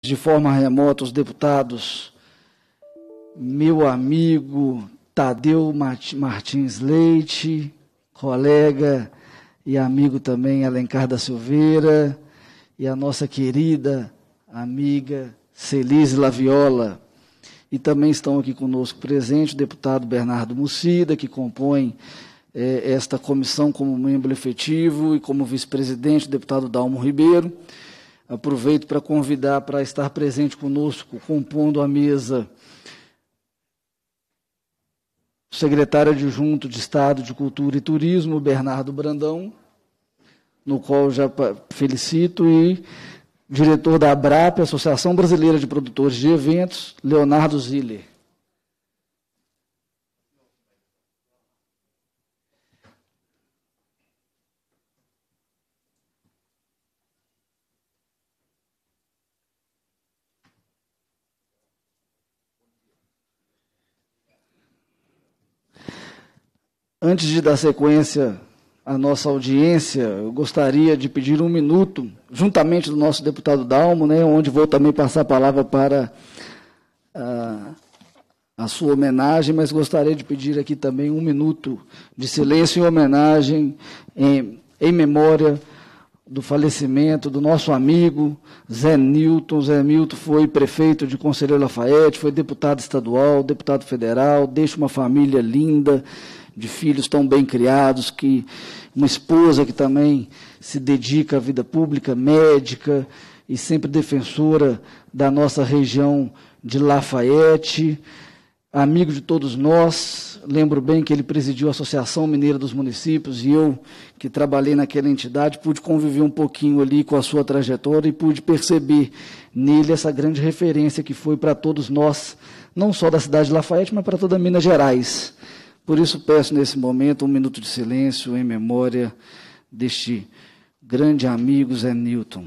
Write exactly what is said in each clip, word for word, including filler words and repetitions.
de forma remota os deputados, meu amigo Tadeu Martins Leite, colega e amigo também Alencar da Silveira, e a nossa querida amiga Celise Laviola. E também estão aqui conosco presente o deputado Bernardo Mucida, que compõe eh, esta comissão como membro efetivo, e como vice-presidente o deputado Dalmo Ribeiro. Aproveito para convidar para estar presente conosco, compondo a mesa, o secretário adjunto de Estado de Cultura e Turismo, Bernardo Brandão, no qual já felicito, e diretor da ABRAP, Associação Brasileira de Produtores de Eventos, Leonardo Ziller. Antes de dar sequência à nossa audiência, eu gostaria de pedir um minuto, juntamente do nosso deputado Dalmo, né, onde vou também passar a palavra para a, a sua homenagem, mas gostaria de pedir aqui também um minuto de silêncio em homenagem, em, em memória do falecimento do nosso amigo Zé Nilton. Zé Nilton foi prefeito de Conselheiro Lafayette, foi deputado estadual, deputado federal, deixa uma família linda, de filhos tão bem criados, que uma esposa que também se dedica à vida pública, médica, e sempre defensora da nossa região de Lafayette, amigo de todos nós. Lembro bem que ele presidiu a Associação Mineira dos Municípios, e eu, que trabalhei naquela entidade, pude conviver um pouquinho ali com a sua trajetória e pude perceber nele essa grande referência que foi para todos nós, não só da cidade de Lafayette, mas para toda Minas Gerais. Por isso, peço nesse momento um minuto de silêncio em memória deste grande amigo Zé Nilton.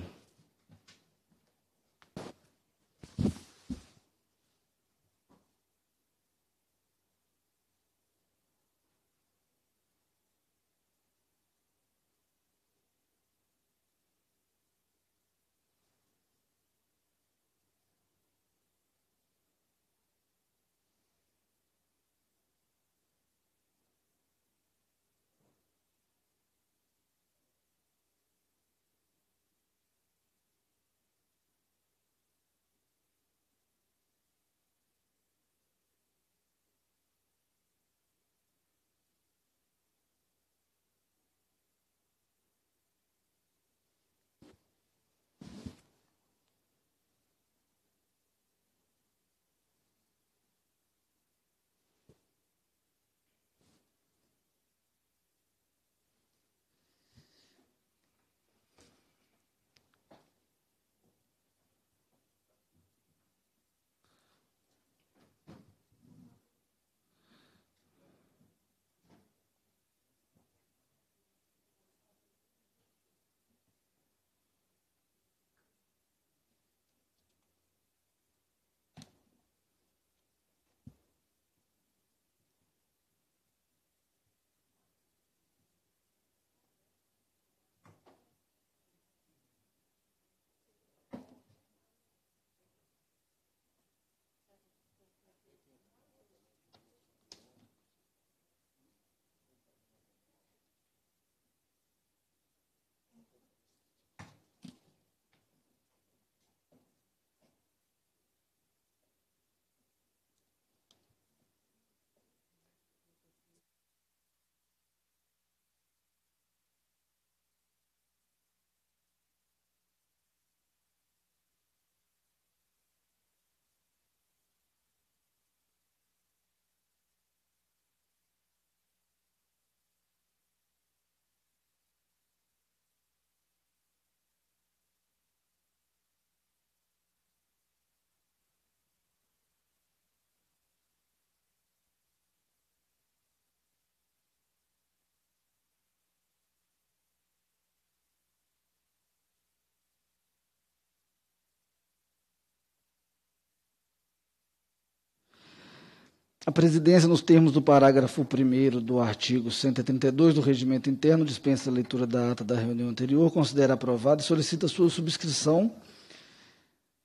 A presidência, nos termos do parágrafo primeiro do artigo cento e trinta e dois do Regimento Interno, dispensa a leitura da ata da reunião anterior, considera aprovada e solicita sua subscrição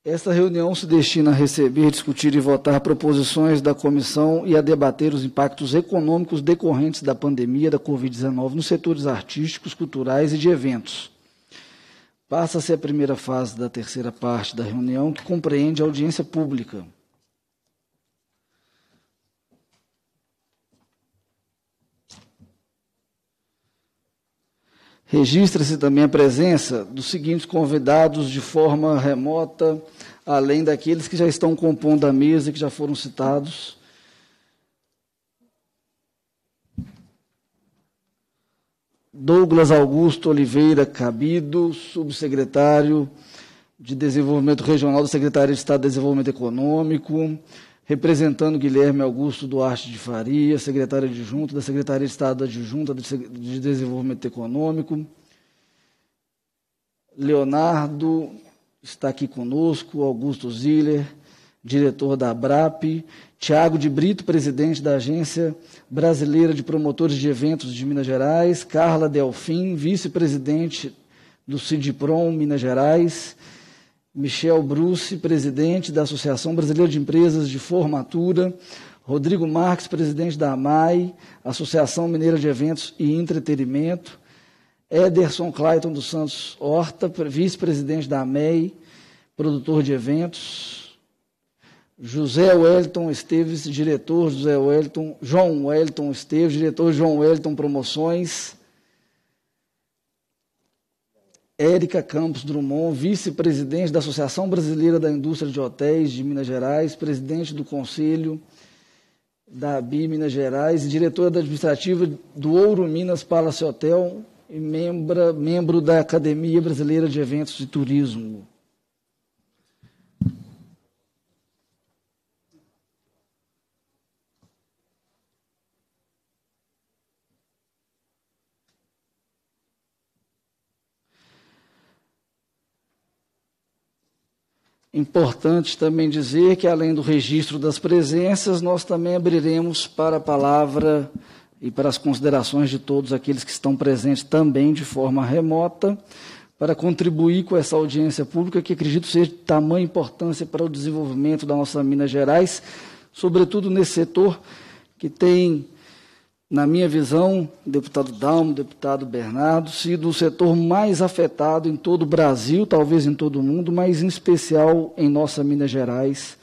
Esta reunião se destina a receber, discutir e votar proposições da comissão e a debater os impactos econômicos decorrentes da pandemia da covid dezenove nos setores artísticos, culturais e de eventos. Passa-se a primeira fase da terceira parte da reunião, que compreende a audiência pública. Registra-se também a presença dos seguintes convidados de forma remota, além daqueles que já estão compondo a mesa e que já foram citados. Douglas Augusto Oliveira Cabido, subsecretário de Desenvolvimento Regional da Secretaria de Estado de Desenvolvimento Econômico, representando Guilherme Augusto Duarte de Faria, secretário adjunto da Secretaria de Estado Adjunta de Desenvolvimento Econômico. Leonardo está aqui conosco, Augusto Ziller, diretor da ABRAP, Tiago de Brito, presidente da Agência Brasileira de Promotores de Eventos de Minas Gerais, Carla Delfim, vice-presidente do CIDIPROM Minas Gerais, Michel Bruce, presidente da Associação Brasileira de Empresas de Formatura, Rodrigo Marques, presidente da AMAI, Associação Mineira de Eventos e Entretenimento, Ederson Clayton dos Santos Horta, vice-presidente da AMEI, produtor de eventos, José Wellington Esteves, diretor José Wellington, João Wellington Esteves, diretor João Wellington Promoções, Érica Campos Drummond, vice-presidente da Associação Brasileira da Indústria de Hotéis de Minas Gerais, presidente do Conselho da A B I Minas Gerais e diretora administrativa do Ouro Minas Palace Hotel e membra, membro da Academia Brasileira de Eventos e Turismo. Importante também dizer que, além do registro das presenças, nós também abriremos para a palavra e para as considerações de todos aqueles que estão presentes também de forma remota, para contribuir com essa audiência pública, que acredito ser de tamanha importância para o desenvolvimento da nossa Minas Gerais, sobretudo nesse setor que tem, na minha visão, deputado Dalmo, deputado Bernardo, sido o setor mais afetado em todo o Brasil, talvez em todo o mundo, mas em especial em nossa Minas Gerais.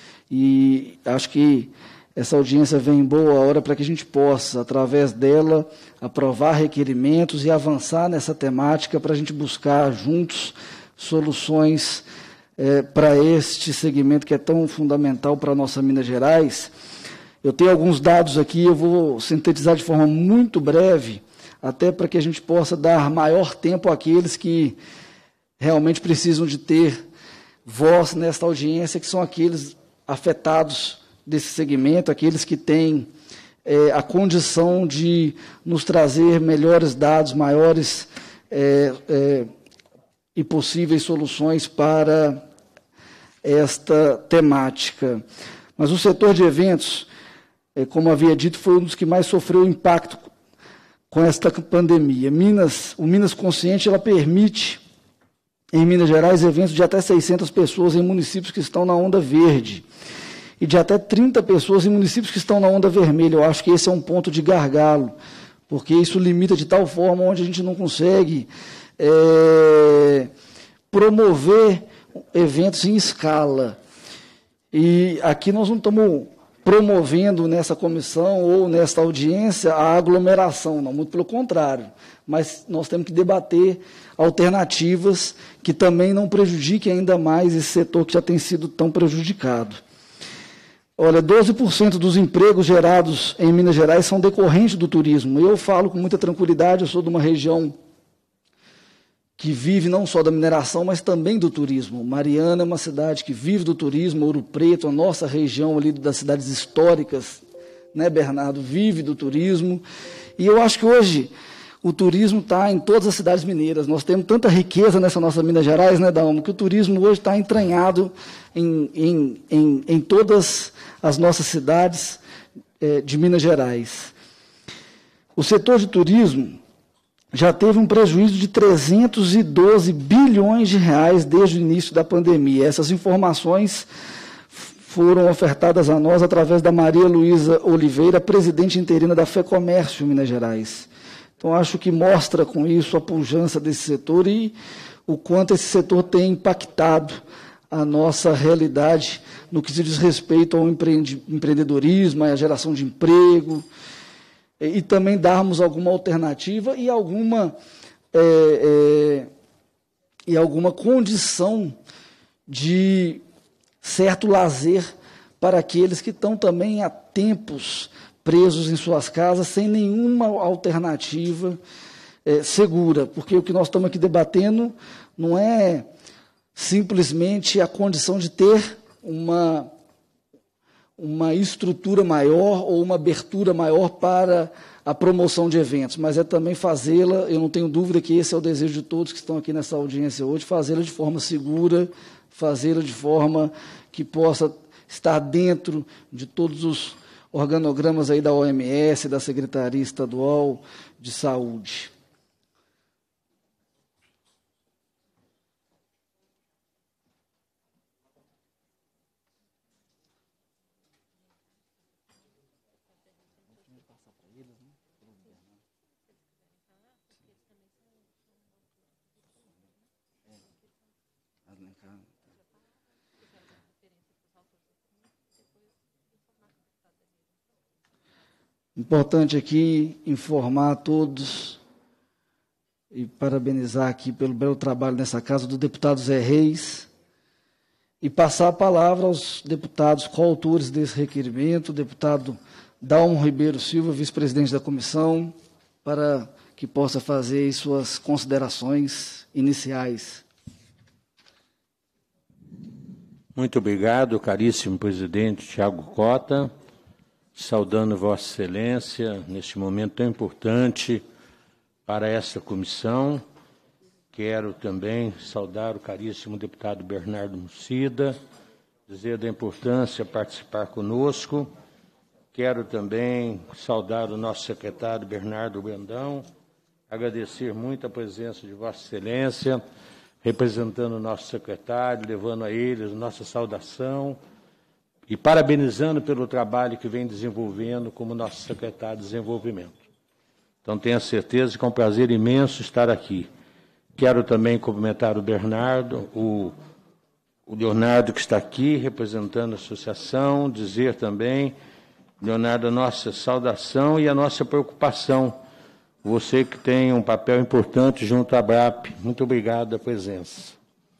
E acho que essa audiência vem em boa hora para que a gente possa, através dela, aprovar requerimentos e avançar nessa temática para a gente buscar juntos soluções é, para este segmento que é tão fundamental para a nossa Minas Gerais. Eu tenho alguns dados aqui, eu vou sintetizar de forma muito breve, até para que a gente possa dar maior tempo àqueles que realmente precisam de ter voz nesta audiência, que são aqueles afetados desse segmento, aqueles que têm é, a condição de nos trazer melhores dados, maiores é, é, e possíveis soluções para esta temática. Mas o setor de eventos, como havia dito, foi um dos que mais sofreu impacto com esta pandemia. Minas, o Minas Consciente, ela permite, em Minas Gerais, eventos de até seiscentas pessoas em municípios que estão na onda verde e de até trinta pessoas em municípios que estão na onda vermelha. Eu acho que esse é um ponto de gargalo, porque isso limita de tal forma onde a gente não consegue é, promover eventos em escala. E aqui nós não estamos promovendo nessa comissão ou nesta audiência a aglomeração, não, muito pelo contrário, mas nós temos que debater alternativas que também não prejudiquem ainda mais esse setor que já tem sido tão prejudicado. Olha, doze por cento dos empregos gerados em Minas Gerais são decorrentes do turismo. Eu falo com muita tranquilidade, eu sou de uma região que vive não só da mineração, mas também do turismo. Mariana é uma cidade que vive do turismo, Ouro Preto, a nossa região ali das cidades históricas, né, Bernardo, vive do turismo. E eu acho que hoje o turismo está em todas as cidades mineiras. Nós temos tanta riqueza nessa nossa Minas Gerais, né, Dalmo, que o turismo hoje está entranhado em, em, em, em todas as nossas cidades eh, de Minas Gerais. O setor de turismo, já teve um prejuízo de trezentos e doze bilhões de reais desde o início da pandemia. Essas informações foram ofertadas a nós através da Maria Luísa Oliveira, presidente interina da FEComércio Minas Gerais. Então, acho que mostra com isso a pujança desse setor e o quanto esse setor tem impactado a nossa realidade no que se diz respeito ao empreendedorismo, à geração de emprego, e também darmos alguma alternativa e alguma, é, é, e alguma condição de certo lazer para aqueles que estão também há tempos presos em suas casas, sem nenhuma alternativa é, segura, porque o que nós estamos aqui debatendo não é simplesmente a condição de ter uma, uma estrutura maior ou uma abertura maior para a promoção de eventos, mas é também fazê-la, eu não tenho dúvida que esse é o desejo de todos que estão aqui nessa audiência hoje, fazê-la de forma segura, fazê-la de forma que possa estar dentro de todos os organogramas aí da O M S, da Secretaria Estadual de Saúde. Importante aqui informar a todos e parabenizar aqui pelo belo trabalho nessa casa do deputado Zé Reis e passar a palavra aos deputados coautores desse requerimento, o deputado Dalmo Ribeiro Silva, vice-presidente da comissão, para que possa fazer suas considerações iniciais. Muito obrigado, caríssimo presidente Thiago Cota, saudando Vossa Excelência neste momento tão importante para esta comissão. Quero também saudar o caríssimo deputado Bernardo Mucida, dizer da importância de participar conosco. Quero também saudar o nosso secretário Bernardo Brandão, agradecer muito a presença de Vossa Excelência, representando o nosso secretário, levando a ele a nossa saudação e parabenizando pelo trabalho que vem desenvolvendo como nosso secretário de Desenvolvimento. Então, tenho a certeza que é um prazer imenso estar aqui. Quero também cumprimentar o Bernardo, o, o Leonardo que está aqui, representando a associação, dizer também, Leonardo, a nossa saudação e a nossa preocupação. Você que tem um papel importante junto à ABRAP. Muito obrigado pela presença.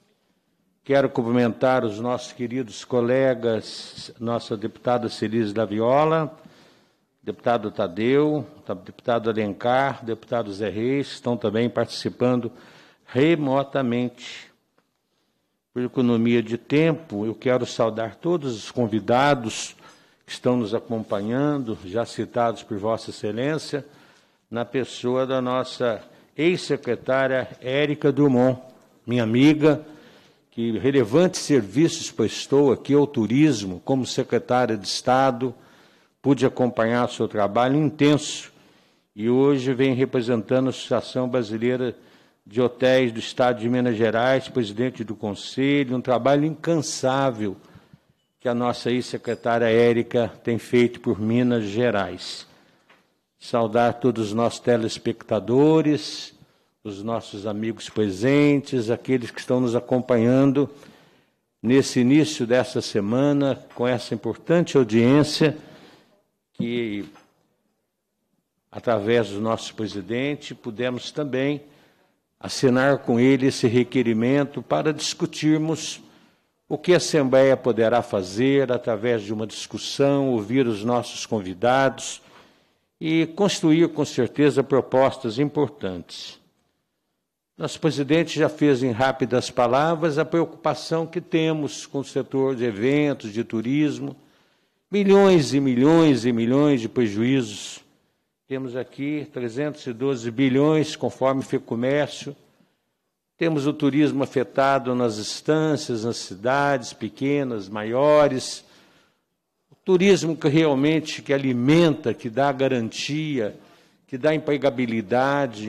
Quero cumprimentar os nossos queridos colegas, nossa deputada Celise da Viola, deputado Tadeu, deputado Alencar, deputado Zé Reis, estão também participando remotamente. Por economia de tempo, eu quero saudar todos os convidados que estão nos acompanhando, já citados por Vossa Excelência, na pessoa da nossa ex-secretária Érica Drummond, minha amiga, que relevantes serviços prestou aqui ao turismo, como secretária de Estado, pude acompanhar o seu trabalho intenso e hoje vem representando a Associação Brasileira de Hotéis do Estado de Minas Gerais, presidente do Conselho, um trabalho incansável que a nossa ex-secretária Érica tem feito por Minas Gerais. Saudar todos os nossos telespectadores, os nossos amigos presentes, aqueles que estão nos acompanhando nesse início dessa semana, com essa importante audiência que, através do nosso presidente, pudemos também assinar com ele esse requerimento para discutirmos o que a Assembleia poderá fazer através de uma discussão, ouvir os nossos convidados e construir, com certeza, propostas importantes. Nosso presidente já fez em rápidas palavras a preocupação que temos com o setor de eventos, de turismo, milhões e milhões e milhões de prejuízos. Temos aqui trezentos e doze bilhões, conforme FEComércio. Temos o turismo afetado nas estâncias, nas cidades pequenas, maiores. O turismo que realmente que alimenta, que dá garantia, que dá empregabilidade,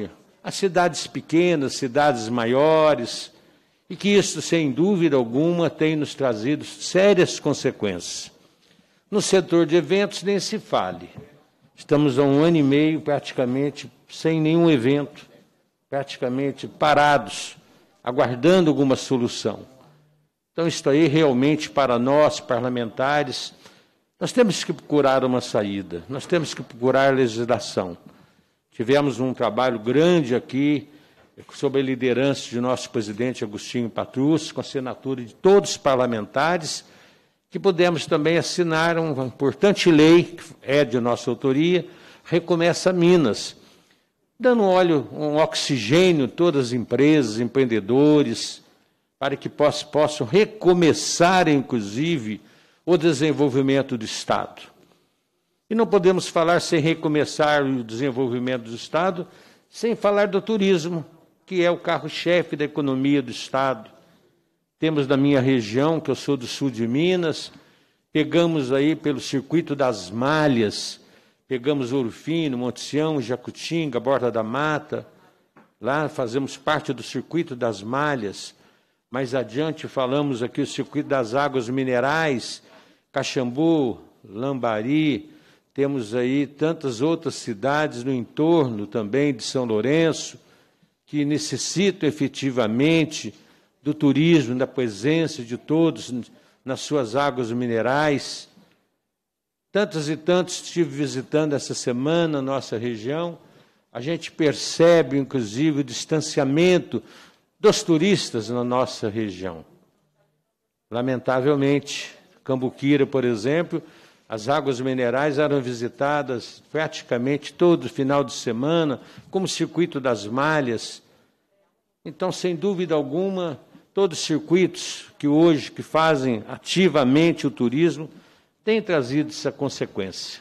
as cidades pequenas, cidades maiores, e que isso, sem dúvida alguma, tem nos trazido sérias consequências. No setor de eventos, nem se fale. Estamos há um ano e meio praticamente sem nenhum evento, praticamente parados, aguardando alguma solução. Então, isso aí realmente, para nós, parlamentares, nós temos que procurar uma saída, nós temos que procurar legislação. Tivemos um trabalho grande aqui, sob a liderança de nosso presidente Agostinho Patrus, com a assinatura de todos os parlamentares, que pudemos também assinar uma importante lei, que é de nossa autoria, Recomeça Minas, dando óleo, um oxigênio a todas as empresas, empreendedores, para que possam, possam recomeçar, inclusive, o desenvolvimento do Estado. E não podemos falar sem recomeçar o desenvolvimento do Estado, sem falar do turismo, que é o carro-chefe da economia do Estado. Temos na minha região, que eu sou do sul de Minas, pegamos aí pelo circuito das malhas, pegamos Ouro Fino, Monte Sião, Jacutinga, Borda da Mata, lá fazemos parte do circuito das malhas. Mais adiante falamos aqui o circuito das águas minerais, Caxambu, Lambari, temos aí tantas outras cidades no entorno também de São Lourenço, que necessitam efetivamente do turismo, da presença de todos nas suas águas minerais. Tantos e tantos estive visitando essa semana a nossa região, a gente percebe, inclusive, o distanciamento dos turistas na nossa região. Lamentavelmente, Cambuquira, por exemplo, as águas minerais eram visitadas praticamente todo final de semana, como o circuito das malhas. Então, sem dúvida alguma, todos os circuitos que hoje que fazem ativamente o turismo têm trazido essa consequência.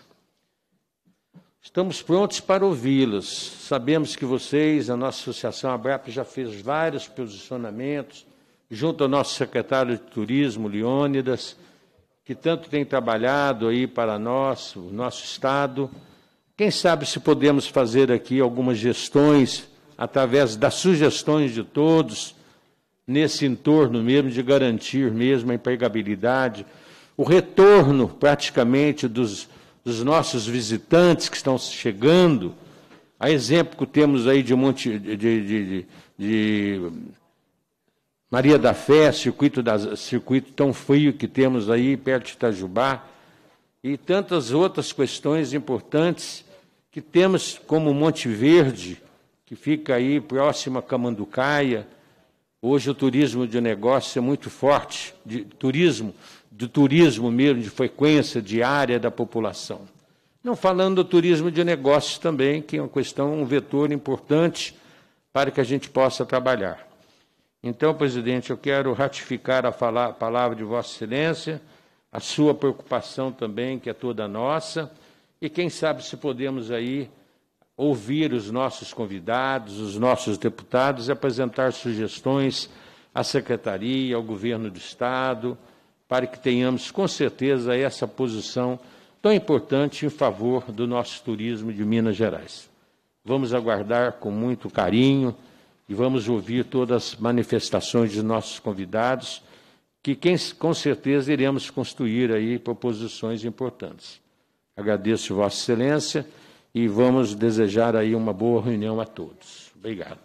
Estamos prontos para ouvi-los. Sabemos que vocês, a nossa associação ABRAP, já fez vários posicionamentos, junto ao nosso secretário de Turismo, Leônidas, que tanto tem trabalhado aí para nós, o nosso Estado. Quem sabe se podemos fazer aqui algumas gestões, através das sugestões de todos, nesse entorno mesmo, de garantir mesmo a empregabilidade, o retorno praticamente dos, dos nossos visitantes que estão chegando. A exemplo que temos aí de, Monte, de, de, de, de Maria da Fé, circuito, das, circuito tão frio que temos aí perto de Itajubá, e tantas outras questões importantes que temos, como Monte Verde, que fica aí próximo a Camanducaia. Hoje o turismo de negócio é muito forte, de turismo, do turismo mesmo, de frequência diária da população. Não falando do turismo de negócios também, que é uma questão, um vetor importante para que a gente possa trabalhar. Então, presidente, eu quero ratificar a, fala, a palavra de Vossa Excelência, a sua preocupação também, que é toda nossa, e quem sabe se podemos aí ouvir os nossos convidados, os nossos deputados, e apresentar sugestões à Secretaria, ao Governo do Estado, para que tenhamos, com certeza, essa posição tão importante em favor do nosso turismo de Minas Gerais. Vamos aguardar com muito carinho e vamos ouvir todas as manifestações de nossos convidados, que quem, com certeza iremos construir aí proposições importantes. Agradeço Vossa Excelência e vamos desejar aí uma boa reunião a todos. Obrigado.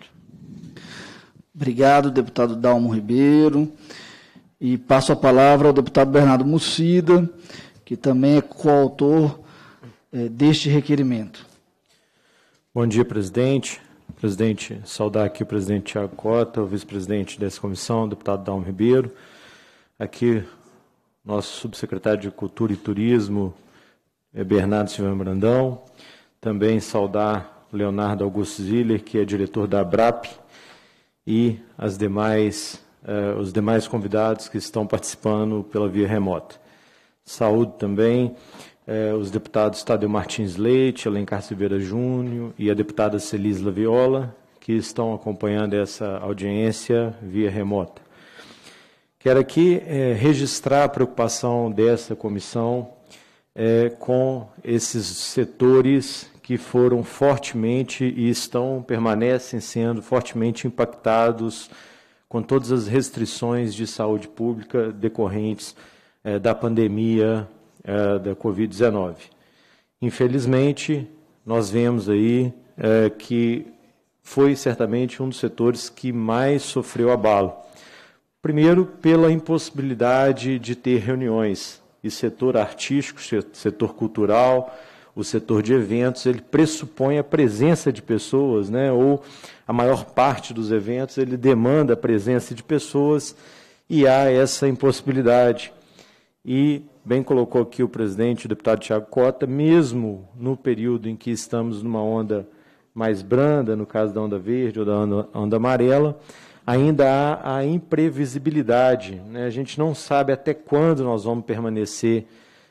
Obrigado, deputado Dalmo Ribeiro. E passo a palavra ao deputado Bernardo Mucida, que também é coautor eh, deste requerimento. Bom dia, presidente. Presidente, saudar aqui o presidente Tiago Cota, o vice-presidente dessa comissão, o deputado Dalmo Ribeiro. Aqui, nosso subsecretário de Cultura e Turismo, Bernardo Silva Brandão. Também saudar o Leonardo Augusto Ziller, que é diretor da ABRAP, e as demais, eh, os demais convidados que estão participando pela via remota. Saúdo também eh, os deputados Tadeu Martins Leite, Alencar Silveira Júnior e a deputada Celisla Viola, que estão acompanhando essa audiência via remota. Quero aqui eh, registrar a preocupação dessa comissão eh, com esses setores que foram fortemente e estão, permanecem sendo fortemente impactados com todas as restrições de saúde pública decorrentes eh, da pandemia eh, da covid dezenove. Infelizmente, nós vemos aí eh, que foi certamente um dos setores que mais sofreu abalo. Primeiro, pela impossibilidade de ter reuniões, e setor artístico, setor cultural, o setor de eventos, ele pressupõe a presença de pessoas, né? Ou a maior parte dos eventos, ele demanda a presença de pessoas e há essa impossibilidade. E, bem colocou aqui o presidente, o deputado Thiago Cota, mesmo no período em que estamos numa onda mais branda, no caso da onda verde ou da onda, onda amarela, ainda há a imprevisibilidade, né? A gente não sabe até quando nós vamos permanecer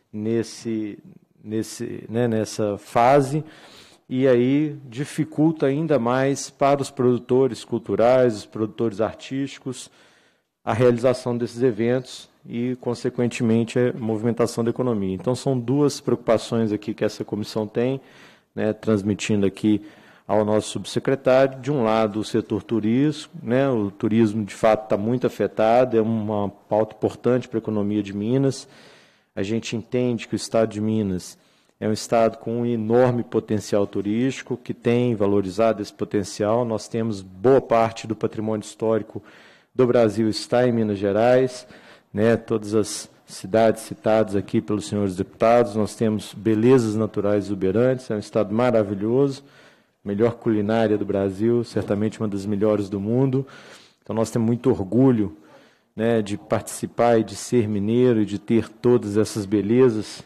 nesse, nesse, né, nessa fase, e aí dificulta ainda mais para os produtores culturais, os produtores artísticos, a realização desses eventos e, consequentemente, a movimentação da economia. Então, são duas preocupações aqui que essa comissão tem, né, transmitindo aqui ao nosso subsecretário. De um lado, o setor turístico, né, o turismo, de fato, está muito afetado, é uma pauta importante para a economia de Minas. A gente entende que o estado de Minas é um estado com um enorme potencial turístico, que tem valorizado esse potencial. Nós temos boa parte do patrimônio histórico do Brasil está em Minas Gerais, né, todas as cidades citadas aqui pelos senhores deputados. Nós temos belezas naturais exuberantes, é um estado maravilhoso, melhor culinária do Brasil, certamente uma das melhores do mundo. Então, nós temos muito orgulho, né, de participar e de ser mineiro e de ter todas essas belezas.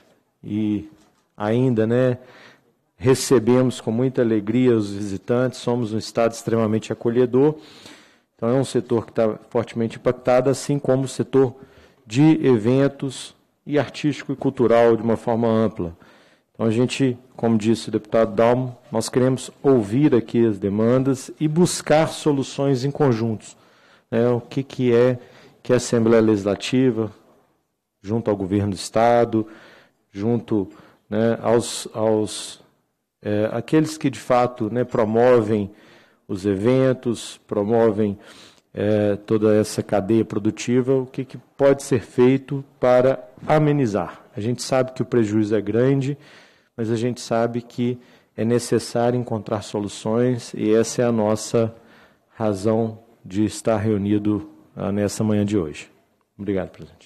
E ainda, né, recebemos com muita alegria os visitantes, somos um estado extremamente acolhedor. Então, é um setor que está fortemente impactado, assim como o setor de eventos e artístico e cultural de uma forma ampla. Então, a gente, como disse o deputado Dalmo, nós queremos ouvir aqui as demandas e buscar soluções em conjuntos. Né? O que, que é que a Assembleia Legislativa, junto ao governo do Estado, junto, né, aos, aos é, aqueles que, de fato, né, promovem os eventos, promovem é, toda essa cadeia produtiva, o que, que pode ser feito para amenizar. A gente sabe que o prejuízo é grande, mas a gente sabe que é necessário encontrar soluções e essa é a nossa razão de estar reunido ah, nessa manhã de hoje. Obrigado, presidente.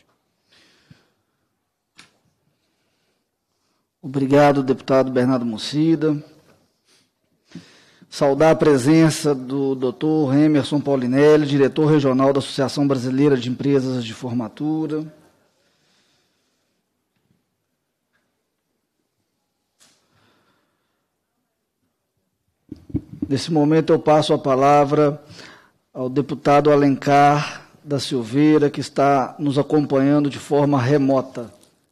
Obrigado, deputado Bernardo Mucida. Saudar a presença do doutor Emerson Paulinelli, diretor regional da Associação Brasileira de Empresas de Formatura. Nesse momento, eu passo a palavra ao deputado Alencar da Silveira, que está nos acompanhando de forma remota.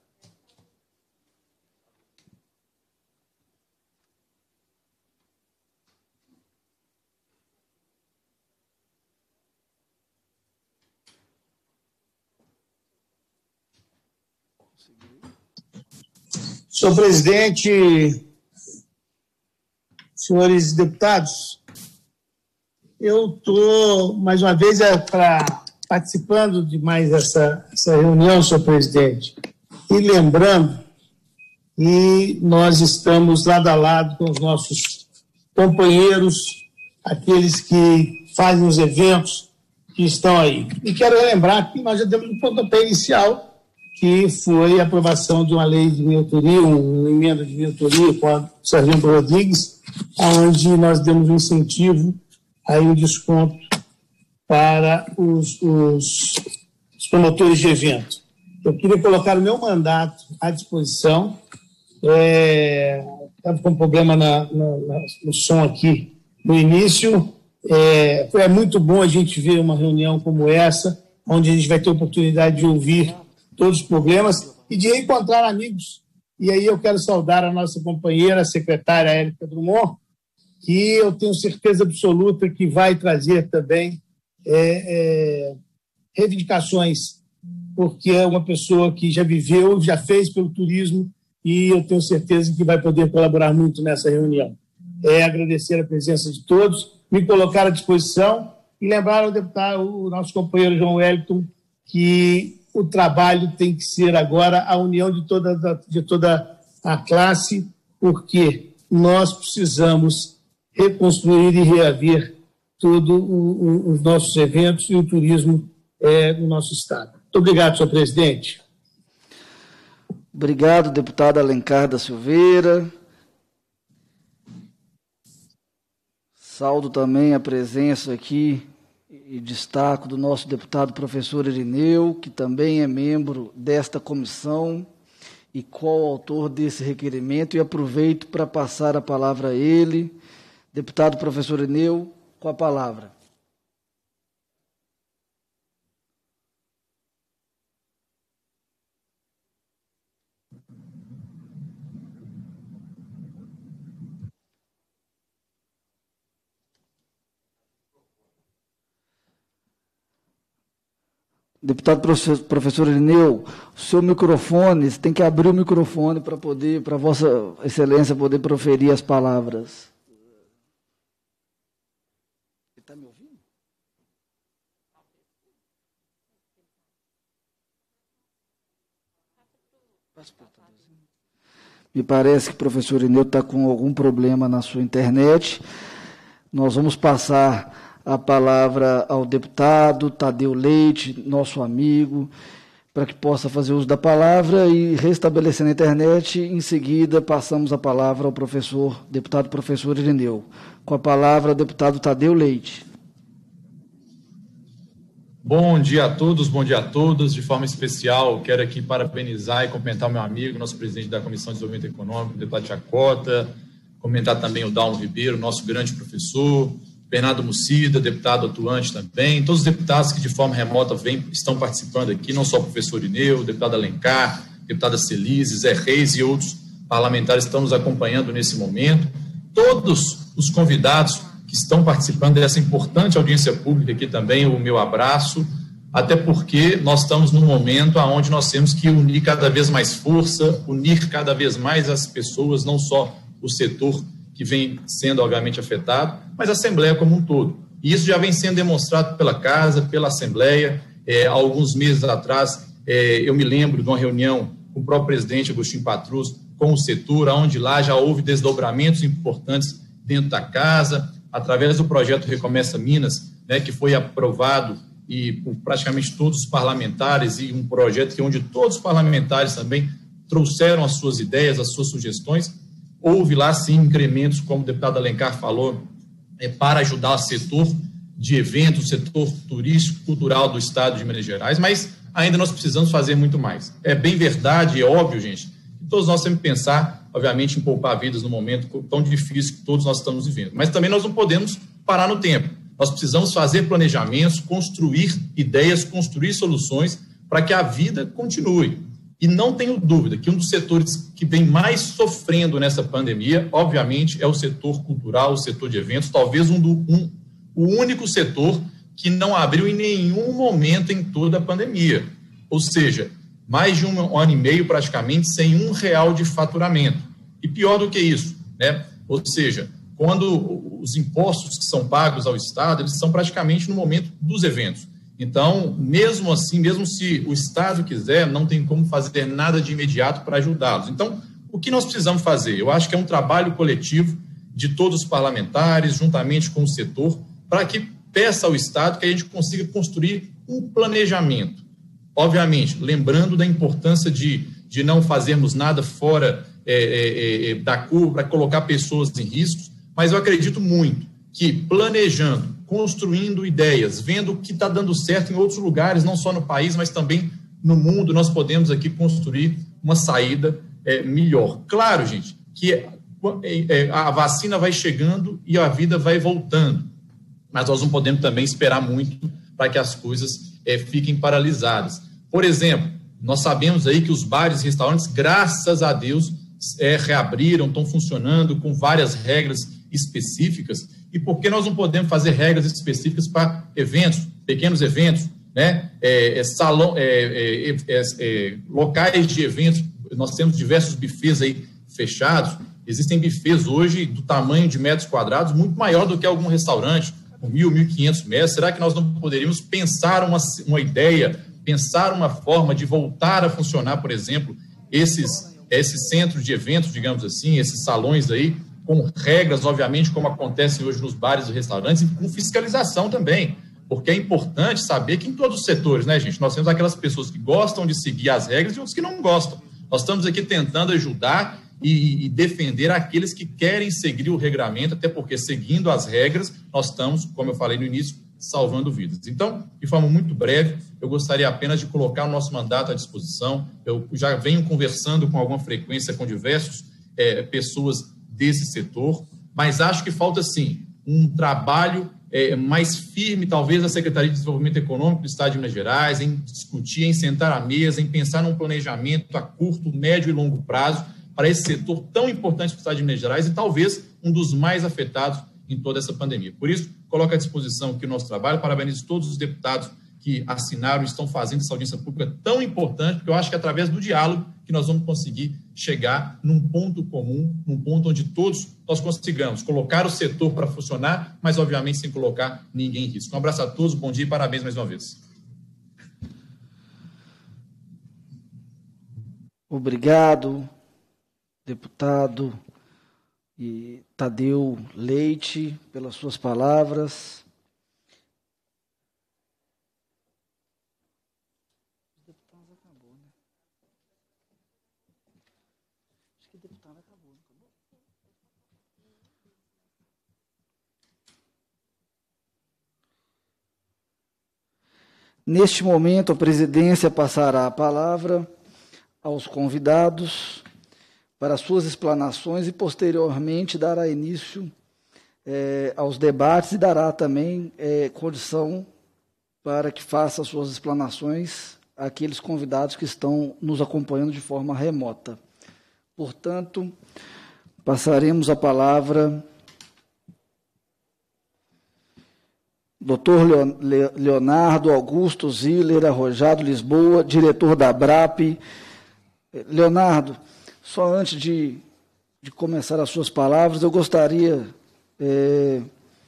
Senhor presidente, senhores deputados, eu estou, mais uma vez, é, pra, participando de mais essa, essa reunião, senhor presidente, e lembrando que nós estamos lado a lado com os nossos companheiros, aqueles que fazem os eventos que estão aí. E quero lembrar que nós já temos um pontapé inicial, que foi a aprovação de uma lei de minhotoria, uma emenda de minhotoria com o Sargento Rodrigues, onde nós demos um incentivo, aí um desconto para os, os, os promotores de evento. Eu queria colocar o meu mandato à disposição. Estava é, com um problema na, na, na, no som aqui no início. É, é muito bom a gente ver uma reunião como essa, onde a gente vai ter a oportunidade de ouvir todos os problemas e de encontrar amigos. E aí eu quero saudar a nossa companheira, a secretária Érica Drummond, que eu tenho certeza absoluta que vai trazer também é, é, reivindicações, porque é uma pessoa que já viveu, já fez pelo turismo e eu tenho certeza que vai poder colaborar muito nessa reunião. É agradecer a presença de todos, me colocar à disposição e lembrar ao deputado, o nosso companheiro João Wellington, que o trabalho tem que ser agora a união de toda, de toda a classe, porque nós precisamos reconstruir e reaver todos os nossos eventos e o turismo é, no nosso estado. Muito obrigado, senhor presidente. Obrigado, deputado Alencar da Silveira. Saúdo também a presença aqui e destaco do nosso deputado professor Irineu, que também é membro desta comissão e coautor desse requerimento, e aproveito para passar a palavra a ele. Deputado professor Irineu, com a palavra. Deputado professor Irineu, o seu microfone, você tem que abrir o microfone para poder, para Vossa Excelência poder proferir as palavras. Ele está me ouvindo? Me parece que o professor Irineu está com algum problema na sua internet. Nós vamos passar a palavra ao deputado Tadeu Leite, nosso amigo, para que possa fazer uso da palavra e, restabelecendo a internet, em seguida passamos a palavra ao professor, deputado professor Irineu. Com a palavra, deputado Tadeu Leite. Bom dia a todos, bom dia a todas. De forma especial, quero aqui parabenizar e cumprimentar o meu amigo, nosso presidente da Comissão de Desenvolvimento Econômico, o deputado Tiago Cota, comentar também o Dalmo Ribeiro, nosso grande professor, Bernardo Mucida, deputado atuante também, todos os deputados que de forma remota vem, estão participando aqui, não só o professor Irineu, o deputado Alencar, deputada Celise, Zé Reis e outros parlamentares que estão nos acompanhando nesse momento, todos os convidados que estão participando dessa importante audiência pública aqui também, o meu abraço, até porque nós estamos num momento onde nós temos que unir cada vez mais força, unir cada vez mais as pessoas, não só o setor que vem sendo, obviamente, afetado, mas a Assembleia como um todo. E isso já vem sendo demonstrado pela Casa, pela Assembleia. É, há alguns meses atrás, é, eu me lembro de uma reunião com o próprio presidente Agostinho Patrus, com o setor, onde lá já houve desdobramentos importantes dentro da Casa, através do projeto Recomeça Minas, né, que foi aprovado e por praticamente todos os parlamentares, e um projeto que onde todos os parlamentares também trouxeram as suas ideias, as suas sugestões. Houve lá, sim, incrementos, como o deputado Alencar falou, é, para ajudar o setor de eventos, o setor turístico, cultural do estado de Minas Gerais, mas ainda nós precisamos fazer muito mais. É bem verdade, é óbvio, gente, que todos nós temos que pensar, obviamente, em poupar vidas no momento tão difícil que todos nós estamos vivendo. Mas também nós não podemos parar no tempo. Nós precisamos fazer planejamentos, construir ideias, construir soluções para que a vida continue. E não tenho dúvida que um dos setores que vem mais sofrendo nessa pandemia, obviamente, é o setor cultural, o setor de eventos, talvez um, do, um o único setor que não abriu em nenhum momento em toda a pandemia. Ou seja, mais de um ano e meio praticamente sem um real de faturamento. E pior do que isso, né? Ou seja, quando os impostos que são pagos ao Estado, eles são praticamente no momento dos eventos. Então, mesmo assim, mesmo se o Estado quiser, não tem como fazer nada de imediato para ajudá-los. Então, o que nós precisamos fazer? Eu acho que é um trabalho coletivo de todos os parlamentares, juntamente com o setor, para que peça ao Estado que a gente consiga construir um planejamento. Obviamente, lembrando da importância de, de não fazermos nada fora é, é, da curva, para colocar pessoas em riscos, mas eu acredito muito que planejando, construindo ideias, vendo o que está dando certo em outros lugares, não só no país, mas também no mundo, nós podemos aqui construir uma saída é, melhor. Claro, gente, que é, é, a vacina vai chegando e a vida vai voltando, mas nós não podemos também esperar muito para que as coisas é, fiquem paralisadas. Por exemplo, nós sabemos aí que os bares e restaurantes, graças a Deus, é, reabriram, estão funcionando com várias regras específicas. E por que nós não podemos fazer regras específicas para eventos, pequenos eventos, né? É, é, salão, é, é, é, é, locais de eventos, nós temos diversos bufês aí fechados, existem bufês hoje do tamanho de metros quadrados muito maior do que algum restaurante, com mil, mil e quinhentos metros. Será que nós não poderíamos pensar uma, uma ideia, pensar uma forma de voltar a funcionar, por exemplo, esses, esses centros de eventos, digamos assim, esses salões aí, com regras, obviamente, como acontecem hoje nos bares e restaurantes, e com fiscalização também, porque é importante saber que em todos os setores, né, gente, nós temos aquelas pessoas que gostam de seguir as regras e outros que não gostam. Nós estamos aqui tentando ajudar e, e defender aqueles que querem seguir o regramento, até porque, seguindo as regras, nós estamos, como eu falei no início, salvando vidas. Então, de forma muito breve, eu gostaria apenas de colocar o nosso mandato à disposição. Eu já venho conversando com alguma frequência com diversas é, pessoas desse setor, mas acho que falta, sim, um trabalho é, mais firme, talvez, da Secretaria de Desenvolvimento Econômico do Estado de Minas Gerais, em discutir, em sentar à mesa, em pensar num planejamento a curto, médio e longo prazo para esse setor tão importante para o Estado de Minas Gerais e talvez um dos mais afetados em toda essa pandemia. Por isso, coloco à disposição aqui o nosso trabalho, parabenizo todos os deputados que assinaram e estão fazendo essa audiência pública tão importante, porque eu acho que é através do diálogo que nós vamos conseguir chegar num ponto comum, num ponto onde todos nós consigamos colocar o setor para funcionar, mas obviamente sem colocar ninguém em risco. Um abraço a todos, bom dia e parabéns mais uma vez. Obrigado, deputado e Tadeu Leite, pelas suas palavras. Neste momento, a presidência passará a palavra aos convidados para suas explanações e, posteriormente, dará início eh, aos debates e dará também eh, condição para que faça suas explanações àqueles convidados que estão nos acompanhando de forma remota. Portanto, passaremos a palavra doutor Leonardo Augusto Ziller Arrojado Lisboa, diretor da ABRAP. Leonardo, só antes de, de começar as suas palavras, eu gostaria, é,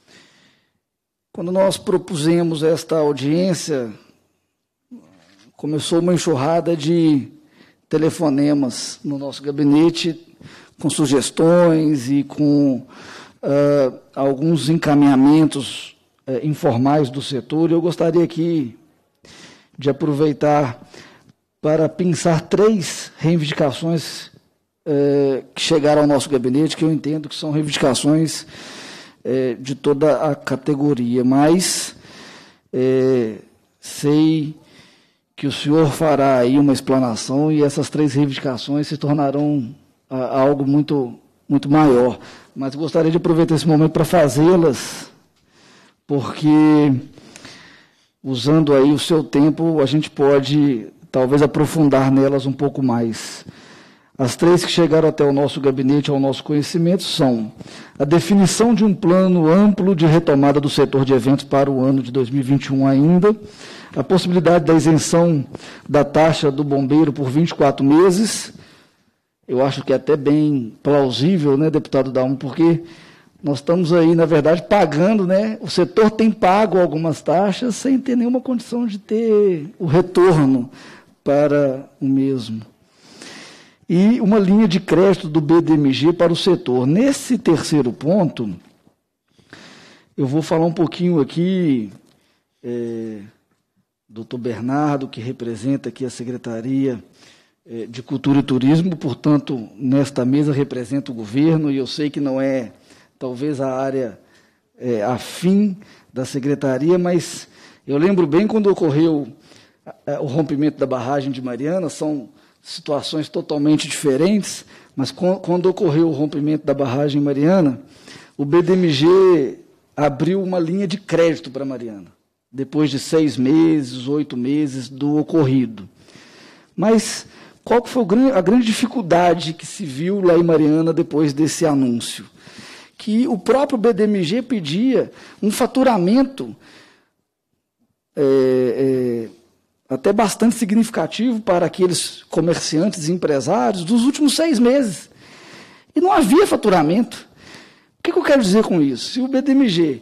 quando nós propusemos esta audiência, começou uma enxurrada de telefonemas no nosso gabinete, com sugestões e com uh, alguns encaminhamentos uh, informais do setor. Eu gostaria aqui de aproveitar para pensar três reivindicações uh, que chegaram ao nosso gabinete, que eu entendo que são reivindicações uh, de toda a categoria, mas uh, sei que o senhor fará aí uma explanação e essas três reivindicações se tornarão a, algo muito, muito maior. Mas gostaria de aproveitar esse momento para fazê-las, porque, usando aí o seu tempo, a gente pode, talvez, aprofundar nelas um pouco mais. As três que chegaram até o nosso gabinete, ao nosso conhecimento, são a definição de um plano amplo de retomada do setor de eventos para o ano de dois mil e vinte e um ainda, a possibilidade da isenção da taxa do bombeiro por vinte e quatro meses, eu acho que é até bem plausível, né, deputado Dalmo, porque nós estamos aí, na verdade, pagando, né, o setor tem pago algumas taxas sem ter nenhuma condição de ter o retorno para o mesmo. E uma linha de crédito do B D M G para o setor. Nesse terceiro ponto, eu vou falar um pouquinho aqui, é, doutor Bernardo, que representa aqui a Secretaria é, de Cultura e Turismo, portanto, nesta mesa representa o governo, e eu sei que não é, talvez, a área é, afim da Secretaria, mas eu lembro bem quando ocorreu a, a, o rompimento da barragem de Mariana, são situações totalmente diferentes, mas quando ocorreu o rompimento da barragem Mariana, o B D M G abriu uma linha de crédito para Mariana, depois de seis meses, oito meses do ocorrido. Mas qual que foi a grande dificuldade que se viu lá em Mariana depois desse anúncio? Que o próprio B D M G pedia um faturamento é, é, até bastante significativo para aqueles comerciantes e empresários dos últimos seis meses. E não havia faturamento. O que eu quero dizer com isso? Se o B D M G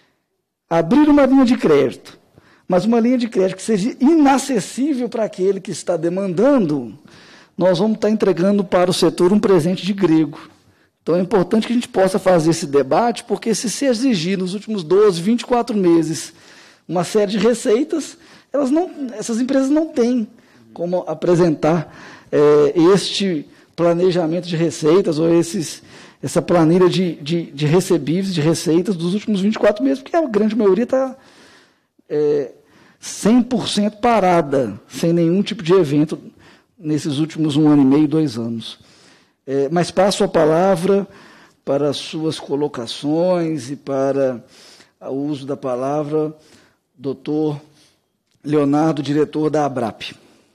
abrir uma linha de crédito, mas uma linha de crédito que seja inacessível para aquele que está demandando, nós vamos estar entregando para o setor um presente de grego. Então, é importante que a gente possa fazer esse debate, porque se se exigir nos últimos doze, vinte e quatro meses uma série de receitas, elas não, essas empresas não têm como apresentar é, este planejamento de receitas ou esses, essa planilha de, de, de recebíveis, de receitas dos últimos vinte e quatro meses, porque a grande maioria está é, cem por cento parada, sem nenhum tipo de evento nesses últimos um ano e meio, dois anos. É, mas passo a palavra para as suas colocações e para o uso da palavra, doutor Leonardo, diretor da ABRAP.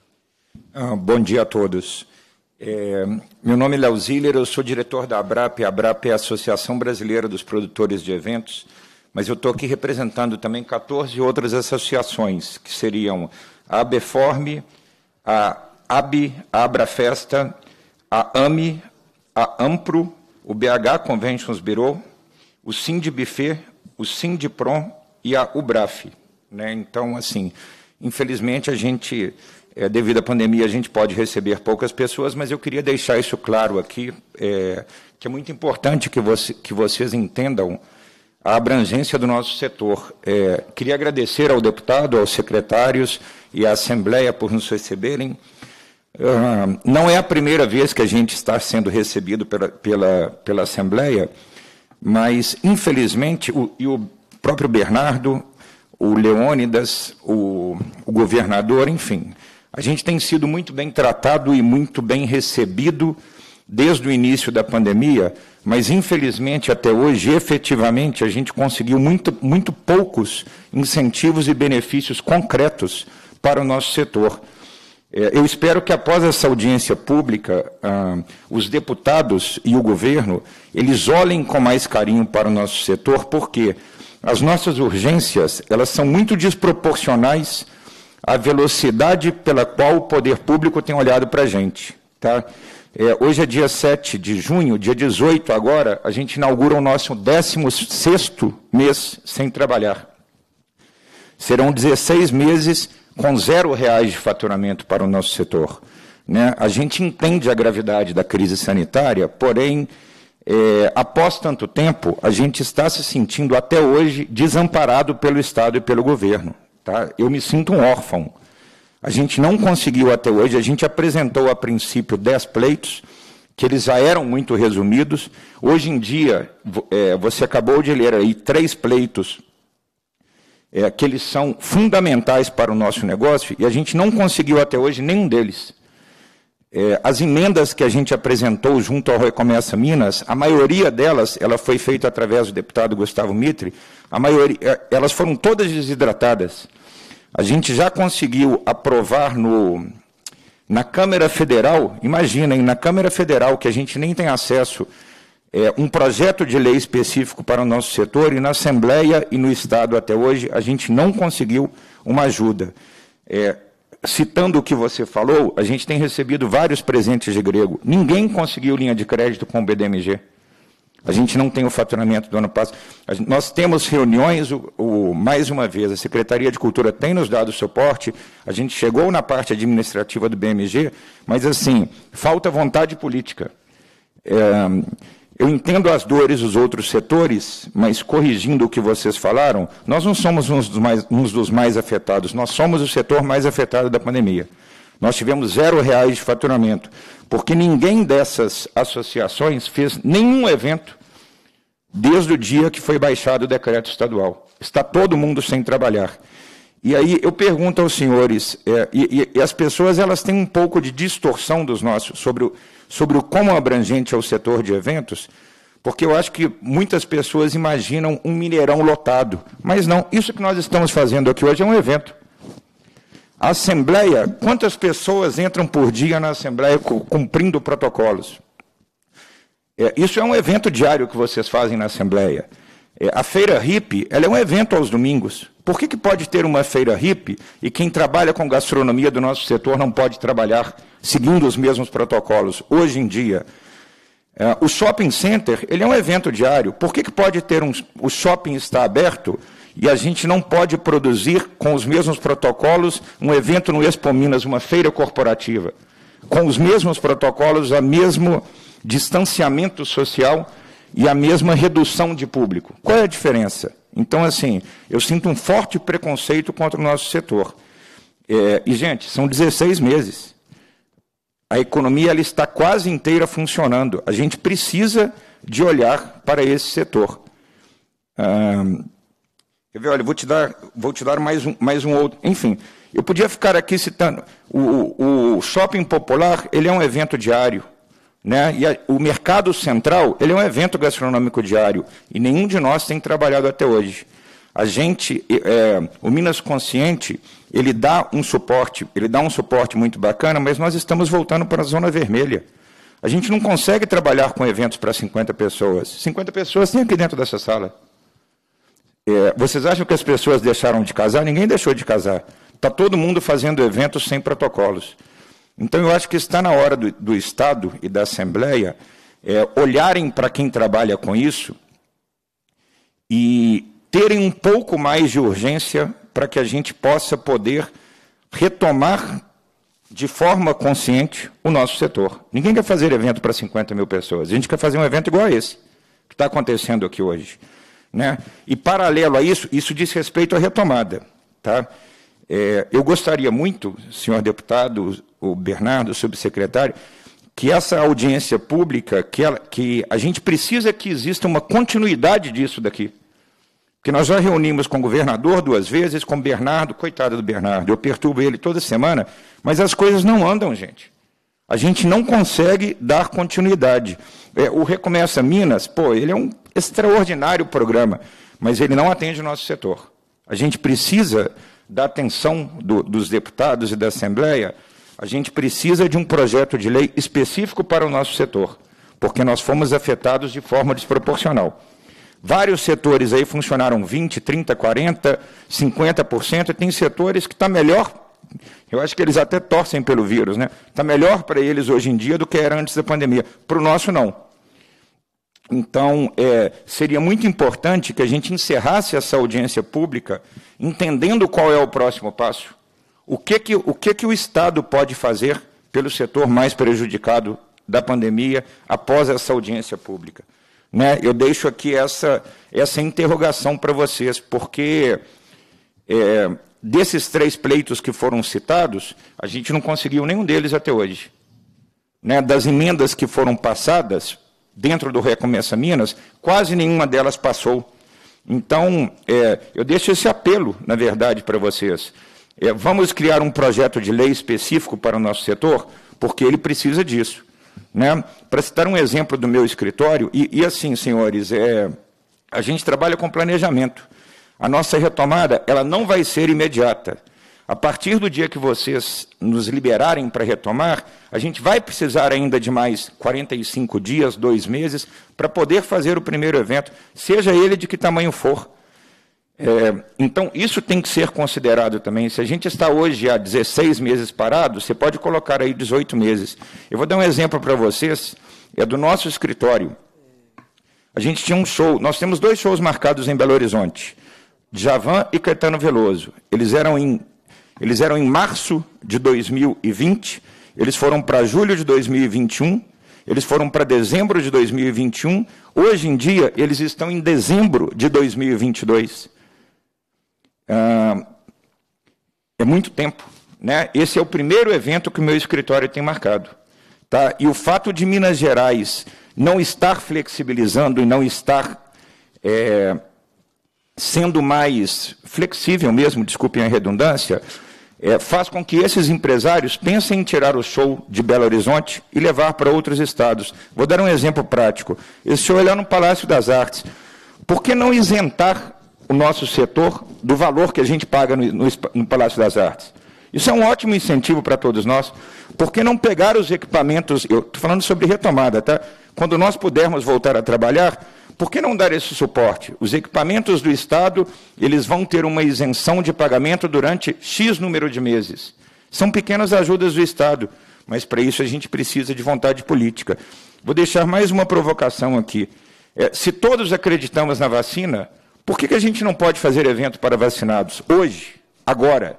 Ah, bom dia a todos. É, meu nome é Léo Ziller, eu sou diretor da ABRAP. A ABRAP é a Associação Brasileira dos Produtores de Eventos, mas eu estou aqui representando também quatorze outras associações, que seriam a ABEFORM, a AB, a ABRAFESTA, a AMI, a AMPRO, o B H Conventions Bureau, o SINDBFE, o SINDPROM e a UBRAF. Né? Então, assim, infelizmente, a gente, é, devido à pandemia, a gente pode receber poucas pessoas, mas eu queria deixar isso claro aqui, é, que é muito importante que, você, que vocês entendam a abrangência do nosso setor. É, queria agradecer ao deputado, aos secretários e à Assembleia por nos receberem. Uh, não é a primeira vez que a gente está sendo recebido pela, pela, pela Assembleia, mas, infelizmente, o, e o próprio Bernardo, o Leônidas, o, o governador, enfim, a gente tem sido muito bem tratado e muito bem recebido desde o início da pandemia, mas, infelizmente, até hoje, efetivamente, a gente conseguiu muito, muito poucos incentivos e benefícios concretos para o nosso setor. Eu espero que, após essa audiência pública, ah, os deputados e o governo, eles olhem com mais carinho para o nosso setor, porque as nossas urgências, elas são muito desproporcionais à velocidade pela qual o poder público tem olhado para a gente. Tá? É, hoje é dia sete de junho, dia dezoito agora, a gente inaugura o nosso décimo sexto mês sem trabalhar. Serão dezesseis meses com zero reais de faturamento para o nosso setor. Né? A gente entende a gravidade da crise sanitária, porém, é, após tanto tempo, a gente está se sentindo até hoje desamparado pelo Estado e pelo governo. Tá? Eu me sinto um órfão. A gente não conseguiu até hoje, a gente apresentou a princípio dez pleitos, que eles já eram muito resumidos. Hoje em dia, é, você acabou de ler aí três pleitos É, que eles são fundamentais para o nosso negócio, e a gente não conseguiu até hoje nenhum deles. É, as emendas que a gente apresentou junto ao Recomeça Minas, a maioria delas, ela foi feita através do deputado Gustavo Mitre, a maioria, elas foram todas desidratadas. A gente já conseguiu aprovar no, na Câmara Federal, imaginem, na Câmara Federal, que a gente nem tem acesso, É, um projeto de lei específico para o nosso setor, e na Assembleia e no Estado até hoje a gente não conseguiu uma ajuda. É, citando o que você falou, a gente tem recebido vários presentes de grego. Ninguém conseguiu linha de crédito com o B D M G. A gente não tem o faturamento do ano passado. Gente, nós temos reuniões, o, o, mais uma vez, a Secretaria de Cultura tem nos dado suporte, a gente chegou na parte administrativa do B M G, mas, assim, falta vontade política. É, Eu entendo as dores dos outros setores, mas, corrigindo o que vocês falaram, nós não somos uns dos mais, uns dos mais afetados, nós somos o setor mais afetado da pandemia. Nós tivemos zero reais de faturamento, porque ninguém dessas associações fez nenhum evento desde o dia que foi baixado o decreto estadual. Está todo mundo sem trabalhar. E aí eu pergunto aos senhores, é, e, e as pessoas elas têm um pouco de distorção dos nossos, sobre o, sobre o como abrangente é o setor de eventos, porque eu acho que muitas pessoas imaginam um Mineirão lotado, mas não, isso que nós estamos fazendo aqui hoje é um evento. A Assembleia, quantas pessoas entram por dia na Assembleia cumprindo protocolos? É, isso é um evento diário que vocês fazem na Assembleia. É, a feira hippie, ela é um evento aos domingos. Por que que pode ter uma feira hippie e quem trabalha com gastronomia do nosso setor não pode trabalhar seguindo os mesmos protocolos? Hoje em dia, é, o shopping center, ele é um evento diário. Por que que pode ter um... O shopping está aberto e a gente não pode produzir com os mesmos protocolos um evento no Expo Minas, uma feira corporativa, com os mesmos protocolos, o mesmo distanciamento social e a mesma redução de público? Qual é a diferença? Então, assim, eu sinto um forte preconceito contra o nosso setor. É, e, gente, são dezesseis meses. A economia ela está quase inteira funcionando. A gente precisa de olhar para esse setor. Ah, quer ver? Olha, vou te dar, vou te dar mais, um, mais um outro. Enfim, eu podia ficar aqui citando. O, o Shopping Popular, ele é um evento diário. Né? E a, o Mercado Central, ele é um evento gastronômico diário, e nenhum de nós tem trabalhado até hoje. A gente, é, o Minas Consciente, ele dá um suporte, ele dá um suporte muito bacana, mas nós estamos voltando para a zona vermelha. A gente não consegue trabalhar com eventos para cinquenta pessoas. cinquenta pessoas tem aqui dentro dessa sala. É, vocês acham que as pessoas deixaram de casar? Ninguém deixou de casar. Está todo mundo fazendo eventos sem protocolos. Então, eu acho que está na hora do, do Estado e da Assembleia é, olharem para quem trabalha com isso e terem um pouco mais de urgência para que a gente possa poder retomar de forma consciente o nosso setor. Ninguém quer fazer evento para cinquenta mil pessoas. A gente quer fazer um evento igual a esse, que está acontecendo aqui hoje. Né? E, paralelo a isso, isso diz respeito à retomada. Tá? É, eu gostaria muito, senhor deputado, o Bernardo, subsecretário, que essa audiência pública, que, ela, que a gente precisa que exista uma continuidade disso daqui. Porque nós já reunimos com o governador duas vezes, com o Bernardo, coitado do Bernardo, eu perturbo ele toda semana, mas as coisas não andam, gente. A gente não consegue dar continuidade. É, o Recomeça Minas, pô, ele é um extraordinário programa, mas ele não atende o nosso setor. A gente precisa da atenção do, dos deputados e da Assembleia, a gente precisa de um projeto de lei específico para o nosso setor, porque nós fomos afetados de forma desproporcional. Vários setores aí funcionaram vinte, trinta, quarenta, cinquenta por cento, e tem setores que está melhor, eu acho que eles até torcem pelo vírus, né? Está melhor para eles hoje em dia do que era antes da pandemia. Para o nosso, não. Então, é, seria muito importante que a gente encerrasse essa audiência pública entendendo qual é o próximo passo. O que que, o que que o Estado pode fazer pelo setor mais prejudicado da pandemia após essa audiência pública? Né? Eu deixo aqui essa, essa interrogação para vocês, porque é, desses três pleitos que foram citados, a gente não conseguiu nenhum deles até hoje. Né? Das emendas que foram passadas dentro do Recomeça Minas, quase nenhuma delas passou. Então, é, eu deixo esse apelo, na verdade, para vocês. É, vamos criar um projeto de lei específico para o nosso setor, porque ele precisa disso. Né? Para citar um exemplo do meu escritório, e, e assim, senhores, é, a gente trabalha com planejamento. A nossa retomada ela não vai ser imediata. A partir do dia que vocês nos liberarem para retomar, a gente vai precisar ainda de mais quarenta e cinco dias, dois meses, para poder fazer o primeiro evento, seja ele de que tamanho for. É, então, isso tem que ser considerado também. Se a gente está hoje há dezesseis meses parado, você pode colocar aí dezoito meses. Eu vou dar um exemplo para vocês, é do nosso escritório. A gente tinha um show, nós temos dois shows marcados em Belo Horizonte, Djavan e Caetano Veloso. Eles eram em, eles eram em março de dois mil e vinte, eles foram para julho de dois mil e vinte e um, eles foram para dezembro de dois mil e vinte e um, hoje em dia eles estão em dezembro de dois mil e vinte e dois. Ah, é muito tempo, né? Esse é o primeiro evento que o meu escritório tem marcado. Tá? E o fato de Minas Gerais não estar flexibilizando e não estar é, sendo mais flexível mesmo, desculpem a redundância, é, faz com que esses empresários pensem em tirar o show de Belo Horizonte e levar para outros estados. Vou dar um exemplo prático. Esse show é lá no Palácio das Artes. Por que não isentar o nosso setor do valor que a gente paga no, no, no Palácio das Artes? Isso é um ótimo incentivo para todos nós. Por que não pegar os equipamentos, eu estou falando sobre retomada, tá? Quando nós pudermos voltar a trabalhar, Por que não dar esse suporte? Os equipamentos do Estado, eles vão ter uma isenção de pagamento durante X número de meses. São pequenas ajudas do Estado, mas para isso a gente precisa de vontade política. Vou deixar mais uma provocação aqui. É, se todos acreditamos na vacina, por que que a gente não pode fazer evento para vacinados? Hoje, agora.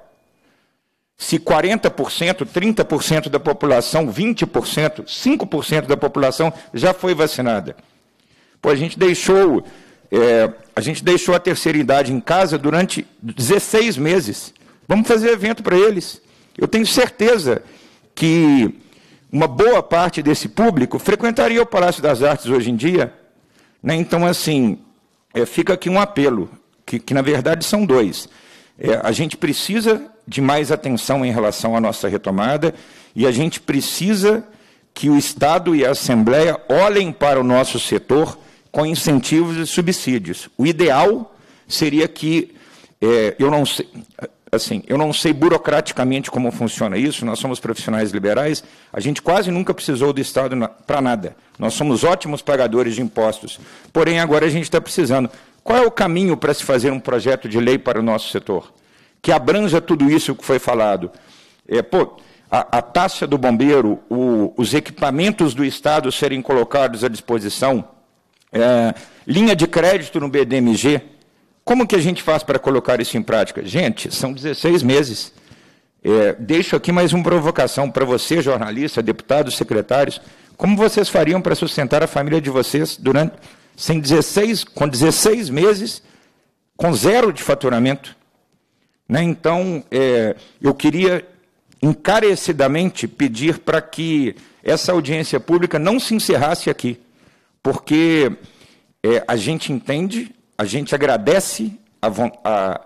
Se quarenta por cento, trinta por cento da população, vinte por cento, cinco por cento da população já foi vacinada. Pô, a gente deixou, é, a gente deixou a terceira idade em casa durante dezesseis meses. Vamos fazer evento para eles. Eu tenho certeza que uma boa parte desse público frequentaria o Palácio das Artes hoje em dia, né? Então, assim, é, fica aqui um apelo, que, que na verdade são dois. É, a gente precisa de mais atenção em relação à nossa retomada e a gente precisa que o Estado e a Assembleia olhem para o nosso setor com incentivos e subsídios. O ideal seria que, é, eu não sei, assim, eu não sei burocraticamente como funciona isso, nós somos profissionais liberais, a gente quase nunca precisou do Estado para nada. Nós somos ótimos pagadores de impostos, porém agora a gente está precisando. Qual é o caminho para se fazer um projeto de lei para o nosso setor? Que abranja tudo isso que foi falado. É, pô, a, a taxa do bombeiro, o, os equipamentos do Estado serem colocados à disposição, é, linha de crédito no B D M G, como que a gente faz para colocar isso em prática? Gente, são dezesseis meses. É, deixo aqui mais uma provocação para você, jornalista, deputados, secretários. Como vocês fariam para sustentar a família de vocês durante, sem dezesseis, com dezesseis meses, com zero de faturamento? Né? Então, é, eu queria encarecidamente pedir para que essa audiência pública não se encerrasse aqui, porque é, a gente entende, a gente agradece a, a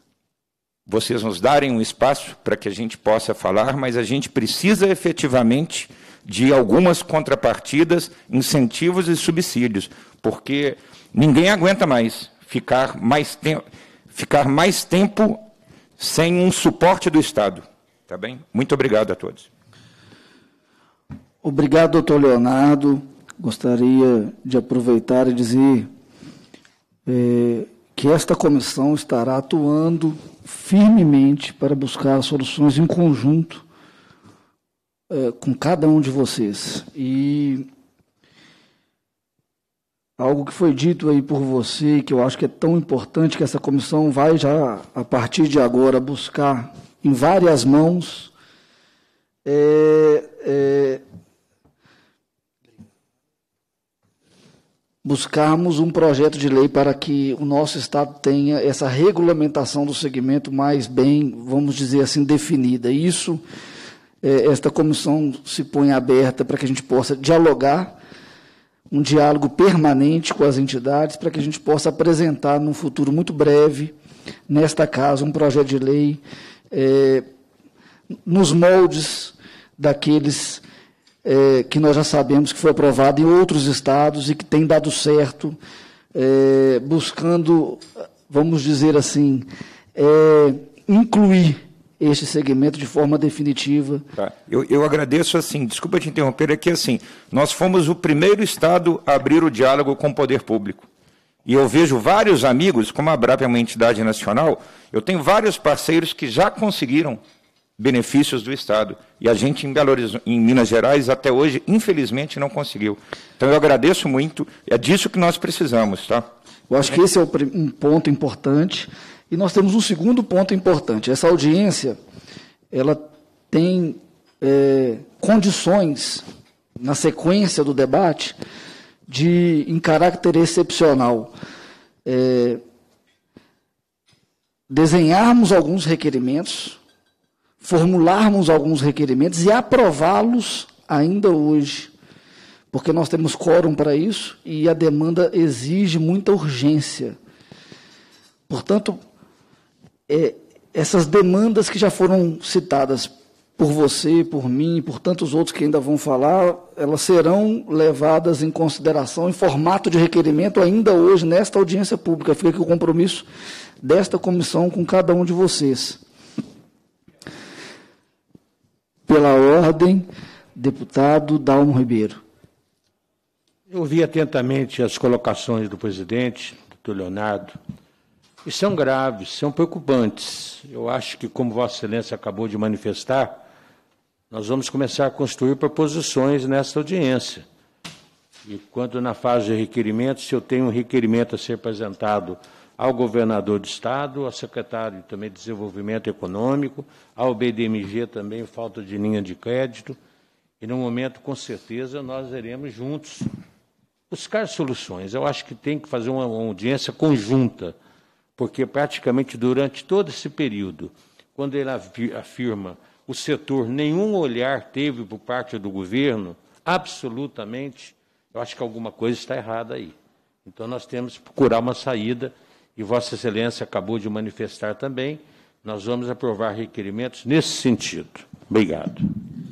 vocês nos darem um espaço para que a gente possa falar, mas a gente precisa efetivamente de algumas contrapartidas, incentivos e subsídios, porque ninguém aguenta mais ficar mais, te ficar mais tempo sem um suporte do Estado. Tá bem? Muito obrigado a todos. Obrigado, doutor Leonardo. Gostaria de aproveitar e dizer é, que esta comissão estará atuando firmemente para buscar soluções em conjunto é, com cada um de vocês. E algo que foi dito aí por você, que eu acho que é tão importante, que essa comissão vai já, a partir de agora, buscar em várias mãos, é, é, buscarmos um projeto de lei para que o nosso Estado tenha essa regulamentação do segmento mais bem, vamos dizer assim, definida. Isso, é, esta comissão se põe aberta para que a gente possa dialogar, um diálogo permanente com as entidades, para que a gente possa apresentar, num futuro muito breve, nesta casa, um projeto de lei é, nos moldes daqueles é, que nós já sabemos que foi aprovado em outros estados e que tem dado certo, é, buscando, vamos dizer assim, é, incluir este segmento de forma definitiva. Tá. Eu, eu agradeço, assim, desculpa te interromper, é que, assim, nós fomos o primeiro estado a abrir o diálogo com o poder público. E eu vejo vários amigos, como a ABRAP é uma entidade nacional, eu tenho vários parceiros que já conseguiram benefícios do Estado. E a gente, em, Belo Horizonte, em Minas Gerais, até hoje, infelizmente, não conseguiu. Então, eu agradeço muito, é disso que nós precisamos. Tá? Eu acho que esse é um ponto importante. E nós temos um segundo ponto importante. Essa audiência, ela tem é, condições, na sequência do debate, de, em caráter excepcional, é, desenharmos alguns requerimentos, formularmos alguns requerimentos e aprová-los ainda hoje, porque nós temos quórum para isso e a demanda exige muita urgência. Portanto, é, essas demandas que já foram citadas por você, por mim e por tantos outros que ainda vão falar, elas serão levadas em consideração em formato de requerimento ainda hoje, nesta audiência pública. Fica aqui o compromisso desta comissão com cada um de vocês. Pela ordem, deputado Dalmo Ribeiro. Eu ouvi atentamente as colocações do presidente, doutor Leonardo, e são graves, são preocupantes. Eu acho que, como Vossa Excelência acabou de manifestar, nós vamos começar a construir proposições nesta audiência. E quando na fase de requerimentos, se eu tenho um requerimento a ser apresentado ao governador do Estado, ao secretário também de Desenvolvimento Econômico, ao B D M G também, falta de linha de crédito, e no momento, com certeza, nós iremos juntos buscar soluções. Eu acho que tem que fazer uma audiência conjunta, porque praticamente durante todo esse período, quando ele afirma o setor, nenhum olhar teve por parte do governo, absolutamente, eu acho que alguma coisa está errada aí. Então, nós temos que procurar uma saída, e Vossa Excelência acabou de manifestar também, nós vamos aprovar requerimentos nesse sentido. Obrigado.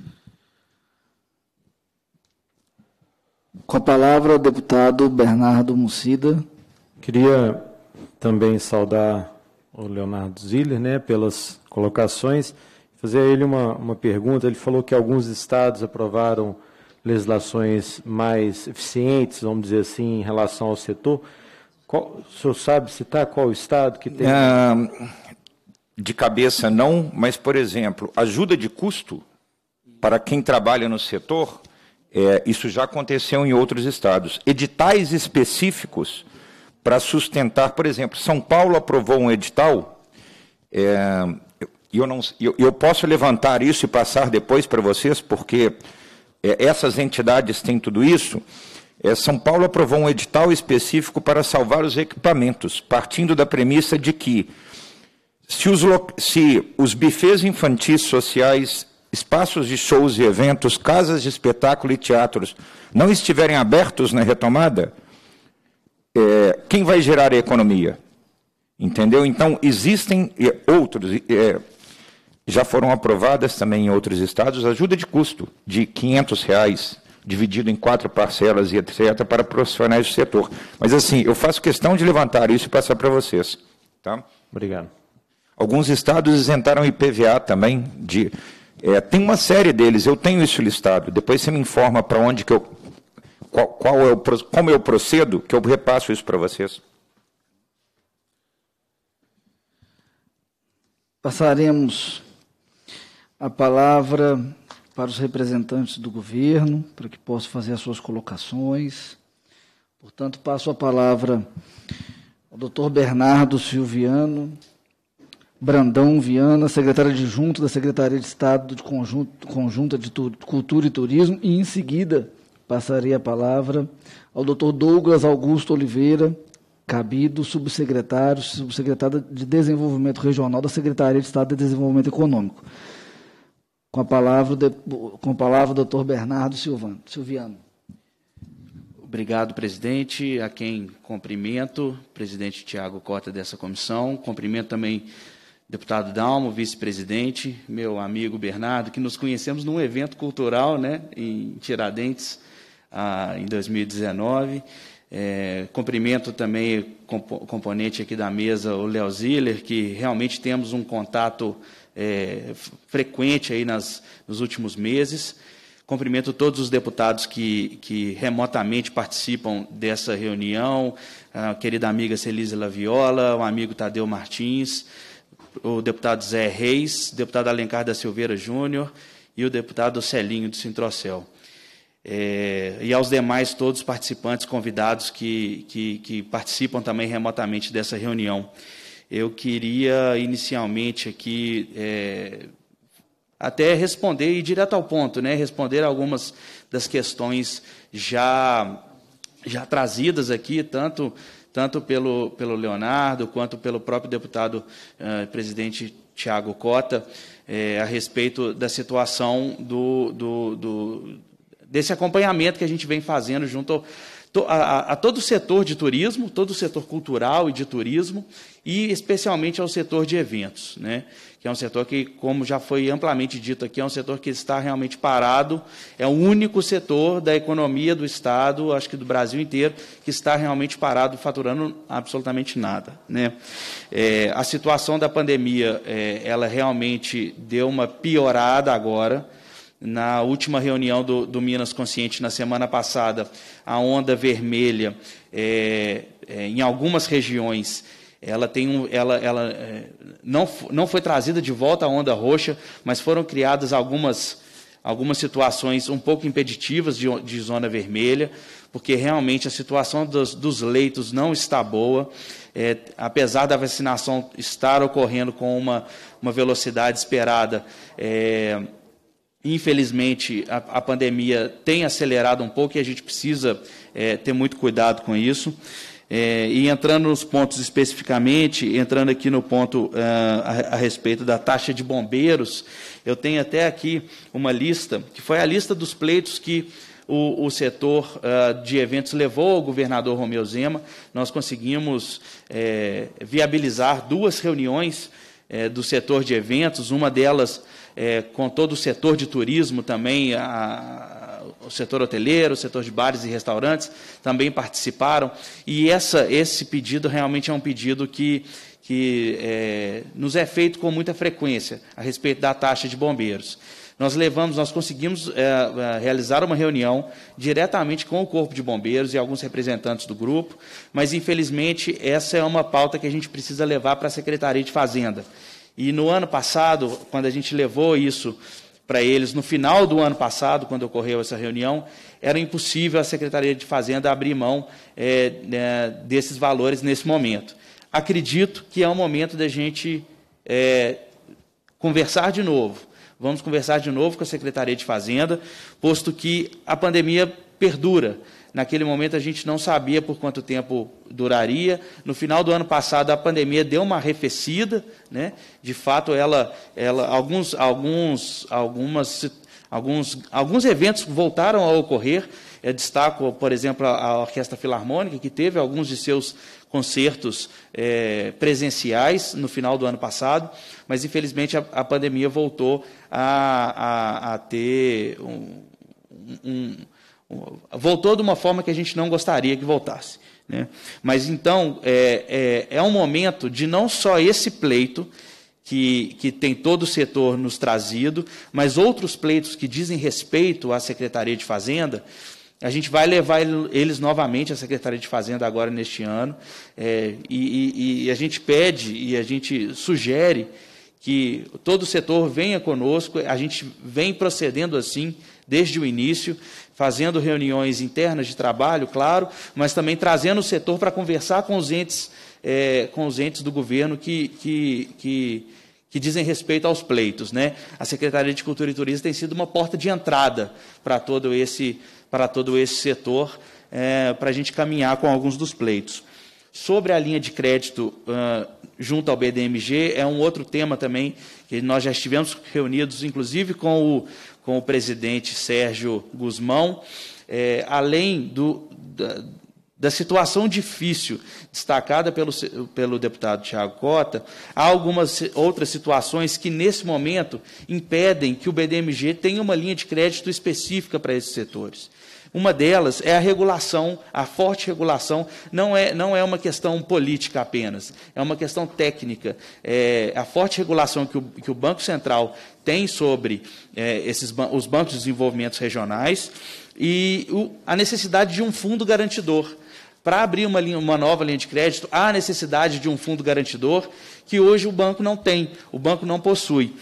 Com a palavra, o deputado Bernardo Mussida. Queria também saudar o Leonardo Ziller, né, pelas colocações, fazer a ele uma, uma pergunta. Ele falou que alguns estados aprovaram legislações mais eficientes, vamos dizer assim, em relação ao setor. Qual, o senhor sabe citar qual estado que tem? Ah, de cabeça não, mas, por exemplo, ajuda de custo para quem trabalha no setor, é, isso já aconteceu em outros estados. Editais específicos para sustentar, por exemplo, São Paulo aprovou um edital, é, eu, não, eu, eu posso levantar isso e passar depois para vocês, porque é, essas entidades têm tudo isso. É, São Paulo aprovou um edital específico para salvar os equipamentos, partindo da premissa de que se os, se os bufês infantis sociais, espaços de shows e eventos, casas de espetáculo e teatros não estiverem abertos na retomada, é, quem vai gerar a economia? Entendeu? Então, existem é, outros, é, já foram aprovadas também em outros estados, ajuda de custo de quinhentos reais, dividido em quatro parcelas e etcétera, para profissionais do setor. Mas, assim, eu faço questão de levantar isso e passar para vocês. Tá? Obrigado. Alguns estados isentaram I P V A também. De, é, tem uma série deles, eu tenho isso listado. Depois você me informa para onde que eu... Qual, qual é o, como eu procedo, que eu repasso isso para vocês. Passaremos a palavra para os representantes do governo, para que possam fazer as suas colocações. Portanto, passo a palavra ao doutor Bernardo Silviano Brandão Viana, secretário adjunto da Secretaria de Estado de Conjunto, Conjunta de Cultura e Turismo, e, em seguida, passarei a palavra ao doutor Douglas Augusto Oliveira Cabido, subsecretário, subsecretário de Desenvolvimento Regional da Secretaria de Estado de Desenvolvimento Econômico. Com a palavra, com a palavra o doutor Bernardo Silvano, Silviano. Obrigado, presidente, a quem cumprimento, presidente Tiago Cota dessa comissão, cumprimento também o deputado Dalmo, vice-presidente, meu amigo Bernardo, que nos conhecemos num evento cultural, né, em Tiradentes, ah, em dois mil e dezenove. É, cumprimento também o componente aqui da mesa, o Léo Ziller, que realmente temos um contato é, frequente aí nas, nos últimos meses. Cumprimento todos os deputados que, que remotamente participam dessa reunião, a querida amiga Celise Laviola, o amigo Tadeu Martins, o deputado Zé Reis, o deputado Alencar da Silveira Júnior e o deputado Celinho do Sintrocel. É, e aos demais todos os participantes convidados que, que, que participam também remotamente dessa reunião. Eu queria inicialmente aqui é, até responder, e direto ao ponto, né, responder algumas das questões já, já trazidas aqui, tanto, tanto pelo, pelo Leonardo, quanto pelo próprio deputado uh, presidente Tiago Cota, é, a respeito da situação do... do, do desse acompanhamento que a gente vem fazendo junto ao, a, a, a todo o setor de turismo, todo o setor cultural e de turismo, e especialmente ao setor de eventos, né? Que é um setor que, como já foi amplamente dito aqui, é um setor que está realmente parado, é o único setor da economia do Estado, acho que do Brasil inteiro, que está realmente parado, faturando absolutamente nada, né? É, a situação da pandemia, é, ela realmente deu uma piorada agora. na última reunião do, do Minas Consciente, na semana passada, a onda vermelha, é, é, em algumas regiões, ela, tem um, ela, ela é, não, não foi trazida de volta a onda roxa, mas foram criadas algumas, algumas situações um pouco impeditivas de, de zona vermelha, porque realmente a situação dos, dos leitos não está boa, é, apesar da vacinação estar ocorrendo com uma, uma velocidade esperada, é, infelizmente, a, a pandemia tem acelerado um pouco e a gente precisa é, ter muito cuidado com isso. É, e entrando nos pontos especificamente, entrando aqui no ponto uh, a, a respeito da taxa de bombeiros, eu tenho até aqui uma lista, que foi a lista dos pleitos que o, o setor uh, de eventos levou ao governador Romeu Zema. Nós conseguimos é, viabilizar duas reuniões é, do setor de eventos, uma delas É, com todo o setor de turismo também, a, o setor hoteleiro, o setor de bares e restaurantes também participaram, e essa, esse pedido realmente é um pedido que, que é, nos é feito com muita frequência a respeito da taxa de bombeiros. Nós levamos, nós conseguimos é, realizar uma reunião diretamente com o Corpo de Bombeiros e alguns representantes do grupo, mas, infelizmente, essa é uma pauta que a gente precisa levar para a Secretaria de Fazenda. E no ano passado, quando a gente levou isso para eles, no final do ano passado, quando ocorreu essa reunião, era impossível a Secretaria de Fazenda abrir mão é, é, desses valores nesse momento. Acredito que é o momento da gente é, conversar de novo. Vamos conversar de novo com a Secretaria de Fazenda, posto que a pandemia perdura. Naquele momento, a gente não sabia por quanto tempo duraria. No final do ano passado, a pandemia deu uma arrefecida, né? De fato, ela, ela, alguns, alguns, algumas, alguns, alguns eventos voltaram a ocorrer. Eu destaco, por exemplo, a Orquestra Filarmônica, que teve alguns de seus concertos é, presenciais no final do ano passado, mas, infelizmente, a, a pandemia voltou a, a, a ter um... um voltou de uma forma que a gente não gostaria que voltasse, né? Mas, então, é, é, é um momento de não só esse pleito, que, que tem todo o setor nos trazido, mas outros pleitos que dizem respeito à Secretaria de Fazenda. A gente vai levar eles novamente à Secretaria de Fazenda agora neste ano, é, e, e a gente pede e a gente sugere que todo o setor venha conosco. A gente vem procedendo assim desde o início, fazendo reuniões internas de trabalho, claro, mas também trazendo o setor para conversar com os entes, é, com os entes do governo que, que, que, que dizem respeito aos pleitos, né? A Secretaria de Cultura e Turismo tem sido uma porta de entrada para todo esse, para todo esse setor, é, para a gente caminhar com alguns dos pleitos. Sobre a linha de crédito uh, junto ao B D M G, é um outro tema também, que nós já estivemos reunidos, inclusive com o, com o presidente Sérgio Guzmão, é, além do, da, da situação difícil destacada pelo, pelo deputado Tiago Cota, há algumas outras situações que, nesse momento, impedem que o B D M G tenha uma linha de crédito específica para esses setores. Uma delas é a regulação, a forte regulação, não é, não é uma questão política apenas, é uma questão técnica. É, a forte regulação que o, que o Banco Central tem sobre é, esses, os bancos de desenvolvimento regionais e o, a necessidade de um fundo garantidor. Para abrir uma, linha, uma nova linha de crédito, há a necessidade de um fundo garantidor que hoje o banco não tem, o banco não possui.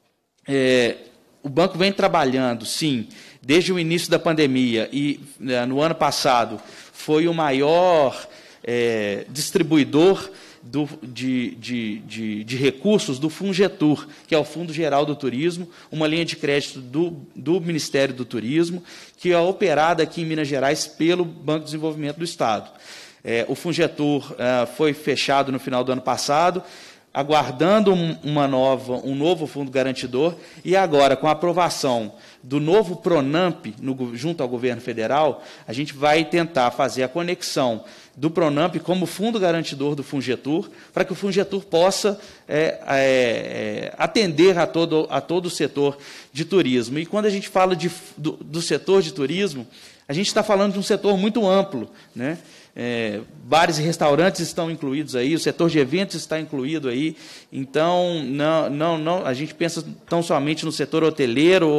É, o banco vem trabalhando, sim, desde o início da pandemia, e no ano passado foi o maior é, distribuidor do, de, de, de, de recursos do Fungetur, que é o Fundo Geral do Turismo, uma linha de crédito do, do Ministério do Turismo, que é operada aqui em Minas Gerais pelo Banco de Desenvolvimento do Estado. É, o Fungetur é, foi fechado no final do ano passado, aguardando uma nova, um novo fundo garantidor, e agora, com a aprovação do novo PRONAMP no, junto ao governo federal, a gente vai tentar fazer a conexão do PRONAMP como fundo garantidor do Fungetur, para que o Fungetur possa é, é, atender a todo, a todo o setor de turismo. E quando a gente fala de, do, do setor de turismo, a gente está falando de um setor muito amplo, né? É, bares e restaurantes estão incluídos aí, o setor de eventos está incluído aí, então não, não, não, a gente pensa tão somente no setor hoteleiro ou,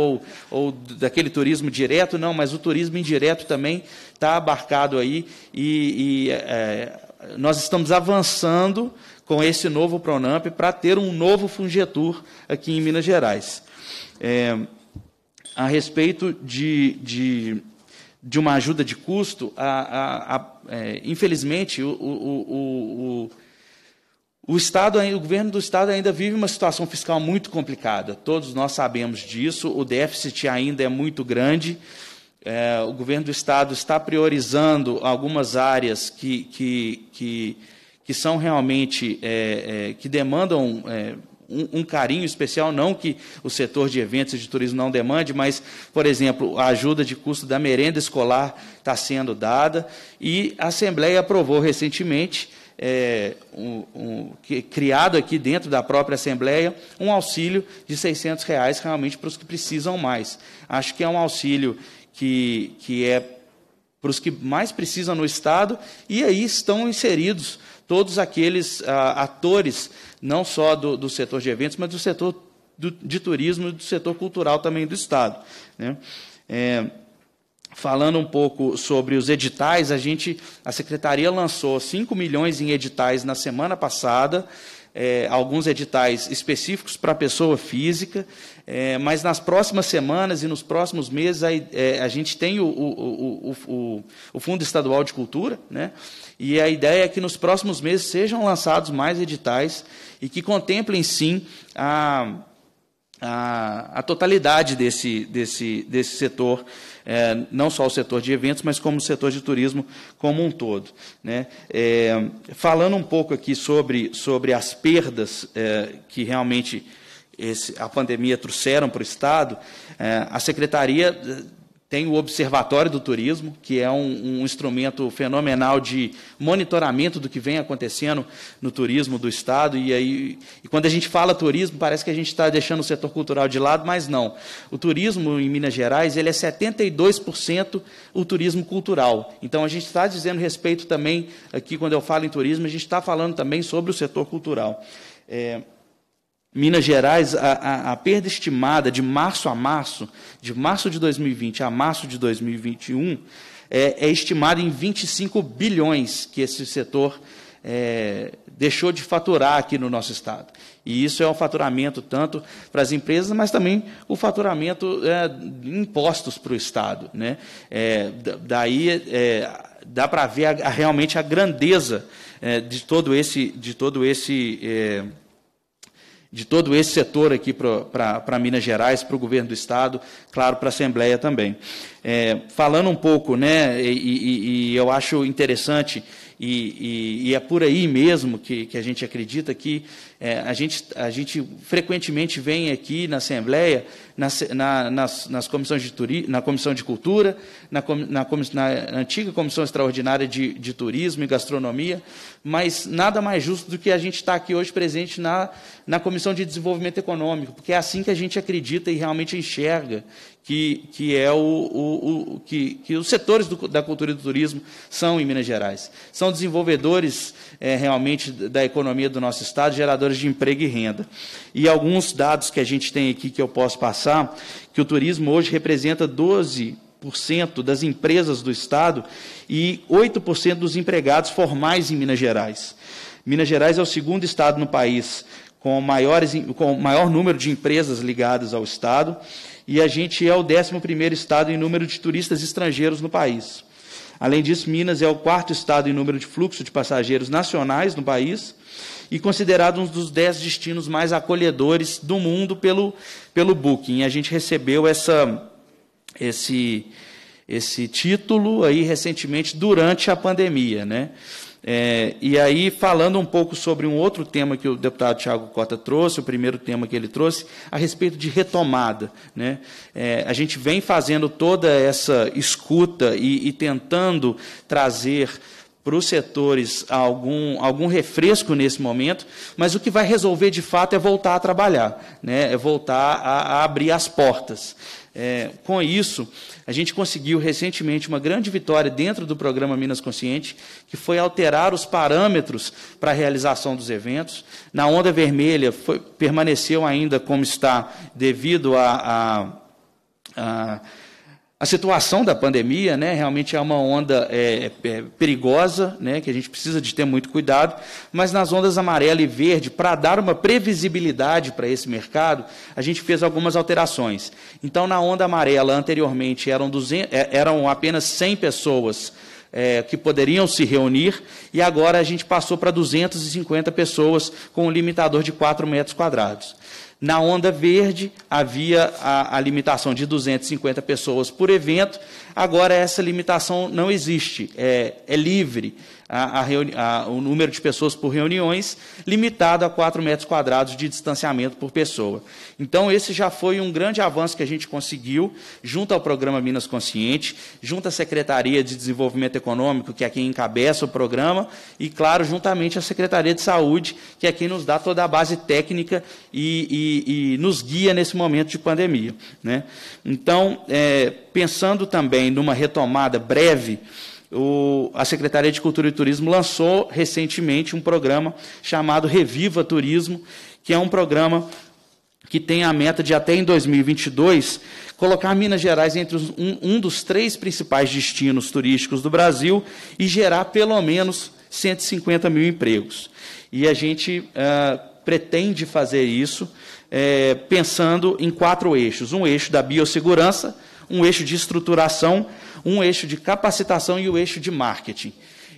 ou daquele turismo direto, não, mas o turismo indireto também está abarcado aí, e, e é, nós estamos avançando com esse novo Pronamp para ter um novo Fungetur aqui em Minas Gerais. É, a respeito de, de, de uma ajuda de custo, a, a, a, é, infelizmente, o, o, o, o, Estado, o governo do Estado ainda vive uma situação fiscal muito complicada. Todos nós sabemos disso, o déficit ainda é muito grande. É, o governo do Estado está priorizando algumas áreas que, que, que, que são realmente, é, é, que demandam é, um, um carinho especial, não que o setor de eventos e de turismo não demande, mas, por exemplo, a ajuda de custo da merenda escolar está sendo dada, e a Assembleia aprovou recentemente, é, um, um, que, criado aqui dentro da própria Assembleia, um auxílio de seiscentos reais realmente para os que precisam mais. Acho que é um auxílio que, que é para os que mais precisam no Estado, e aí estão inseridos todos aqueles ah, atores, não só do, do setor de eventos, mas do setor do, de turismo e do setor cultural também do Estado, né? É, falando um pouco sobre os editais, a gente, a Secretaria lançou cinco milhões em editais na semana passada, é, alguns editais específicos para a pessoa física, é, mas nas próximas semanas e nos próximos meses a, é, a gente tem o, o, o, o, o Fundo Estadual de Cultura, né? E a ideia é que nos próximos meses sejam lançados mais editais e que contemplem, sim, a, a, a totalidade desse, desse, desse setor, é, não só o setor de eventos, mas como o setor de turismo como um todo, né? É, falando um pouco aqui sobre, sobre as perdas é, que realmente esse, a pandemia trouxeram para o Estado, é, a Secretaria tem o Observatório do Turismo, que é um, um instrumento fenomenal de monitoramento do que vem acontecendo no turismo do Estado. E, aí, e quando a gente fala turismo, parece que a gente está deixando o setor cultural de lado, mas não. O turismo em Minas Gerais ele é setenta e dois por cento o turismo cultural. Então, a gente está dizendo respeito também, aqui quando eu falo em turismo, a gente está falando também sobre o setor cultural. É, Minas Gerais, a, a, a perda estimada de março a março, de março de dois mil e vinte a março de dois mil e vinte e um, é, é estimada em vinte e cinco bilhões que esse setor é, deixou de faturar aqui no nosso Estado. E isso é um faturamento tanto para as empresas, mas também o faturamento é, de impostos para o Estado, né? É, daí é, dá para ver a, a, realmente a grandeza é, de todo esse... De todo esse é, de todo esse setor aqui para Minas Gerais, para o governo do Estado, claro, para a Assembleia também. É, falando um pouco, né, e, e, e eu acho interessante, e, e, e é por aí mesmo que, que a gente acredita que é, a, gente, a gente frequentemente vem aqui na Assembleia, na, na, nas, nas comissões de turi, na Comissão de Cultura, na, na, na antiga Comissão Extraordinária de, de Turismo e Gastronomia, mas nada mais justo do que a gente estar aqui hoje presente na, na Comissão de Desenvolvimento Econômico, porque é assim que a gente acredita e realmente enxerga que, que, é o, o, o, que, que os setores do, da cultura e do turismo são em Minas Gerais. São desenvolvedores é, realmente da economia do nosso Estado, geradores de emprego e renda. E alguns dados que a gente tem aqui que eu posso passar, que o turismo hoje representa doze por cento das empresas do Estado e oito por cento dos empregados formais em Minas Gerais. Minas Gerais é o segundo Estado no país com, maiores, com o maior número de empresas ligadas ao Estado, e a gente é o décimo primeiro Estado em número de turistas estrangeiros no país. Além disso, Minas é o quarto Estado em número de fluxo de passageiros nacionais no país e considerado um dos dez destinos mais acolhedores do mundo pelo, pelo Booking. A gente recebeu essa... esse, esse título aí recentemente durante a pandemia, né? É, e aí, falando um pouco sobre um outro tema que o deputado Thiago Cota trouxe, o primeiro tema que ele trouxe, a respeito de retomada, né? É, a gente vem fazendo toda essa escuta e, e tentando trazer para os setores algum, algum refresco nesse momento, mas o que vai resolver de fato é voltar a trabalhar, né? É voltar a, a abrir as portas. É, com isso, a gente conseguiu recentemente uma grande vitória dentro do programa Minas Consciente, que foi alterar os parâmetros para a realização dos eventos. Na onda vermelha, foi, permaneceu ainda como está, devido a, a a, a situação da pandemia, né, realmente é uma onda é, é, perigosa, né, que a gente precisa de ter muito cuidado, mas nas ondas amarela e verde, para dar uma previsibilidade para esse mercado, a gente fez algumas alterações. Então, na onda amarela, anteriormente, eram, duzentos, eram apenas cem pessoas É, que poderiam se reunir, e agora a gente passou para duzentas e cinquenta pessoas com um limitador de quatro metros quadrados. Na onda verde, havia a, a limitação de duzentas e cinquenta pessoas por evento, agora essa limitação não existe, é, é livre a, a reuni- a, o número de pessoas por reuniões, limitado a quatro metros quadrados de distanciamento por pessoa. Então, esse já foi um grande avanço que a gente conseguiu, junto ao Programa Minas Consciente, junto à Secretaria de Desenvolvimento Econômico, que é quem encabeça o programa, e, claro, juntamente à Secretaria de Saúde, que é quem nos dá toda a base técnica e, e, e nos guia nesse momento de pandemia, né? Então, é, pensando também numa retomada breve, o, a Secretaria de Cultura e Turismo lançou recentemente um programa chamado Reviva Turismo, que é um programa que tem a meta de, até em dois mil e vinte e dois, colocar Minas Gerais entre os, um, um dos três principais destinos turísticos do Brasil e gerar pelo menos cento e cinquenta mil empregos. E a gente uh, pretende fazer isso é, pensando em quatro eixos. Um eixo da biossegurança, um eixo de estruturação, um eixo de capacitação e o eixo de marketing.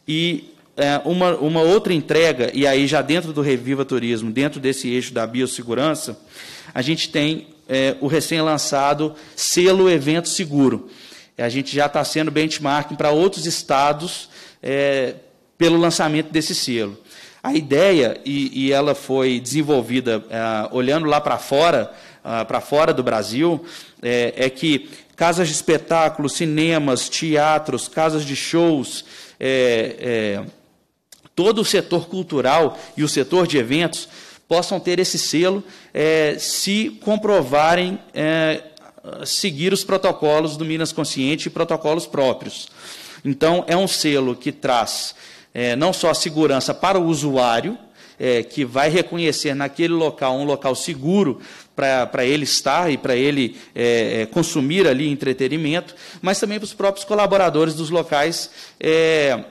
E é, uma, uma outra entrega, e aí já dentro do Reviva Turismo, dentro desse eixo da biossegurança, a gente tem é, o recém-lançado selo Evento Seguro. A gente já está sendo benchmarking para outros estados é, pelo lançamento desse selo. A ideia, e, e ela foi desenvolvida é, olhando lá para fora, é, para fora do Brasil, é, é que casas de espetáculos, cinemas, teatros, casas de shows, é, é, todo o setor cultural e o setor de eventos possam ter esse selo é, se comprovarem é, seguir os protocolos do Minas Consciente e protocolos próprios. Então, é um selo que traz é, não só a segurança para o usuário, é, que vai reconhecer naquele local um local seguro para ele estar e para ele é, consumir ali entretenimento, mas também para os próprios colaboradores dos locais é,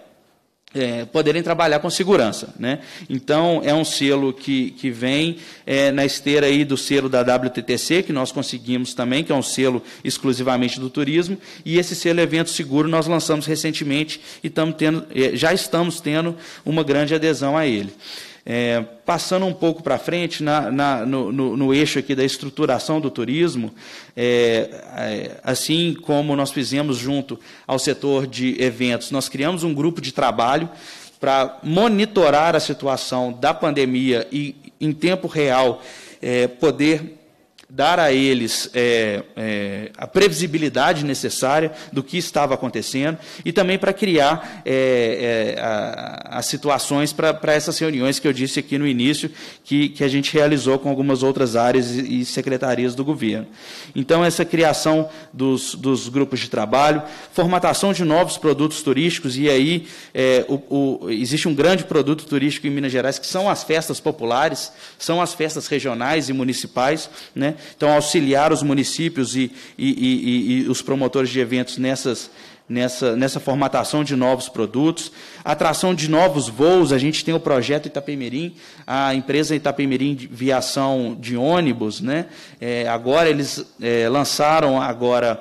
é, poderem trabalhar com segurança, né? Então, é um selo que, que vem é, na esteira aí do selo da W T T C, que nós conseguimos também, que é um selo exclusivamente do turismo, e esse selo Evento Seguro nós lançamos recentemente e estamos tendo, já estamos tendo uma grande adesão a ele. É, passando um pouco para frente, na, na, no, no, no eixo aqui da estruturação do turismo, é, é, assim como nós fizemos junto ao setor de eventos, nós criamos um grupo de trabalho para monitorar a situação da pandemia e, em tempo real, é, poder dar a eles é, é, a previsibilidade necessária do que estava acontecendo e também para criar é, é, a, as situações para essas reuniões que eu disse aqui no início, que, que a gente realizou com algumas outras áreas e, e secretarias do governo. Então, essa criação dos, dos grupos de trabalho, formatação de novos produtos turísticos, e aí é, o, o, existe um grande produto turístico em Minas Gerais, que são as festas populares, são as festas regionais e municipais, né? Então, auxiliar os municípios e, e, e, e os promotores de eventos nessas, nessa, nessa formatação de novos produtos, atração de novos voos. A gente tem o projeto Itapemirim, a empresa Itapemirim de Viação de ônibus, né? É, agora eles é, lançaram agora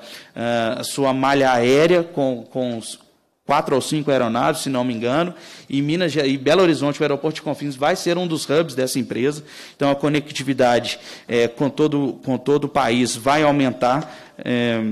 a sua malha aérea com, com os quatro ou cinco aeronaves, se não me engano, e Minas e Belo Horizonte, o aeroporto de Confins, vai ser um dos hubs dessa empresa. Então, a conectividade é, com, todo, com todo o país vai aumentar é,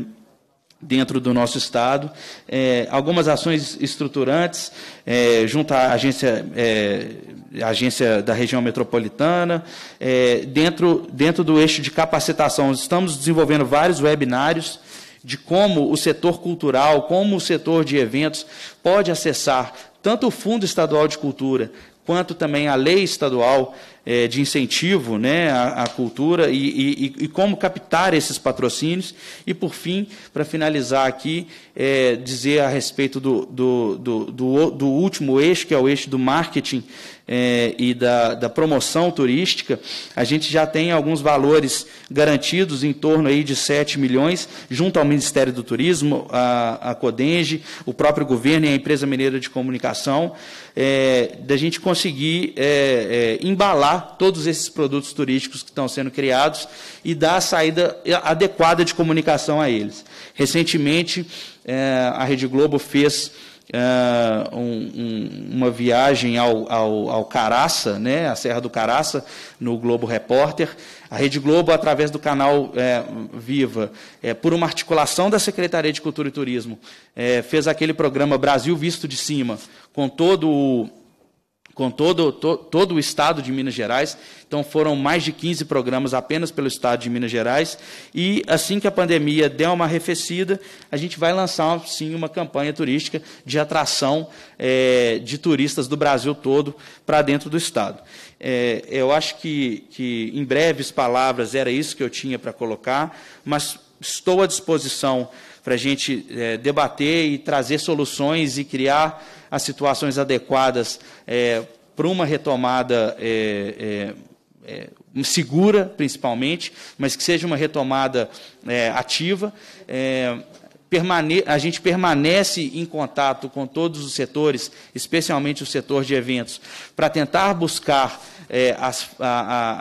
dentro do nosso estado. É, algumas ações estruturantes, é, junto à agência, é, agência da região metropolitana, é, dentro, dentro do eixo de capacitação. Estamos desenvolvendo vários webinários de como o setor cultural, como o setor de eventos pode acessar tanto o Fundo Estadual de Cultura, quanto também a lei estadual é, de incentivo, né, à, à cultura e, e, e como captar esses patrocínios. E, por fim, para finalizar aqui, é, dizer a respeito do, do, do, do, do último eixo, que é o eixo do marketing é, e da, da promoção turística. A gente já tem alguns valores garantidos em torno aí de sete milhões, junto ao Ministério do Turismo, a, a Codenge, o próprio governo e a Empresa Mineira de Comunicação, é, da gente conseguir é, é, embalar todos esses produtos turísticos que estão sendo criados e dar a saída adequada de comunicação a eles. Recentemente, é, a Rede Globo fez é, um, um, uma viagem ao, ao, ao Caraça, né, a Serra do Caraça, no Globo Repórter. A Rede Globo, através do canal é, Viva, é, por uma articulação da Secretaria de Cultura e Turismo, é, fez aquele programa Brasil Visto de Cima, com todo o, com todo, to, todo o estado de Minas Gerais. Então, foram mais de quinze programas apenas pelo estado de Minas Gerais. E, assim que a pandemia der uma arrefecida, a gente vai lançar, sim, uma campanha turística de atração é, de turistas do Brasil todo para dentro do estado. É, eu acho que, que, em breves palavras, era isso que eu tinha para colocar, mas estou à disposição para a gente é, debater e trazer soluções e criar as situações adequadas é, para uma retomada é, é, é, segura, principalmente, mas que seja uma retomada é, ativa. É, Permane a gente permanece em contato com todos os setores, especialmente o setor de eventos, para tentar buscar é, as, a,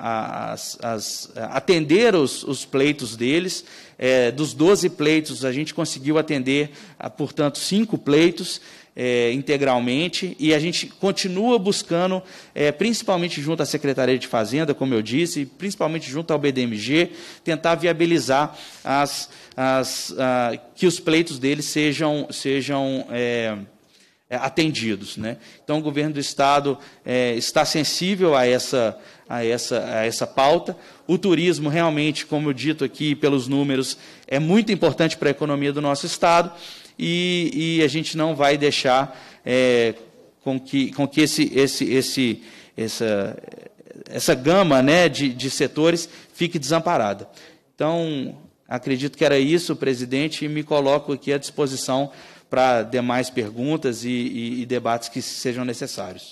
a, as, as, atender os, os pleitos deles. É, dos doze pleitos, a gente conseguiu atender, a, portanto, cinco pleitos é, integralmente, e a gente continua buscando, é, principalmente junto à Secretaria de Fazenda, como eu disse, principalmente junto ao B D M G, tentar viabilizar as, as, a, que os pleitos deles sejam, sejam é, atendidos, né? Então, o governo do Estado é, está sensível a essa, a, essa, a essa pauta. O turismo, realmente, como eu dito aqui pelos números, é muito importante para a economia do nosso Estado, e, e a gente não vai deixar é, com que, com que esse, esse, esse, essa, essa gama, né, de, de setores fique desamparada. Então, acredito que era isso, presidente, e me coloco aqui à disposição para demais perguntas e, e, e debates que sejam necessários.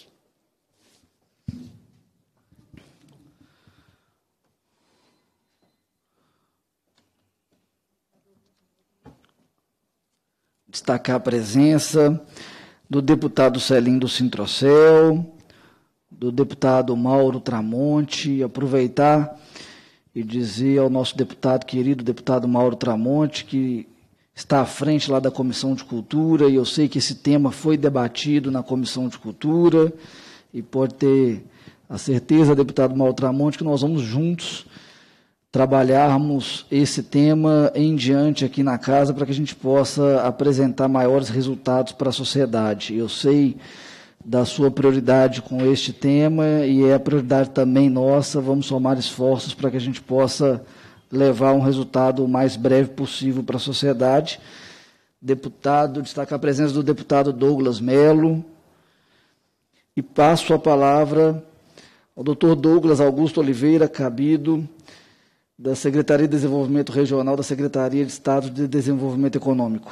Destacar a presença do deputado Celim do Sintrocel, do deputado Mauro Tramonte, aproveitar e dizer ao nosso deputado, querido deputado Mauro Tramonte, que está à frente lá da Comissão de Cultura, e eu sei que esse tema foi debatido na Comissão de Cultura, e pode ter a certeza, deputado Mauro Tramonte, que nós vamos juntos trabalharmos esse tema em diante aqui na casa para que a gente possa apresentar maiores resultados para a sociedade. Eu sei da sua prioridade com este tema e é a prioridade também nossa. Vamos somar esforços para que a gente possa levar um resultado o mais breve possível para a sociedade. Deputado, destacar a presença do deputado Douglas Melo e passo a palavra ao doutor Douglas Augusto Oliveira Cabido, da Secretaria de Desenvolvimento Regional da Secretaria de Estado de Desenvolvimento Econômico.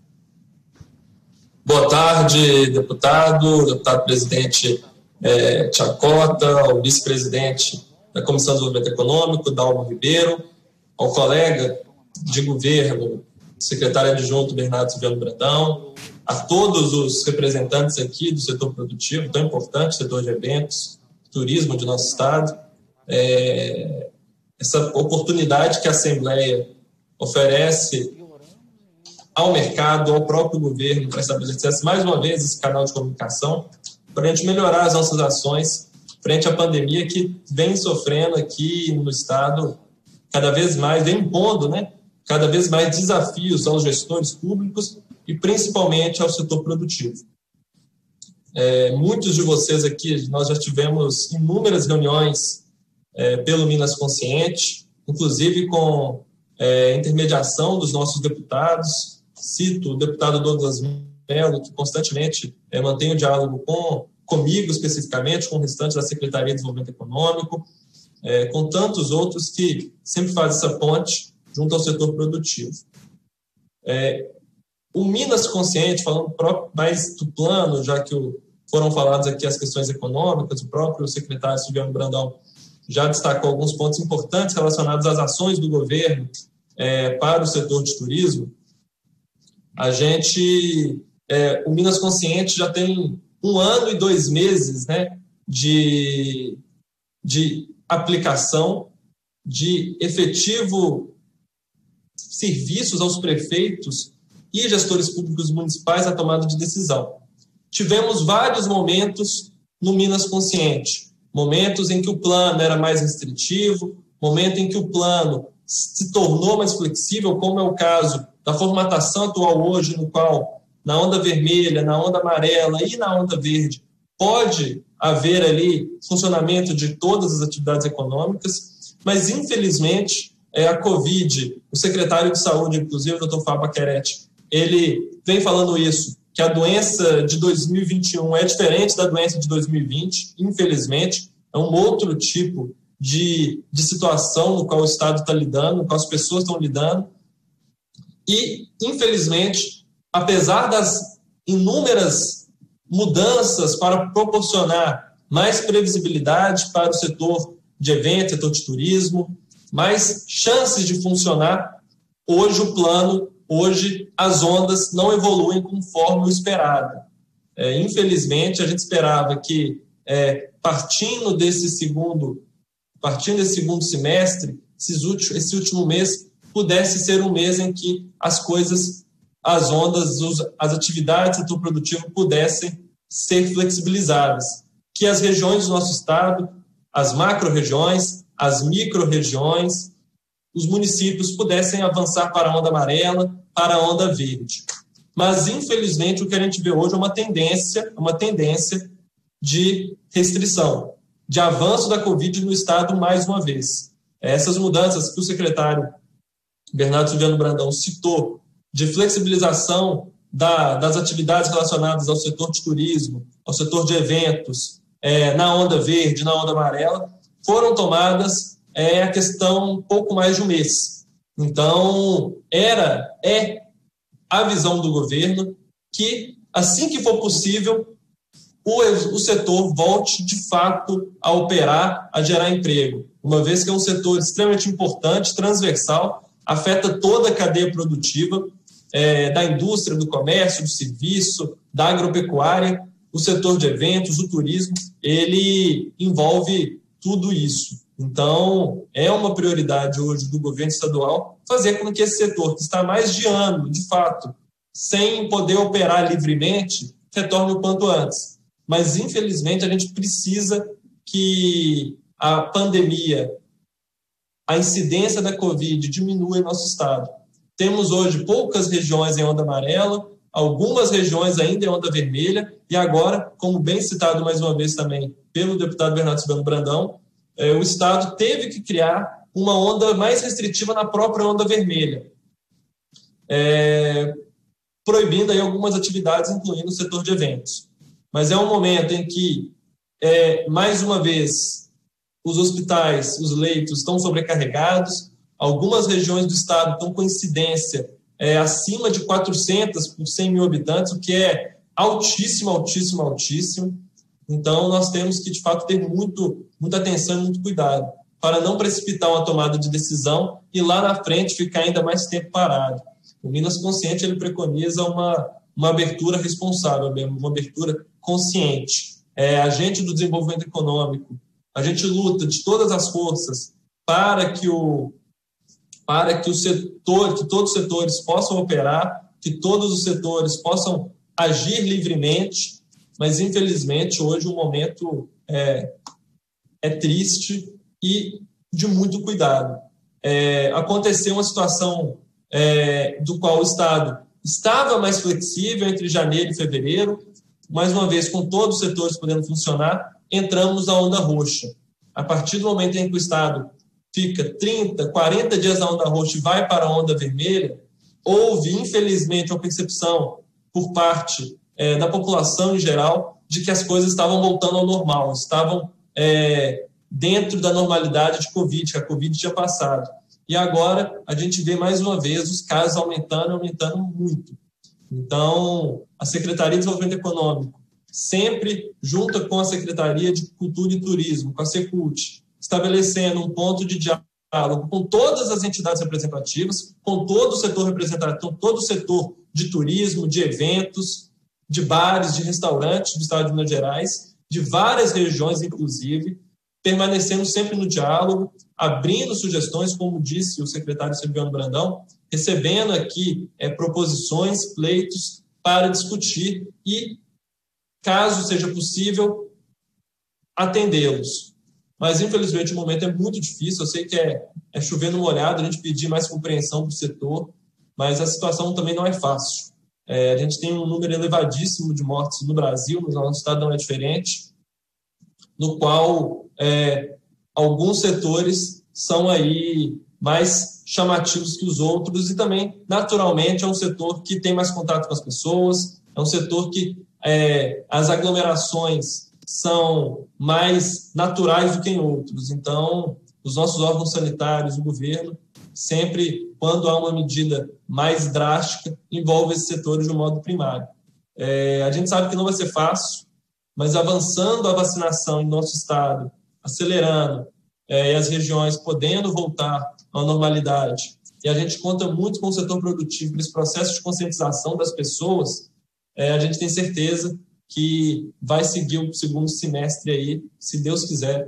Boa tarde, deputado, deputado presidente é, Tiago Cota, ao vice-presidente da Comissão de Desenvolvimento Econômico, Dalmo Ribeiro, ao colega de governo, secretário adjunto Bernardo Silviano Brandão, a todos os representantes aqui do setor produtivo, tão importante, setor de eventos, turismo de nosso estado. É, essa oportunidade que a Assembleia oferece ao mercado, ao próprio governo, para estabelecer mais uma vez esse canal de comunicação, para a gente melhorar as nossas ações frente à pandemia que vem sofrendo aqui no estado cada vez mais, vem impondo, né, cada vez mais desafios aos gestores públicos e principalmente ao setor produtivo. É, muitos de vocês aqui, nós já tivemos inúmeras reuniões é, pelo Minas Consciente, inclusive com é, intermediação dos nossos deputados. Cito o deputado Douglas Melo, que constantemente é, mantém o diálogo com, comigo especificamente, com o restante da Secretaria de Desenvolvimento Econômico, é, com tantos outros que sempre fazem essa ponte junto ao setor produtivo. É, o Minas Consciente, falando mais do plano, já que o, foram faladas aqui as questões econômicas, o próprio secretário Silviano Brandão já destacou alguns pontos importantes relacionados às ações do governo é, para o setor de turismo. A gente, é, o Minas Consciente já tem um ano e dois meses, né, de, de aplicação de efetivo serviços aos prefeitos e gestores públicos municipais à tomada de decisão. Tivemos vários momentos no Minas Consciente, momentos em que o plano era mais restritivo, momento em que o plano se tornou mais flexível, como é o caso da formatação atual hoje, no qual, na onda vermelha, na onda amarela e na onda verde, pode haver ali funcionamento de todas as atividades econômicas, mas, infelizmente, é, a Covid, o secretário de Saúde, inclusive, o doutor Fábio Aquerete, ele vem falando isso, que a doença de dois mil e vinte e um é diferente da doença de dois mil e vinte, infelizmente, é um outro tipo de, de situação no qual o Estado está lidando, no qual as pessoas estão lidando, e, infelizmente, apesar das inúmeras mudanças para proporcionar mais previsibilidade para o setor de eventos, setor de turismo, mais chances de funcionar, hoje o plano, hoje as ondas não evoluem conforme o esperado. É, infelizmente, a gente esperava que, é, partindo desse segundo, partindo desse segundo semestre, esses últimos, esse último mês pudesse ser um mês em que as coisas, as ondas, os, as atividades do setor produtivo pudessem ser flexibilizadas, que as regiões do nosso estado, as macro-regiões, as micro-regiões, os municípios pudessem avançar para a onda amarela, para a onda verde. Mas, infelizmente, o que a gente vê hoje é uma tendência, uma tendência de restrição, de avanço da Covid no estado mais uma vez. Essas mudanças que o secretário Bernardo Silviano Brandão citou, de flexibilização da, das atividades relacionadas ao setor de turismo, ao setor de eventos, é, na onda verde, na onda amarela, foram tomadas é, a questão um pouco mais de um mês. Então, era, é a visão do governo que, assim que for possível, o, o setor volte, de fato, a operar, a gerar emprego, uma vez que é um setor extremamente importante, transversal, afeta toda a cadeia produtiva, é, da indústria, do comércio, do serviço, da agropecuária, o setor de eventos, o turismo, ele envolve tudo isso. Então, é uma prioridade hoje do governo estadual fazer com que esse setor, que está há mais de ano, de fato, sem poder operar livremente, retorne o quanto antes. Mas, infelizmente, a gente precisa que a pandemia, a incidência da Covid diminua em nosso estado. Temos hoje poucas regiões em onda amarela, algumas regiões ainda em onda vermelha, e agora, como bem citado mais uma vez também pelo deputado Bernardo Silviano Brandão, eh, o estado teve que criar uma onda mais restritiva na própria onda vermelha, eh, proibindo aí algumas atividades, incluindo o setor de eventos. Mas é um momento em que, eh, mais uma vez, os hospitais, os leitos estão sobrecarregados, algumas regiões do estado estão com incidência é, acima de quatrocentos por cem mil habitantes, o que é altíssimo, altíssimo, altíssimo. Então, nós temos que, de fato, ter muito, muita atenção e muito cuidado para não precipitar uma tomada de decisão e lá na frente ficar ainda mais tempo parado. O Minas Consciente ele preconiza uma, uma abertura responsável, uma abertura consciente. É, a gente do desenvolvimento econômico, a gente luta de todas as forças para que o, para que o setor, que todos os setores possam operar, que todos os setores possam agir livremente, mas infelizmente hoje o momento é, é triste e de muito cuidado. É, aconteceu uma situação é, do qual o Estado estava mais flexível entre janeiro e fevereiro, mais uma vez com todos os setores podendo funcionar, entramos na onda roxa. A partir do momento em que o Estado fica trinta, quarenta dias na onda roxa e vai para a onda vermelha, houve, infelizmente, uma percepção por parte é, da população em geral de que as coisas estavam voltando ao normal, estavam é, dentro da normalidade de Covid, que a Covid tinha passado. E agora a gente vê mais uma vez os casos aumentando, aumentando muito. Então, a Secretaria de Desenvolvimento Econômico, sempre junto com a Secretaria de Cultura e Turismo, com a Secult, estabelecendo um ponto de diálogo com todas as entidades representativas, com todo o setor representativo, todo o setor de turismo, de eventos, de bares, de restaurantes do Estado de Minas Gerais, de várias regiões, inclusive, permanecendo sempre no diálogo, abrindo sugestões, como disse o secretário Silviano Brandão, recebendo aqui é, proposições, pleitos para discutir e, caso seja possível, atendê-los. Mas, infelizmente, o momento é muito difícil. Eu sei que é, é chover no molhado, a gente pedir mais compreensão do setor, mas a situação também não é fácil. É, a gente tem um número elevadíssimo de mortes no Brasil, no nosso estado não é diferente, no qual é, alguns setores são aí mais chamativos que os outros e também, naturalmente, é um setor que tem mais contato com as pessoas, é um setor que é, as aglomerações são mais naturais do que em outros. Então, os nossos órgãos sanitários, o governo, sempre, quando há uma medida mais drástica, envolve esses setores de um modo primário. É, a gente sabe que não vai ser fácil, mas avançando a vacinação em nosso estado, acelerando, é, e as regiões podendo voltar à normalidade, e a gente conta muito com o setor produtivo nesse processo de conscientização das pessoas, é, a gente tem certeza que vai seguir o segundo semestre aí, se Deus quiser,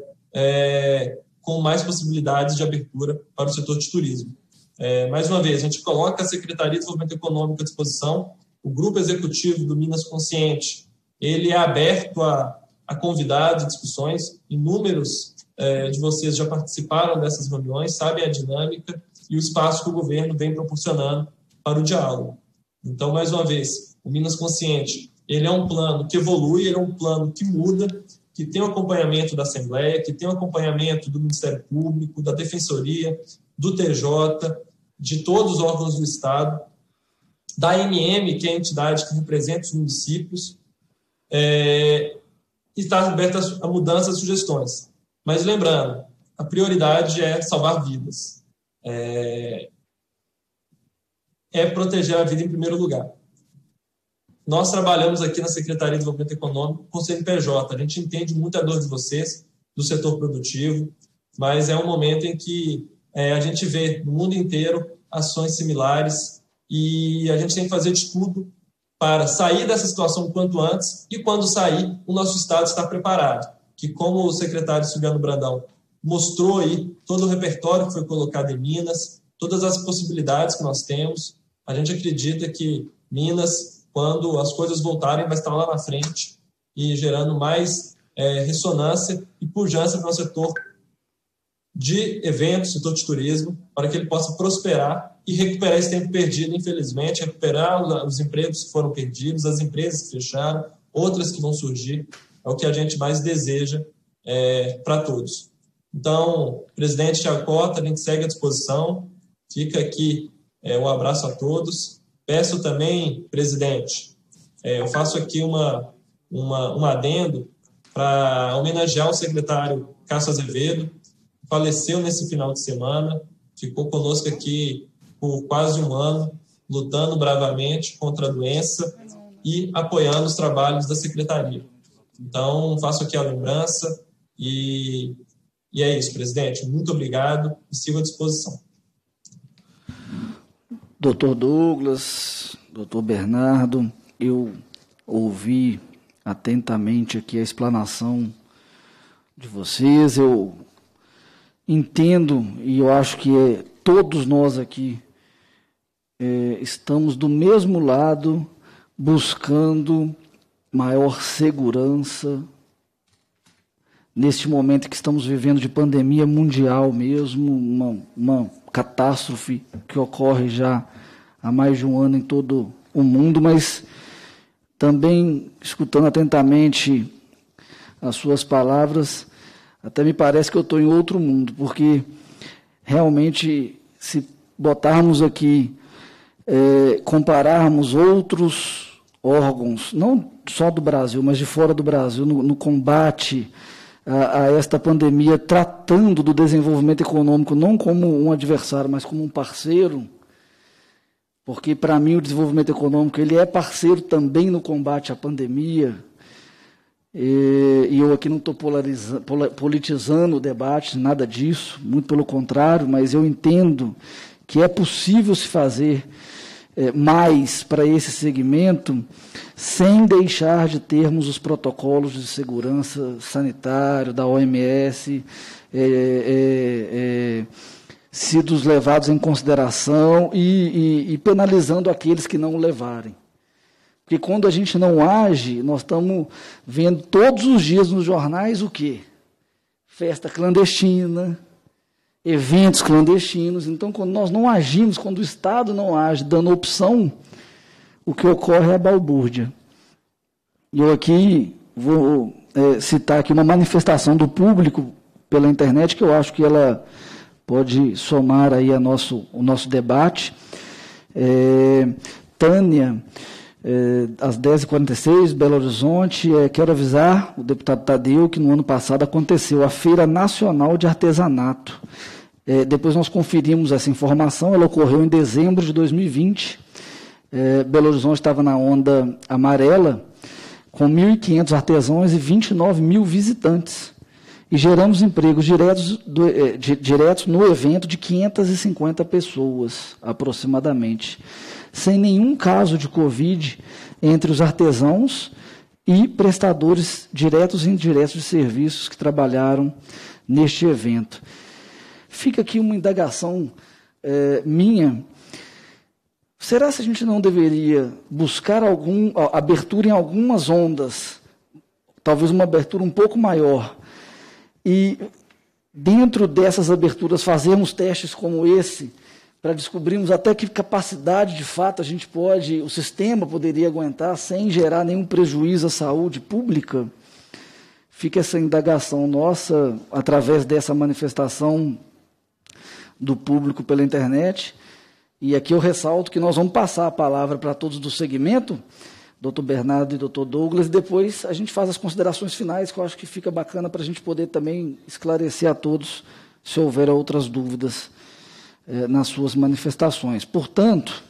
é, com mais possibilidades de abertura para o setor de turismo. É, mais uma vez, a gente coloca a Secretaria de Desenvolvimento Econômico à disposição, o Grupo Executivo do Minas Consciente, ele é aberto a, a convidados, discussões, inúmeros é, de vocês já participaram dessas reuniões, sabem a dinâmica e o espaço que o governo vem proporcionando para o diálogo. Então, mais uma vez, o Minas Consciente, ele é um plano que evolui, ele é um plano que muda, que tem o acompanhamento da Assembleia, que tem o acompanhamento do Ministério Público, da Defensoria, do T J, de todos os órgãos do Estado, da M M, que é a entidade que representa os municípios, é, e está aberta a mudanças e sugestões. Mas lembrando, a prioridade é salvar vidas. É, é proteger a vida em primeiro lugar. Nós trabalhamos aqui na Secretaria de Desenvolvimento Econômico com o C N P J. A gente entende muito a dor de vocês, do setor produtivo, mas é um momento em que é, a gente vê no mundo inteiro ações similares e a gente tem que fazer de tudo para sair dessa situação o quanto antes e, quando sair, o nosso Estado está preparado. Que, como o secretário Silviano Brandão mostrou aí todo o repertório que foi colocado em Minas, todas as possibilidades que nós temos, a gente acredita que Minas, quando as coisas voltarem, vai estar lá na frente e gerando mais é, ressonância e pujança para o setor de eventos, setor de turismo, para que ele possa prosperar e recuperar esse tempo perdido, infelizmente, recuperar os empregos que foram perdidos, as empresas que fecharam, outras que vão surgir, é o que a gente mais deseja é, para todos. Então, presidente Thiago Cota, a gente segue à disposição, fica aqui é, um abraço a todos. Peço também, presidente, é, eu faço aqui uma, uma, um adendo para homenagear o secretário Cássio Azevedo, que faleceu nesse final de semana, ficou conosco aqui por quase um ano, lutando bravamente contra a doença e apoiando os trabalhos da secretaria. Então, faço aqui a lembrança e, e é isso, presidente. Muito obrigado e sigo à disposição. Doutor Douglas, doutor Bernardo, eu ouvi atentamente aqui a explanação de vocês, eu entendo e eu acho que é, todos nós aqui é, estamos do mesmo lado, buscando maior segurança neste momento que estamos vivendo de pandemia mundial mesmo, uma, uma catástrofe que ocorre já há mais de um ano em todo o mundo, mas também, escutando atentamente as suas palavras, até me parece que eu estou em outro mundo, porque realmente, se botarmos aqui, é, compararmos outros órgãos, não só do Brasil, mas de fora do Brasil, no, no combate a, a esta pandemia, tratando do desenvolvimento econômico não como um adversário, mas como um parceiro, porque, para mim, o desenvolvimento econômico ele é parceiro também no combate à pandemia, e, e eu aqui não estou politizando o debate, nada disso, muito pelo contrário, mas eu entendo que é possível se fazer é, mais para esse segmento sem deixar de termos os protocolos de segurança sanitário da O M S, é, é, é, sido levados em consideração e, e, e penalizando aqueles que não o levarem. Porque quando a gente não age, nós estamos vendo todos os dias nos jornais o quê? Festa clandestina, eventos clandestinos. Então, quando nós não agimos, quando o Estado não age dando opção, o que ocorre é a balbúrdia. E eu aqui vou é, citar aqui uma manifestação do público pela internet, que eu acho que ela pode somar aí a nosso, o nosso debate. É, Tânia, é, às dez e quarenta e seis, Belo Horizonte, é, quero avisar o deputado Tadeu que no ano passado aconteceu a Feira Nacional de Artesanato. É, depois nós conferimos essa informação, ela ocorreu em dezembro de dois mil e vinte. É, Belo Horizonte estava na onda amarela, com mil e quinhentos artesãos e vinte e nove mil visitantes. E geramos empregos diretos, do, eh, diretos no evento de quinhentas e cinquenta pessoas, aproximadamente, sem nenhum caso de Covid entre os artesãos e prestadores diretos e indiretos de serviços que trabalharam neste evento. Fica aqui uma indagação eh, minha. Será que a gente não deveria buscar algum, abertura em algumas ondas, talvez uma abertura um pouco maior, e, dentro dessas aberturas, fazermos testes como esse, para descobrirmos até que capacidade, de fato, a gente pode, o sistema poderia aguentar, sem gerar nenhum prejuízo à saúde pública? Fica essa indagação nossa, através dessa manifestação do público pela internet. E aqui eu ressalto que nós vamos passar a palavra para todos do segmento, doutor Bernardo e doutor Douglas, e depois a gente faz as considerações finais, que eu acho que fica bacana para a gente poder também esclarecer a todos, se houver outras dúvidas eh, nas suas manifestações. Portanto,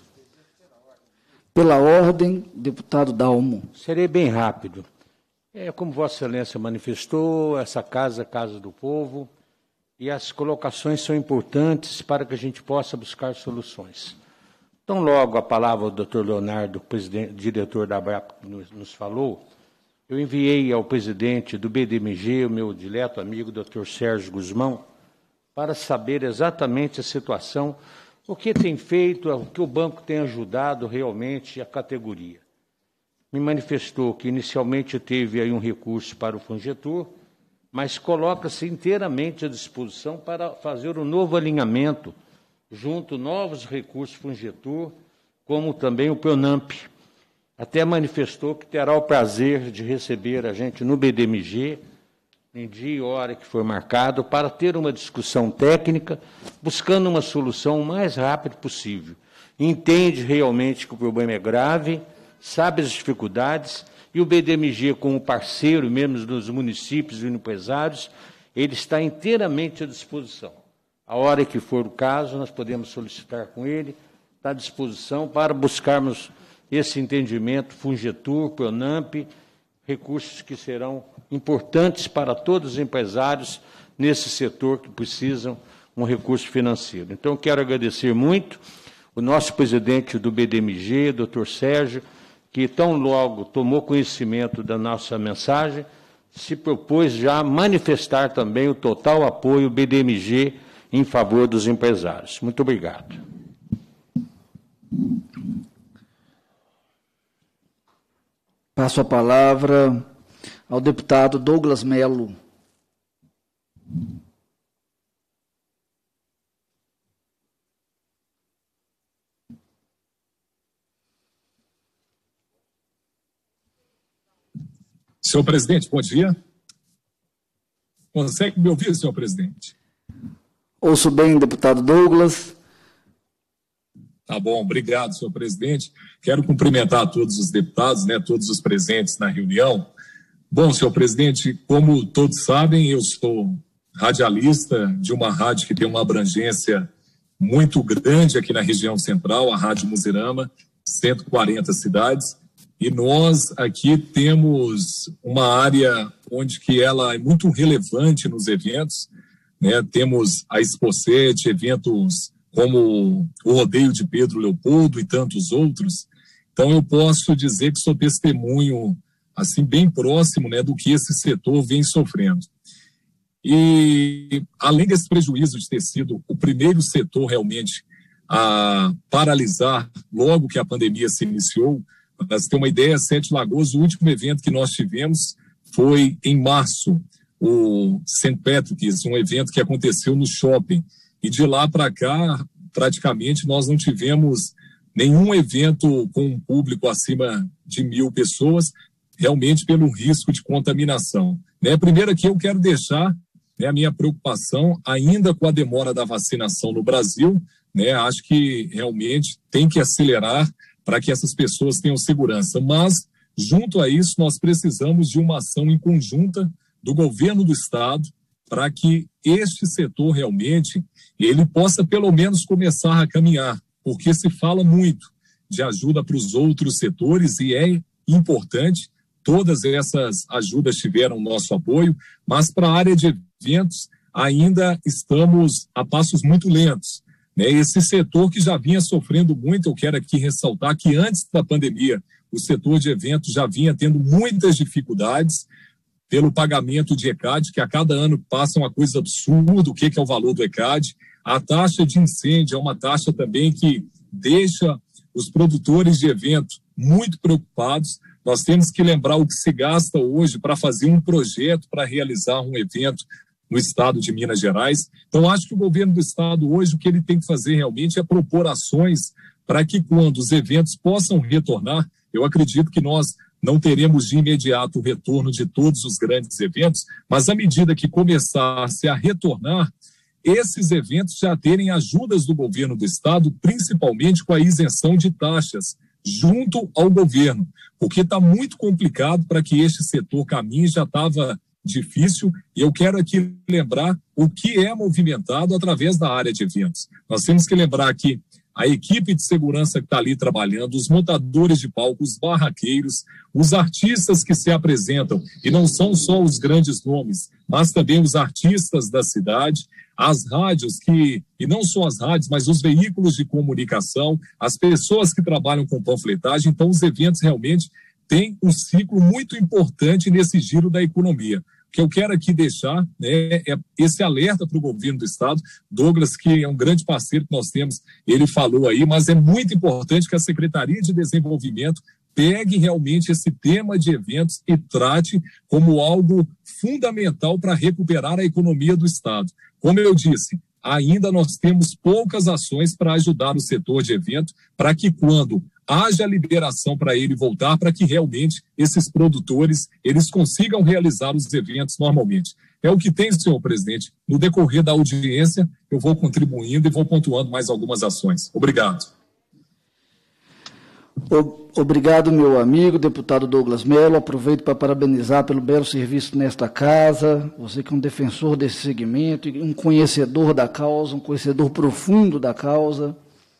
pela ordem, deputado Dalmo. Serei bem rápido. É, como Vossa Excelência manifestou, essa casa é a casa do povo, e as colocações são importantes para que a gente possa buscar soluções. Então, logo a palavra ao doutor Leonardo, presidente, diretor da ABRAP, nos, nos falou, eu enviei ao presidente do B D M G, o meu dileto amigo, doutor Sérgio Guzmão, para saber exatamente a situação, o que tem feito, o que o banco tem ajudado realmente a categoria. Me manifestou que inicialmente teve aí um recurso para o Fungetur, mas coloca-se inteiramente à disposição para fazer um novo alinhamento, junto novos recursos Fungetur, como também o Pronamp. Até manifestou que terá o prazer de receber a gente no B D M G, em dia e hora que for marcado, para ter uma discussão técnica, buscando uma solução o mais rápido possível. Entende realmente que o problema é grave, sabe as dificuldades, e o B D M G, como parceiro mesmo dos municípios e empresários, ele está inteiramente à disposição. A hora que for o caso, nós podemos solicitar com ele, está à disposição para buscarmos esse entendimento, Fungetur, Pronamp, recursos que serão importantes para todos os empresários nesse setor que precisam um recurso financeiro. Então, quero agradecer muito o nosso presidente do B D M G, doutor Sérgio, que tão logo tomou conhecimento da nossa mensagem, se propôs já a manifestar também o total apoio B D M G em favor dos empresários. Muito obrigado. Passo a palavra ao deputado Douglas Melo. Senhor presidente, bom dia. Consegue me ouvir, senhor presidente? Ouço bem, deputado Douglas. Tá bom, obrigado, senhor presidente. Quero cumprimentar todos os deputados, né, todos os presentes na reunião. Bom, senhor presidente, como todos sabem, eu sou radialista de uma rádio que tem uma abrangência muito grande aqui na região central, a Rádio Muzirama, cento e quarenta cidades, e nós aqui temos uma área onde que ela é muito relevante nos eventos, né? Temos a Expo sete, eventos como o Rodeio de Pedro Leopoldo e tantos outros. Então eu posso dizer que sou testemunho assim bem próximo, né, do que esse setor vem sofrendo. E além desse prejuízo de ter sido o primeiro setor realmente a paralisar logo que a pandemia se iniciou, para você ter uma ideia, Sete Lagoas, o último evento que nós tivemos foi em março, o Saint Patrick's, um evento que aconteceu no shopping. E de lá para cá, praticamente, nós não tivemos nenhum evento com um público acima de mil pessoas, realmente pelo risco de contaminação. Né? Primeiro aqui eu quero deixar, né, a minha preocupação ainda com a demora da vacinação no Brasil. Né? Acho que realmente tem que acelerar para que essas pessoas tenham segurança. Mas, junto a isso, nós precisamos de uma ação em conjunta do governo do Estado para que este setor realmente ele possa pelo menos começar a caminhar, porque se fala muito de ajuda para os outros setores e é importante, todas essas ajudas tiveram nosso apoio, mas para a área de eventos ainda estamos a passos muito lentos. Né? Esse setor que já vinha sofrendo muito, eu quero aqui ressaltar que antes da pandemia o setor de eventos já vinha tendo muitas dificuldades pelo pagamento de ECAD, que a cada ano passa uma coisa absurda, o que é o valor do ECAD. A taxa de incêndio é uma taxa também que deixa os produtores de evento muito preocupados. Nós temos que lembrar o que se gasta hoje para fazer um projeto para realizar um evento no estado de Minas Gerais. Então, acho que o governo do estado hoje, o que ele tem que fazer realmente é propor ações para que quando os eventos possam retornar, eu acredito que nós não teremos de imediato o retorno de todos os grandes eventos, mas à medida que começar-se a retornar, esses eventos já terem ajudas do governo do estado, principalmente com a isenção de taxas, junto ao governo, porque está muito complicado para que este setor caminhe, já estava difícil, e eu quero aqui lembrar o que é movimentado através da área de eventos. Nós temos que lembrar que a equipe de segurança que está ali trabalhando, os montadores de palco, os barraqueiros, os artistas que se apresentam, e não são só os grandes nomes, mas também os artistas da cidade, as rádios que, e não só as rádios, mas os veículos de comunicação, as pessoas que trabalham com panfletagem. Então os eventos realmente têm um ciclo muito importante nesse giro da economia. O que eu quero aqui deixar, né, é esse alerta para o governo do estado. Douglas, que é um grande parceiro que nós temos, ele falou aí, mas é muito importante que a Secretaria de Desenvolvimento pegue realmente esse tema de eventos e trate como algo fundamental para recuperar a economia do estado. Como eu disse, ainda nós temos poucas ações para ajudar o setor de evento, para que quando haja liberação para ele voltar, para que realmente esses produtores eles consigam realizar os eventos normalmente. É o que tem, senhor presidente. No decorrer da audiência, eu vou contribuindo e vou pontuando mais algumas ações. Obrigado. Obrigado, meu amigo, deputado Douglas Mello. Aproveito para parabenizar pelo belo serviço nesta casa. Você que é um defensor desse segmento, um conhecedor da causa, um conhecedor profundo da causa.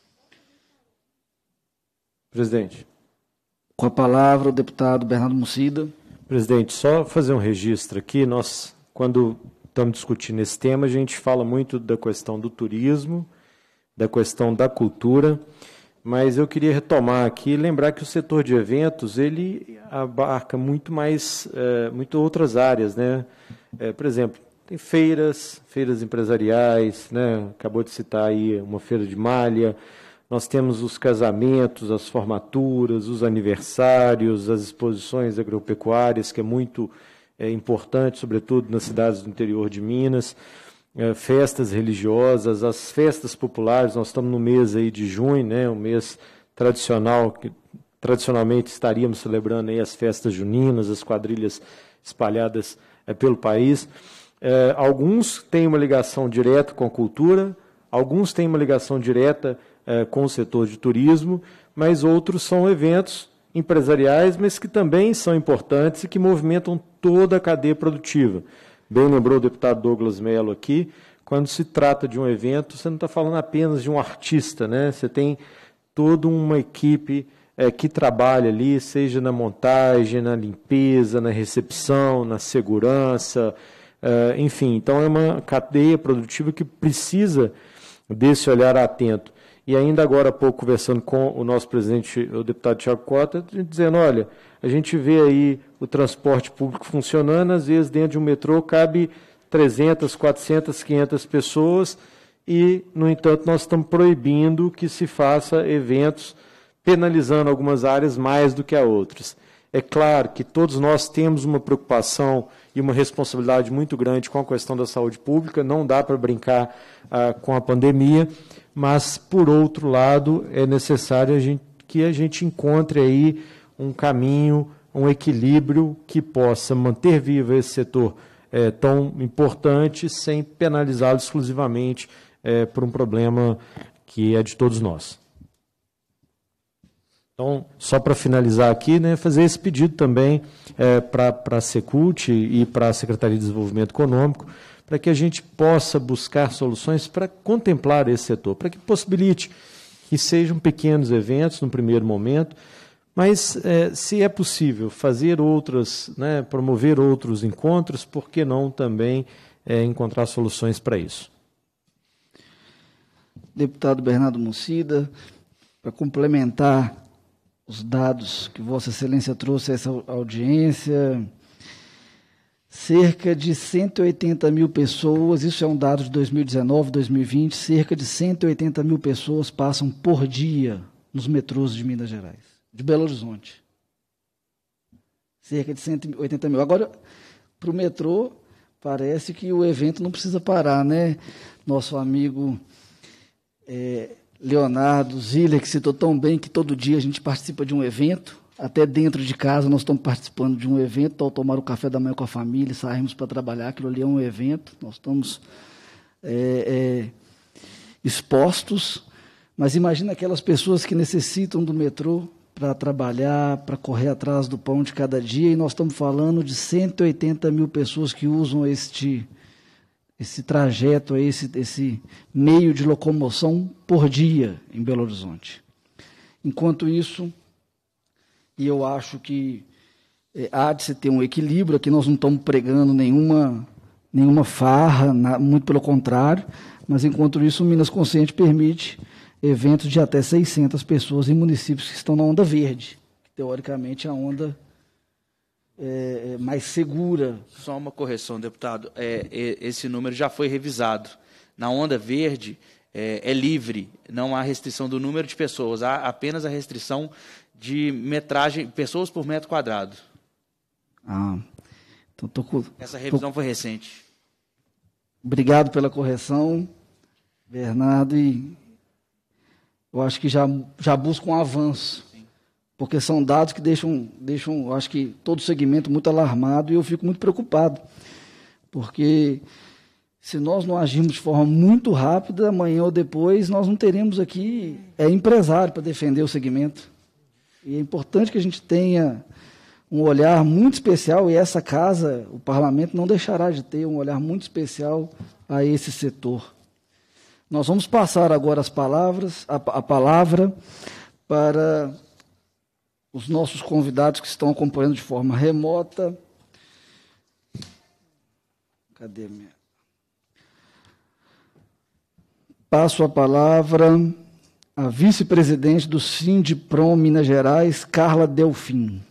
Presidente. Com a palavra, o deputado Bernardo Mucida. Presidente, só fazer um registro aqui. Nós, quando estamos discutindo esse tema, a gente fala muito da questão do turismo, da questão da cultura, mas eu queria retomar aqui e lembrar que o setor de eventos, ele abarca muito mais, é, muito outras áreas, né? É, por exemplo, tem feiras, feiras empresariais, né? Acabou de citar aí uma feira de malha. Nós temos os casamentos, as formaturas, os aniversários, as exposições agropecuárias, que é muito é, importante, sobretudo nas cidades do interior de Minas, é, festas religiosas, as festas populares. Nós estamos no mês aí de junho, né, um mês tradicional, que tradicionalmente estaríamos celebrando aí as festas juninas, as quadrilhas espalhadas é, pelo país. É, alguns têm uma ligação direta com a cultura, alguns têm uma ligação direta é, com o setor de turismo, mas outros são eventos empresariais, mas que também são importantes e que movimentam toda a cadeia produtiva. Bem lembrou o deputado Douglas Mello aqui, quando se trata de um evento, você não está falando apenas de um artista, né? Você tem toda uma equipe é, que trabalha ali, seja na montagem, na limpeza, na recepção, na segurança, é, enfim. Então, é uma cadeia produtiva que precisa desse olhar atento. E ainda agora há pouco, conversando com o nosso presidente, o deputado Tiago Cota, dizendo, olha, a gente vê aí o transporte público funcionando, às vezes dentro de um metrô cabe trezentas, quatrocentas, quinhentas pessoas e, no entanto, nós estamos proibindo que se faça eventos penalizando algumas áreas mais do que a outras. É claro que todos nós temos uma preocupação e uma responsabilidade muito grande com a questão da saúde pública, não dá para brincar ah, com a pandemia, mas, por outro lado, é necessário a gente, que a gente encontre aí um caminho, um equilíbrio que possa manter vivo esse setor é, tão importante, sem penalizá-lo exclusivamente é, por um problema que é de todos nós. Então, só para finalizar aqui, né, fazer esse pedido também é, para a Secult e para a Secretaria de Desenvolvimento Econômico, para que a gente possa buscar soluções para contemplar esse setor, para que possibilite que sejam pequenos eventos no primeiro momento, mas é, se é possível fazer outras, né, promover outros encontros, por que não também é, encontrar soluções para isso? Deputado Bernardo Mucida, para complementar os dados que Vossa Excelência trouxe a essa audiência, cerca de cento e oitenta mil pessoas, isso é um dado de dois mil e dezenove, dois mil e vinte, cerca de cento e oitenta mil pessoas passam por dia nos metrôs de Minas Gerais, de Belo Horizonte. Cerca de cento e oitenta mil. Agora, para o metrô, parece que o evento não precisa parar, né? Nosso amigo é, Leonardo Ziller, que citou tão bem que todo dia a gente participa de um evento, até dentro de casa nós estamos participando de um evento, ao tomar o café da manhã com a família, saímos para trabalhar, aquilo ali é um evento, nós estamos é, é, expostos, mas imagina aquelas pessoas que necessitam do metrô para trabalhar, para correr atrás do pão de cada dia, e nós estamos falando de cento e oitenta mil pessoas que usam este, esse trajeto, esse, esse meio de locomoção por dia em Belo Horizonte. Enquanto isso, e eu acho que é, há de se ter um equilíbrio, aqui nós não estamos pregando nenhuma, nenhuma farra, na, muito pelo contrário, mas enquanto isso o Minas Consciente permite eventos de até seiscentas pessoas em municípios que estão na onda verde, que teoricamente é a onda é, é mais segura. Só uma correção, deputado, é, é, esse número já foi revisado. Na onda verde é, é livre, não há restrição do número de pessoas, há apenas a restrição de metragem, pessoas por metro quadrado. Ah, então tô com, Essa revisão tô... foi recente. Obrigado pela correção, Bernardo, e eu acho que já, já busca um avanço, sim, porque são dados que deixam, deixam, eu acho que todo o segmento muito alarmado, e eu fico muito preocupado, porque se nós não agirmos de forma muito rápida, amanhã ou depois, nós não teremos aqui é, empresário para defender o segmento. E é importante que a gente tenha um olhar muito especial, e essa casa, o parlamento, não deixará de ter um olhar muito especial a esse setor. Nós vamos passar agora as palavras, a, a palavra para os nossos convidados que estão acompanhando de forma remota. Cadê minha? Passo a palavra à vice-presidente do Sindiprom Minas Gerais, Carla Delfim.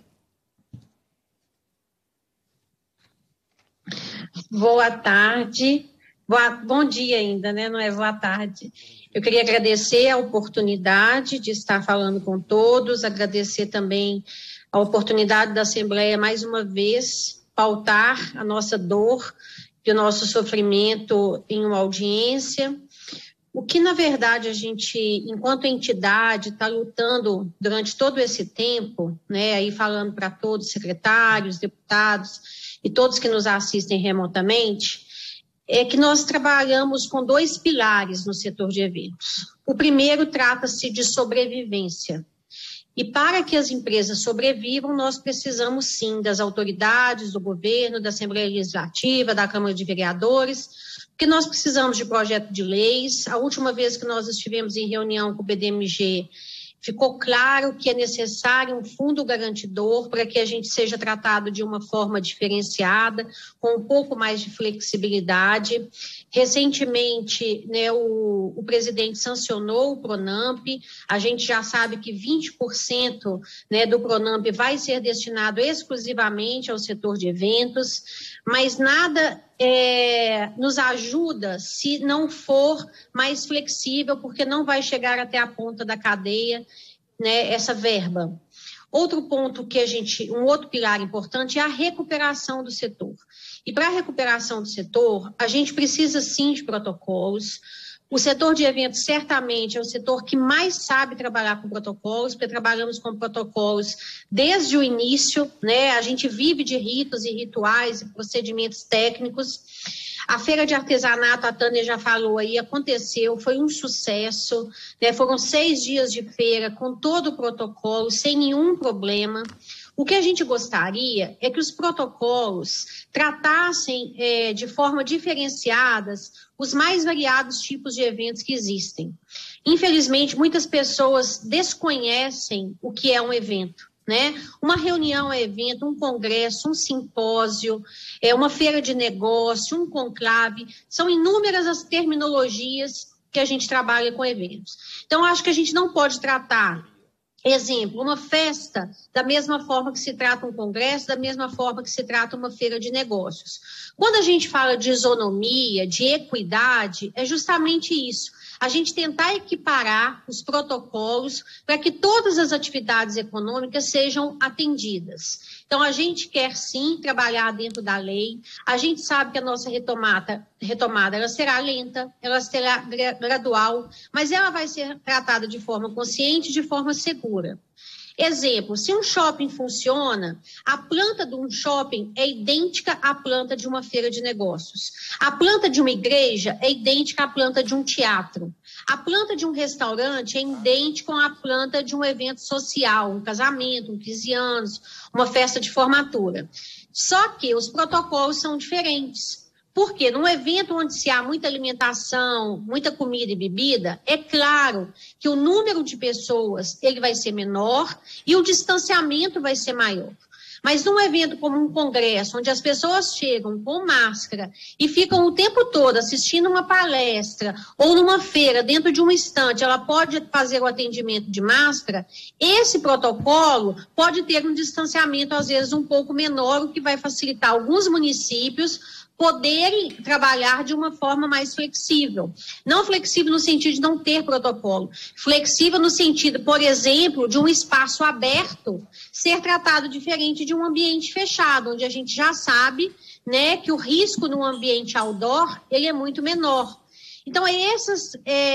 Boa tarde. Boa, bom dia ainda, né? Não é boa tarde. Eu queria agradecer a oportunidade de estar falando com todos, agradecer também a oportunidade da Assembleia, mais uma vez, pautar a nossa dor e o nosso sofrimento em uma audiência. O que, na verdade, a gente, enquanto entidade, está lutando durante todo esse tempo, né, aí falando para todos, secretários, deputados e todos que nos assistem remotamente, é que nós trabalhamos com dois pilares no setor de eventos. O primeiro trata-se de sobrevivência. E para que as empresas sobrevivam, nós precisamos sim das autoridades, do governo, da Assembleia Legislativa, da Câmara de Vereadores, porque nós precisamos de projeto de leis. A última vez que nós estivemos em reunião com o B D M G, ficou claro que é necessário um fundo garantidor para que a gente seja tratado de uma forma diferenciada, com um pouco mais de flexibilidade. Recentemente, né, o, o presidente sancionou o Pronamp. A gente já sabe que vinte por cento, né, do Pronamp vai ser destinado exclusivamente ao setor de eventos, mas nada é, nos ajuda se não for mais flexível, porque não vai chegar até a ponta da cadeia, né, essa verba. Outro ponto que a gente, um outro pilar importante é a recuperação do setor. E para a recuperação do setor, a gente precisa sim de protocolos. O setor de eventos certamente é o setor que mais sabe trabalhar com protocolos, porque trabalhamos com protocolos desde o início, né? A gente vive de ritos e rituais e procedimentos técnicos. A feira de artesanato, a Tânia já falou aí, aconteceu, foi um sucesso, né? Foram seis dias de feira com todo o protocolo, sem nenhum problema. O que a gente gostaria é que os protocolos tratassem é, de forma diferenciadas os mais variados tipos de eventos que existem. Infelizmente, muitas pessoas desconhecem o que é um evento, né? Uma reunião é evento, um congresso, um simpósio, é uma feira de negócio, um conclave, são inúmeras as terminologias que a gente trabalha com eventos. Então, acho que a gente não pode tratar, exemplo, uma festa da mesma forma que se trata um congresso, da mesma forma que se trata uma feira de negócios. Quando a gente fala de isonomia, de equidade, é justamente isso. A gente tentar equiparar os protocolos para que todas as atividades econômicas sejam atendidas. Então, a gente quer sim trabalhar dentro da lei. A gente sabe que a nossa retomada, retomada ela será lenta, ela será gradual, mas ela vai ser tratada de forma consciente, de forma segura. Exemplo, se um shopping funciona, a planta de um shopping é idêntica à planta de uma feira de negócios. A planta de uma igreja é idêntica à planta de um teatro. A planta de um restaurante é idêntica à planta de um evento social, um casamento, um quinze anos, uma festa de formatura. Só que os protocolos são diferentes. Porque num evento onde se há muita alimentação, muita comida e bebida, é claro que o número de pessoas ele vai ser menor e o distanciamento vai ser maior. Mas num evento como um congresso, onde as pessoas chegam com máscara e ficam o tempo todo assistindo uma palestra ou numa feira, dentro de um estande, ela pode fazer o atendimento de máscara, esse protocolo pode ter um distanciamento, às vezes, um pouco menor, o que vai facilitar alguns municípios poderem trabalhar de uma forma mais flexível. Não flexível no sentido de não ter protocolo. Flexível no sentido, por exemplo, de um espaço aberto ser tratado diferente de um ambiente fechado, onde a gente já sabe, né, que o risco no ambiente outdoor ele é muito menor. Então, essas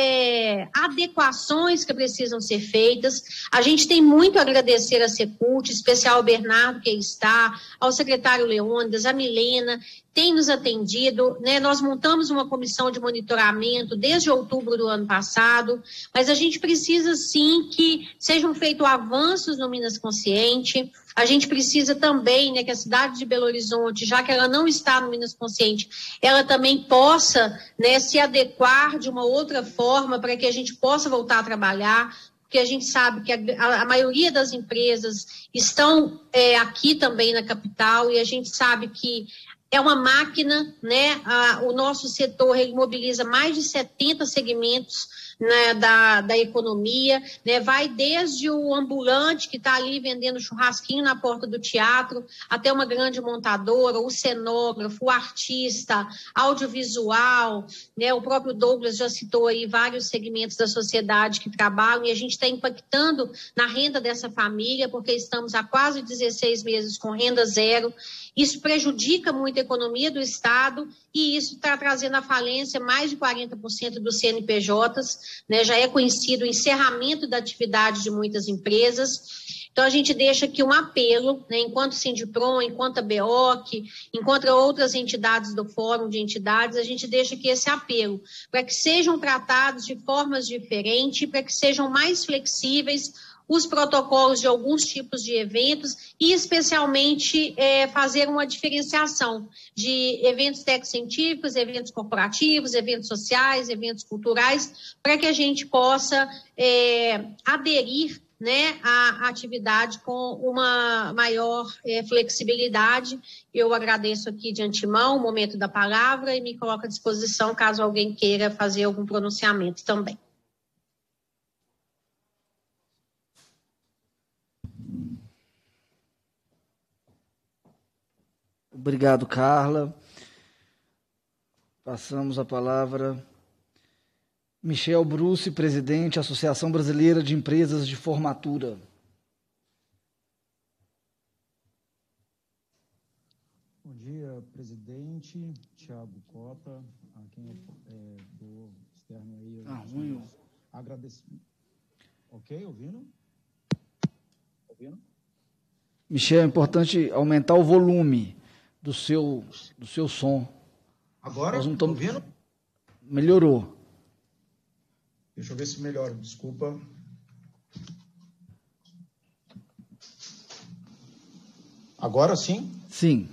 é, adequações que precisam ser feitas, a gente tem muito a agradecer a Secult, especial ao Bernardo, que aí está, ao secretário Leônidas, a Milena, tem nos atendido, né? Nós montamos uma comissão de monitoramento desde outubro do ano passado, mas a gente precisa sim que sejam feitos avanços no Minas Consciente. A gente precisa também, né, que a cidade de Belo Horizonte, já que ela não está no Minas Consciente, ela também possa, né, se adequar de uma outra forma para que a gente possa voltar a trabalhar, porque a gente sabe que a, a maioria das empresas estão é, aqui também na capital e a gente sabe que é uma máquina, né? Ah, o nosso setor ele mobiliza mais de setenta segmentos, né, da, da economia, né? Vai desde o ambulante que está ali vendendo churrasquinho na porta do teatro, até uma grande montadora, o cenógrafo, o artista, audiovisual, né? O próprio Douglas já citou aí vários segmentos da sociedade que trabalham e a gente está impactando na renda dessa família, porque estamos há quase dezesseis meses com renda zero. Isso prejudica muito a economia do Estado e isso está trazendo à falência mais de quarenta por cento dos C N P Js, né? Já é conhecido o encerramento da atividade de muitas empresas. Então, a gente deixa aqui um apelo, né, enquanto Sindiprom, enquanto a B O C, enquanto outras entidades do Fórum de Entidades, a gente deixa aqui esse apelo para que sejam tratados de formas diferentes, para que sejam mais flexíveis os protocolos de alguns tipos de eventos e, especialmente, é, fazer uma diferenciação de eventos técnico-científicos, eventos corporativos, eventos sociais, eventos culturais, para que a gente possa é, aderir, né, à atividade com uma maior é, flexibilidade. Eu agradeço aqui de antemão o momento da palavra e me coloco à disposição caso alguém queira fazer algum pronunciamento também. Obrigado, Carla. Passamos a palavra. Michel Bruce, presidente, Associação Brasileira de Empresas de Formatura. Bom dia, presidente Thiago Cota, a quem é do externo aí. Ah, ruim. Agradecimento. Ok, ouvindo? Ouvindo? Michel, é importante aumentar o volume do seu, do seu som. Agora, Nós não estamos... ouvindo? Melhorou. Deixa eu ver se melhora, desculpa. Agora sim? Sim.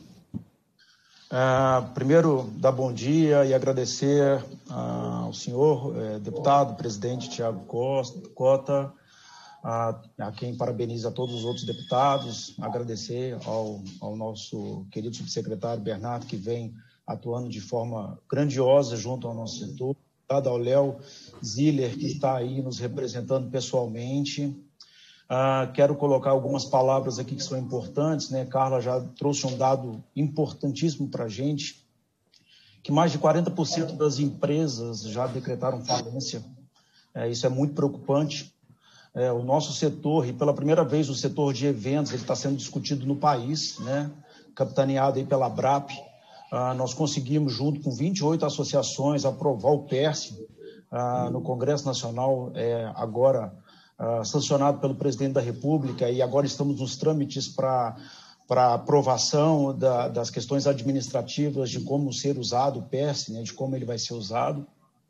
Uh, primeiro, dar bom dia e agradecer uh, ao senhor eh, deputado, presidente Thiago Cota, a, a quem parabeniza a todos os outros deputados, agradecer ao, ao nosso querido subsecretário Bernardo, que vem atuando de forma grandiosa junto ao nosso setor, ao Léo Ziller, que está aí nos representando pessoalmente. Uh, quero colocar algumas palavras aqui que são importantes, né? Carla já trouxe um dado importantíssimo para a gente, que mais de quarenta por cento das empresas já decretaram falência. É, isso é muito preocupante. É, o nosso setor, e pela primeira vez o setor de eventos, ele está sendo discutido no país, né? Capitaneado aí pela ABRAP. Uh, nós conseguimos, junto com vinte e oito associações, aprovar o P E R S uh, no Congresso Nacional, é, agora uh, sancionado pelo presidente da República, e agora estamos nos trâmites para para aprovação da, das questões administrativas de como ser usado o P E R S, né, de como ele vai ser usado.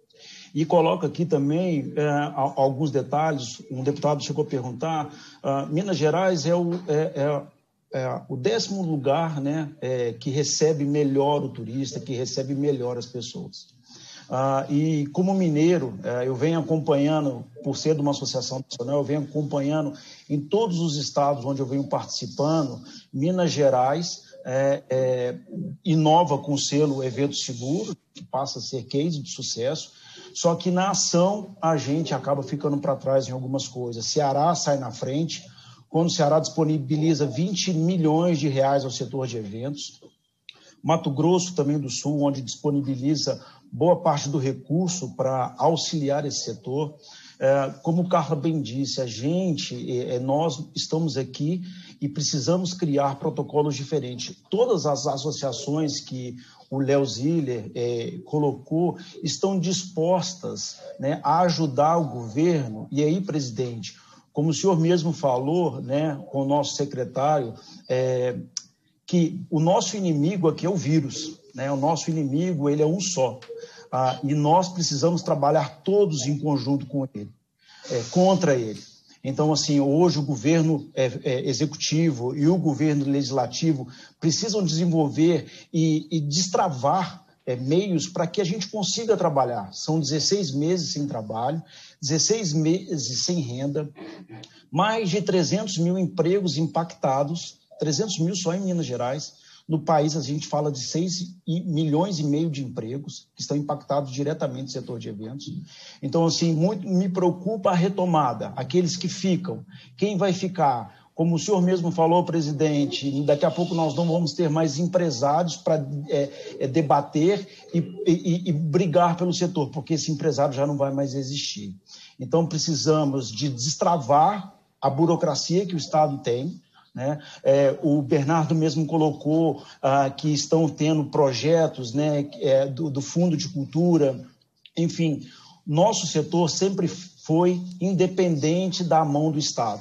E coloco aqui também é, alguns detalhes. Um deputado chegou a perguntar, uh, Minas Gerais é o, é, é, é o décimo lugar, né, é, que recebe melhor o turista, que recebe melhor as pessoas. Uh, e como mineiro, uh, eu venho acompanhando, por ser de uma associação nacional, eu venho acompanhando em todos os estados onde eu venho participando. Minas Gerais é, é, inova com o selo Evento Seguro, que passa a ser case de sucesso, só que na ação a gente acaba ficando para trás em algumas coisas. Ceará sai na frente, quando o Ceará disponibiliza vinte milhões de reais ao setor de eventos. Mato Grosso também do Sul, onde disponibiliza boa parte do recurso para auxiliar esse setor. É, como o Carla bem disse, a gente, é, nós estamos aqui e precisamos criar protocolos diferentes. Todas as associações que o Léo Ziller é, colocou estão dispostas, né, a ajudar o governo. E aí, presidente, como o senhor mesmo falou, né, com o nosso secretário, é, que o nosso inimigo aqui é o vírus, né? O nosso inimigo, ele é um só. Ah, e nós precisamos trabalhar todos em conjunto com ele, é, contra ele. Então, assim, hoje o governo é, é, executivo e o governo legislativo precisam desenvolver e, e destravar é, meios para que a gente consiga trabalhar. São dezesseis meses sem trabalho, dezesseis meses sem renda, mais de trezentos mil empregos impactados, trezentos mil só em Minas Gerais. No país, a gente fala de seis milhões e meio de empregos que estão impactados diretamente no setor de eventos. Então, assim, muito me preocupa a retomada, aqueles que ficam. Quem vai ficar? Como o senhor mesmo falou, presidente, daqui a pouco nós não vamos ter mais empresários para é, é, debater e, e, e brigar pelo setor, porque esse empresário já não vai mais existir. Então, precisamos de destravar a burocracia que o Estado tem, né? É, o Bernardo mesmo colocou ah, que estão tendo projetos, né, é, do, do Fundo de Cultura. Enfim, nosso setor sempre foi independente da mão do Estado.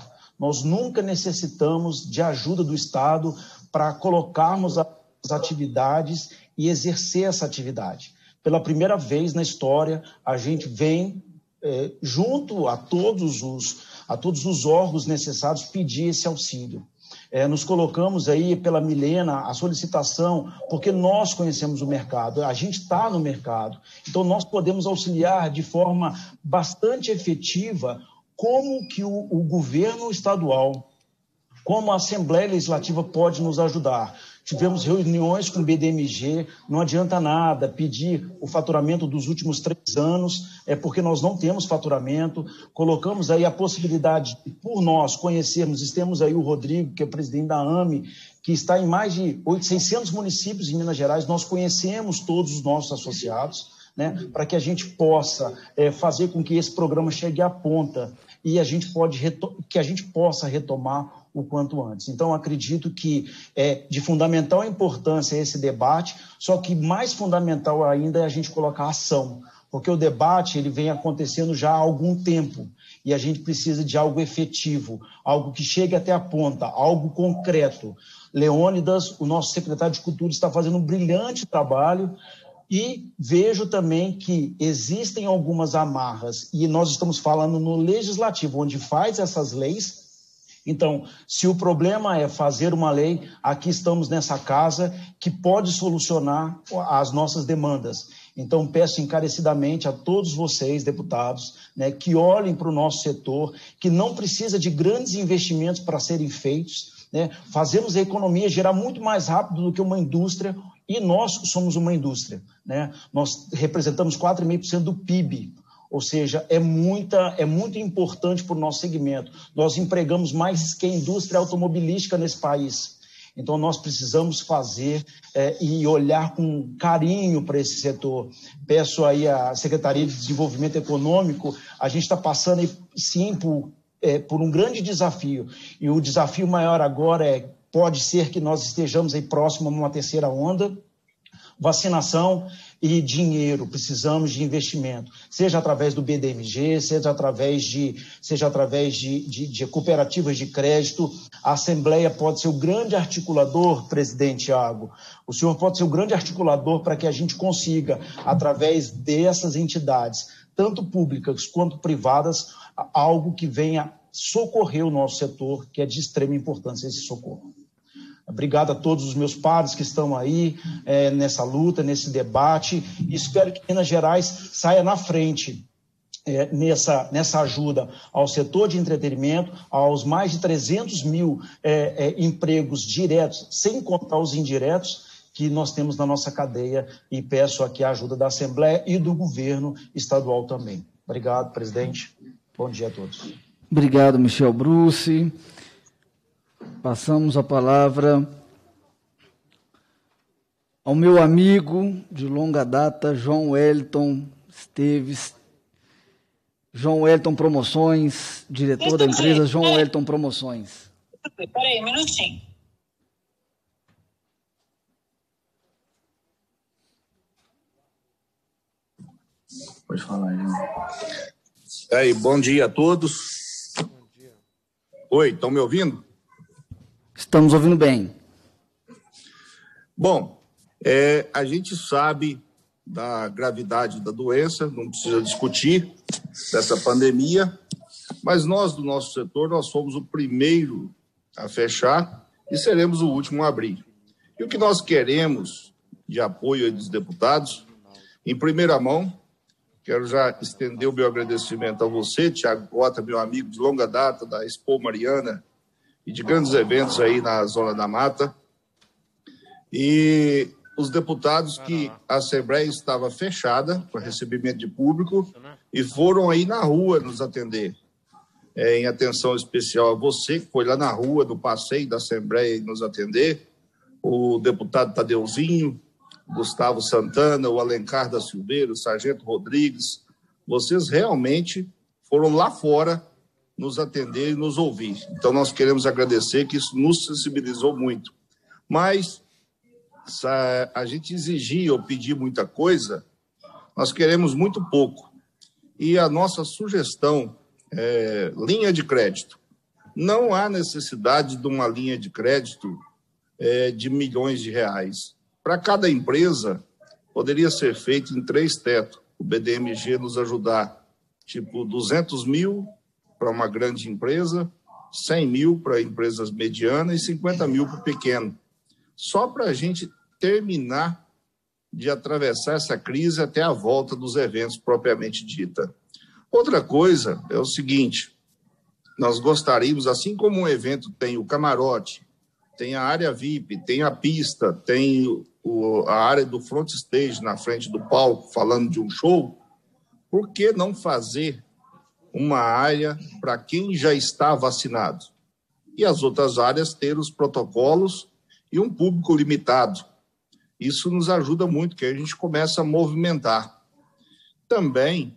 Nós nunca necessitamos de ajuda do Estado para colocarmos as atividades e exercer essa atividade. Pela primeira vez na história, a gente vem, é, junto a todos os, a todos os órgãos necessários, pedir esse auxílio. É, nos colocamos aí pela Milena a solicitação, porque nós conhecemos o mercado, a gente está no mercado, então nós podemos auxiliar de forma bastante efetiva como que o, o governo estadual, como a Assembleia Legislativa pode nos ajudar. Tivemos reuniões com o B D M G, não adianta nada pedir o faturamento dos últimos três anos, é porque nós não temos faturamento. Colocamos aí a possibilidade, por nós conhecermos, temos aí o Rodrigo, que é presidente da A M E, que está em mais de seiscentos municípios em Minas Gerais, nós conhecemos todos os nossos associados, né, para que a gente possa é, fazer com que esse programa chegue à ponta e a gente pode que a gente possa retomar o quanto antes. Então, acredito que é de fundamental importância esse debate, só que mais fundamental ainda é a gente colocar ação, porque o debate ele vem acontecendo já há algum tempo e a gente precisa de algo efetivo, algo que chegue até a ponta, algo concreto. Leônidas, o nosso secretário de Cultura, está fazendo um brilhante trabalho. E vejo também que existem algumas amarras, e nós estamos falando no legislativo, onde faz essas leis. Então, se o problema é fazer uma lei, aqui estamos nessa casa que pode solucionar as nossas demandas. Então, peço encarecidamente a todos vocês, deputados, né, que olhem para o nosso setor, que não precisa de grandes investimentos para serem feitos, né? Fazemos a economia girar muito mais rápido do que uma indústria, e nós somos uma indústria, né? Nós representamos quatro vírgula cinco por cento do P I B, ou seja, é, muita, é muito importante para o nosso segmento. Nós empregamos mais que a indústria automobilística nesse país. Então, nós precisamos fazer é, e olhar com carinho para esse setor. Peço aí à Secretaria de Desenvolvimento Econômico, a gente está passando, aí, sim, por, é, por um grande desafio. E o desafio maior agora é, pode ser que nós estejamos aí próximo a uma terceira onda, vacinação e dinheiro, precisamos de investimento, seja através do B D M G, seja através de, seja através de, de, de cooperativas de crédito. A Assembleia pode ser o grande articulador, presidente Thiago, o senhor pode ser o grande articulador para que a gente consiga, através dessas entidades, tanto públicas quanto privadas, algo que venha socorrer o nosso setor, que é de extrema importância esse socorro. Obrigado a todos os meus pares que estão aí é, nessa luta, nesse debate, e espero que Minas Gerais saia na frente é, nessa, nessa ajuda ao setor de entretenimento, aos mais de trezentos mil é, é, empregos diretos, sem contar os indiretos, que nós temos na nossa cadeia, e peço aqui a ajuda da Assembleia e do governo estadual também. Obrigado, presidente. Bom dia a todos. Obrigado, Michel Bruce. Passamos a palavra ao meu amigo de longa data, João Wellington Esteves. João Wellington Promoções, diretor da empresa João Wellington Promoções. Espera aí, um minutinho. Pode falar, João. Aí, bom dia a todos. Bom dia. Oi, estão me ouvindo? Estamos ouvindo bem. Bom, é, a gente sabe da gravidade da doença, não precisa discutir dessa pandemia, mas nós, do nosso setor, nós fomos o primeiro a fechar e seremos o último a abrir. E o que nós queremos de apoio aí dos deputados, em primeira mão, quero já estender o meu agradecimento a você, Thiago Cota, meu amigo de longa data da Expo Mariana, e de grandes eventos aí na Zona da Mata, e os deputados que a Assembleia estava fechada para recebimento de público e foram aí na rua nos atender. É, em atenção especial a você, que foi lá na rua, no passeio da Assembleia, nos atender, o deputado Tadeuzinho, Gustavo Santana, o Alencar da Silveira, o Sargento Rodrigues, vocês realmente foram lá fora nos atender e nos ouvir. Então, nós queremos agradecer, que isso nos sensibilizou muito. Mas, a gente exigir ou pedir muita coisa, nós queremos muito pouco. E a nossa sugestão é linha de crédito. Não há necessidade de uma linha de crédito é, de milhões de reais. Para cada empresa, poderia ser feito em três tetos. O B D M G nos ajudar, tipo duzentos mil para uma grande empresa, cem mil para empresas medianas e cinquenta mil para o pequeno. Só para a gente terminar de atravessar essa crise até a volta dos eventos propriamente dita. Outra coisa é o seguinte, nós gostaríamos, assim como um evento tem o camarote, tem a área V I P, tem a pista, tem o, a área do front stage na frente do palco, falando de um show, por que não fazer uma área para quem já está vacinado? E as outras áreas ter os protocolos e um público limitado. Isso nos ajuda muito, que a gente começa a movimentar. Também,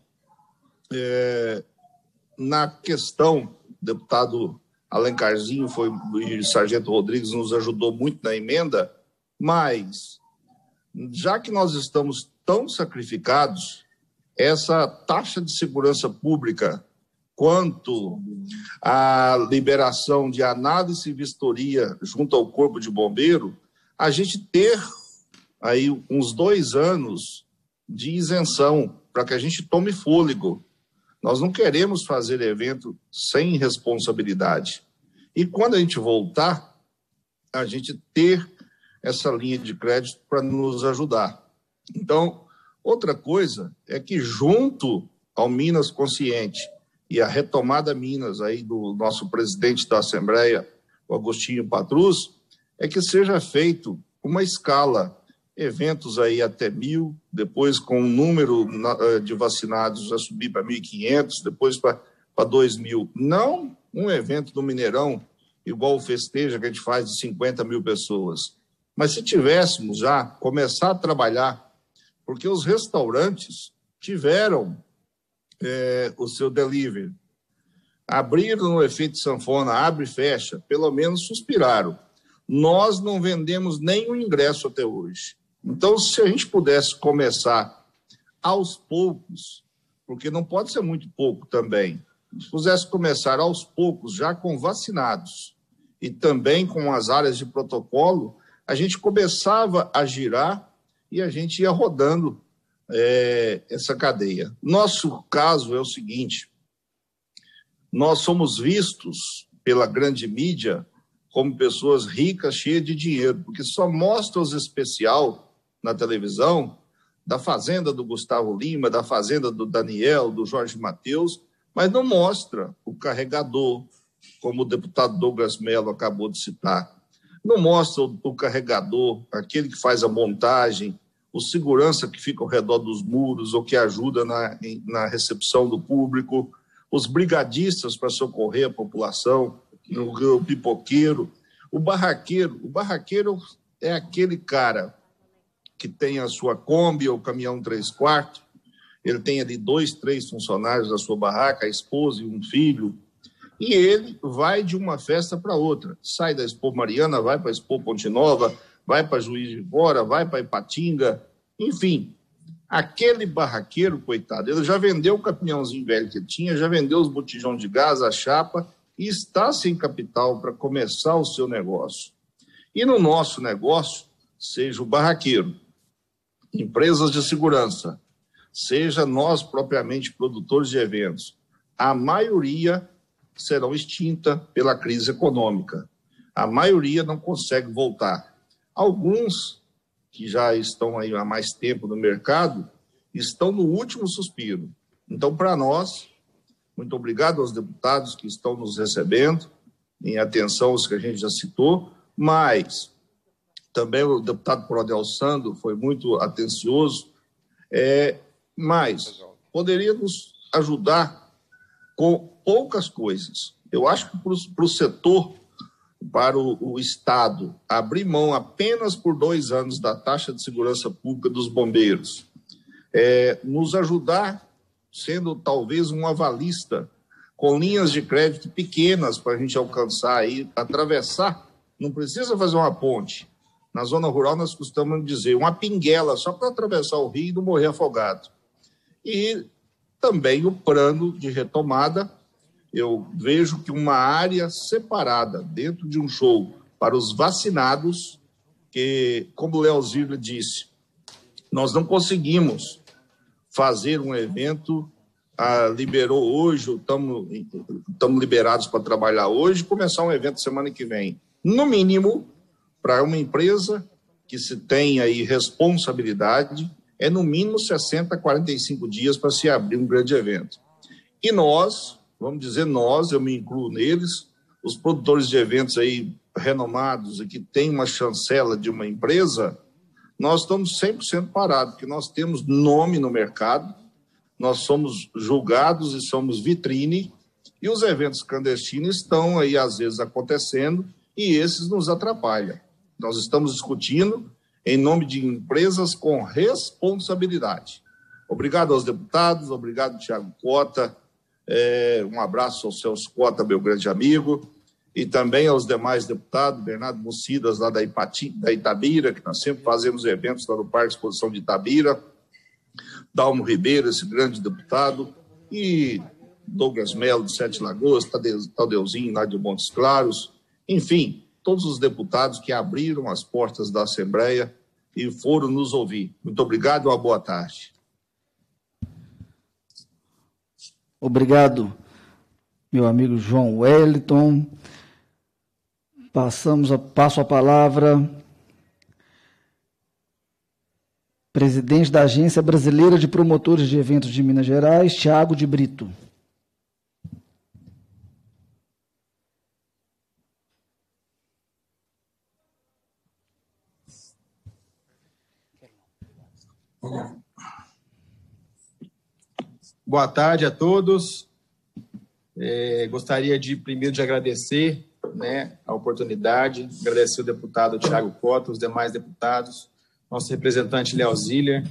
é, na questão, o deputado Alencarzinho foi, e o Sargento Rodrigues nos ajudou muito na emenda, mas, já que nós estamos tão sacrificados, essa taxa de segurança pública, quanto a liberação de análise e vistoria junto ao Corpo de Bombeiro, a gente ter aí uns dois anos de isenção, para que a gente tome fôlego. Nós não queremos fazer evento sem responsabilidade. E quando a gente voltar, a gente ter essa linha de crédito para nos ajudar. Então, outra coisa é que junto ao Minas Consciente e a retomada Minas aí do nosso presidente da Assembleia, o Agostinho Patrus, é que seja feito uma escala, eventos aí até mil, depois com o número de vacinados a subir para mil e quinhentos, depois para dois mil. Não um evento do Mineirão, igual o Festeja, que a gente faz de cinquenta mil pessoas. Mas se tivéssemos já começar a trabalhar, porque os restaurantes tiveram é, o seu delivery, abriram no efeito sanfona, abre e fecha, pelo menos suspiraram. Nós não vendemos nenhum ingresso até hoje. Então, se a gente pudesse começar aos poucos, porque não pode ser muito pouco também, se pudesse começar aos poucos, já com vacinados e também com as áreas de protocolo, a gente começava a girar e a gente ia rodando é, essa cadeia. Nosso caso é o seguinte, nós somos vistos pela grande mídia como pessoas ricas, cheias de dinheiro, porque só mostra os especial na televisão da fazenda do Gustavo Lima, da fazenda do Daniel, do Jorge Mateus, mas não mostra o carregador, como o deputado Douglas Mello acabou de citar. Não mostra o, o carregador, aquele que faz a montagem, o segurança que fica ao redor dos muros ou que ajuda na, na recepção do público, os brigadistas para socorrer a população, o, o pipoqueiro, o barraqueiro. O barraqueiro é aquele cara que tem a sua Kombi ou caminhão três quartos, ele tem ali dois, três funcionários da sua barraca, a esposa e um filho, e ele vai de uma festa para outra. Sai da Expo Mariana, vai para a Expo Ponte Nova, vai para Juiz de Fora, vai para Ipatinga, enfim. Aquele barraqueiro, coitado, ele já vendeu o caminhãozinho velho que ele tinha, já vendeu os botijões de gás, a chapa, e está sem capital para começar o seu negócio. E no nosso negócio, seja o barraqueiro, empresas de segurança, seja nós propriamente produtores de eventos, a maioria serão extintas pela crise econômica. A maioria não consegue voltar. Alguns, que já estão aí há mais tempo no mercado, estão no último suspiro. Então, para nós, muito obrigado aos deputados que estão nos recebendo, em atenção aos que a gente já citou, mas também o deputado Prodel Sando foi muito atencioso, é, mas poderia nos ajudar com poucas coisas. Eu acho que para o setor, para o, o Estado, abrir mão apenas por dois anos da taxa de segurança pública dos bombeiros, é, nos ajudar, sendo talvez um avalista, com linhas de crédito pequenas para a gente alcançar aí, atravessar, não precisa fazer uma ponte. Na zona rural nós costumamos dizer uma pinguela, só para atravessar o rio e não morrer afogado. E também o plano de retomada eu vejo que uma área separada dentro de um show para os vacinados, que, como o Leozílio disse, nós não conseguimos fazer um evento, ah, liberou hoje, estamos liberados para trabalhar hoje, começar um evento semana que vem. No mínimo, para uma empresa que se tem aí responsabilidade, é no mínimo sessenta a quarenta e cinco dias para se abrir um grande evento. E nós, vamos dizer nós, eu me incluo neles, os produtores de eventos aí renomados e que têm uma chancela de uma empresa, nós estamos cem por cento parados, porque nós temos nome no mercado, nós somos julgados e somos vitrine, e os eventos clandestinos estão aí, às vezes, acontecendo, e esses nos atrapalham. Nós estamos discutindo em nome de empresas com responsabilidade. Obrigado aos deputados, obrigado, Tiago Cota, é, um abraço ao Celso Cota, meu grande amigo, e também aos demais deputados, Bernardo Mucidas, lá da, Ipati, da Itabira, que nós sempre fazemos eventos lá no Parque de Exposição de Itabira, Dalmo Ribeiro, esse grande deputado, e Douglas Melo, de Sete Lagoas, Tadeuzinho, lá de Montes Claros, enfim, todos os deputados que abriram as portas da Assembleia e foram nos ouvir. Muito obrigado e uma boa tarde. Obrigado, meu amigo João Wellington. Passamos a, passo a palavra presidente da Agência Brasileira de Promotores de Eventos de Minas Gerais, Tiago de Brito. Boa tarde a todos. É, gostaria de primeiro de agradecer, né, a oportunidade, agradecer o deputado Tiago Cota, os demais deputados, nosso representante Leozílio,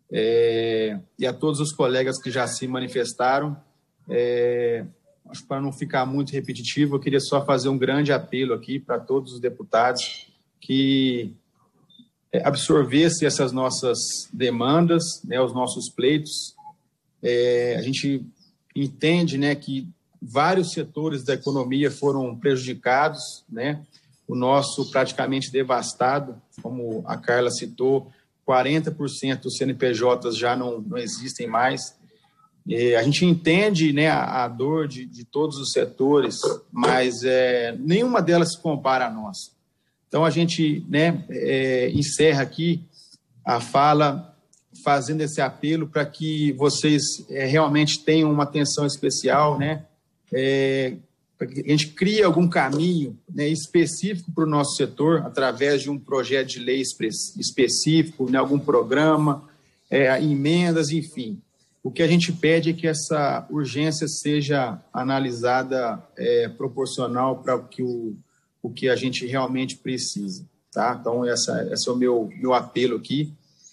é, e a todos os colegas que já se manifestaram. É, acho que para não ficar muito repetitivo, eu queria só fazer um grande apelo aqui para todos os deputados que absorvessem essas nossas demandas, né, os nossos pleitos. É, a gente entende, né, que vários setores da economia foram prejudicados, né, o nosso praticamente devastado, como a Carla citou, quarenta por cento dos C N P Js já não, não existem mais. É, a gente entende, né, a, a dor de, de todos os setores, mas é, nenhuma delas se compara a nossa. Então, a gente, né, é, encerra aqui a fala fazendo esse apelo para que vocês é, realmente tenham uma atenção especial, né, é, para que a gente crie algum caminho, né, específico para o nosso setor, através de um projeto de lei espe específico, né, algum programa, é, emendas, enfim. O que a gente pede é que essa urgência seja analisada é, proporcional para o que o o que a gente realmente precisa, tá? Então, essa, esse é o meu, meu apelo aqui,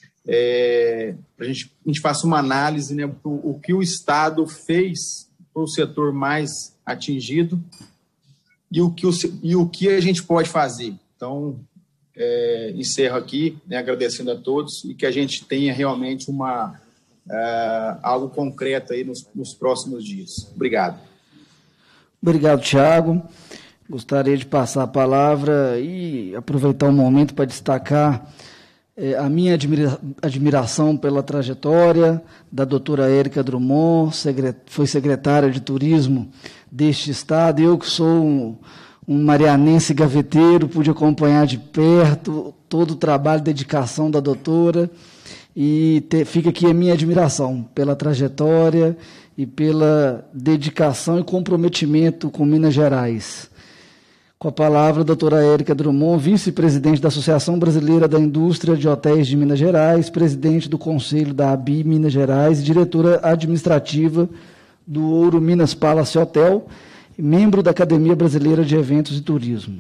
é, para a gente, a gente faça uma análise, né, o, o que o Estado fez para o setor mais atingido e o que, o, e o que a gente pode fazer. Então, é, encerro aqui, né, agradecendo a todos e que a gente tenha realmente uma, uh, algo concreto aí nos, nos próximos dias. Obrigado. Obrigado, Tiago. Gostaria de passar a palavra e aproveitar o momento para destacar eh, a minha admira admiração pela trajetória da doutora Érica Drummond, secret foi secretária de Turismo deste estado. Eu, que sou um, um marianense gaveteiro, pude acompanhar de perto todo o trabalho e dedicação da doutora, e te, fica aqui a minha admiração pela trajetória e pela dedicação e comprometimento com Minas Gerais. Com a palavra, a doutora Érica Drummond, vice-presidente da Associação Brasileira da Indústria de Hotéis de Minas Gerais, presidente do Conselho da A B I Minas Gerais e diretora administrativa do Ouro Minas Palace Hotel, e membro da Academia Brasileira de Eventos e Turismo.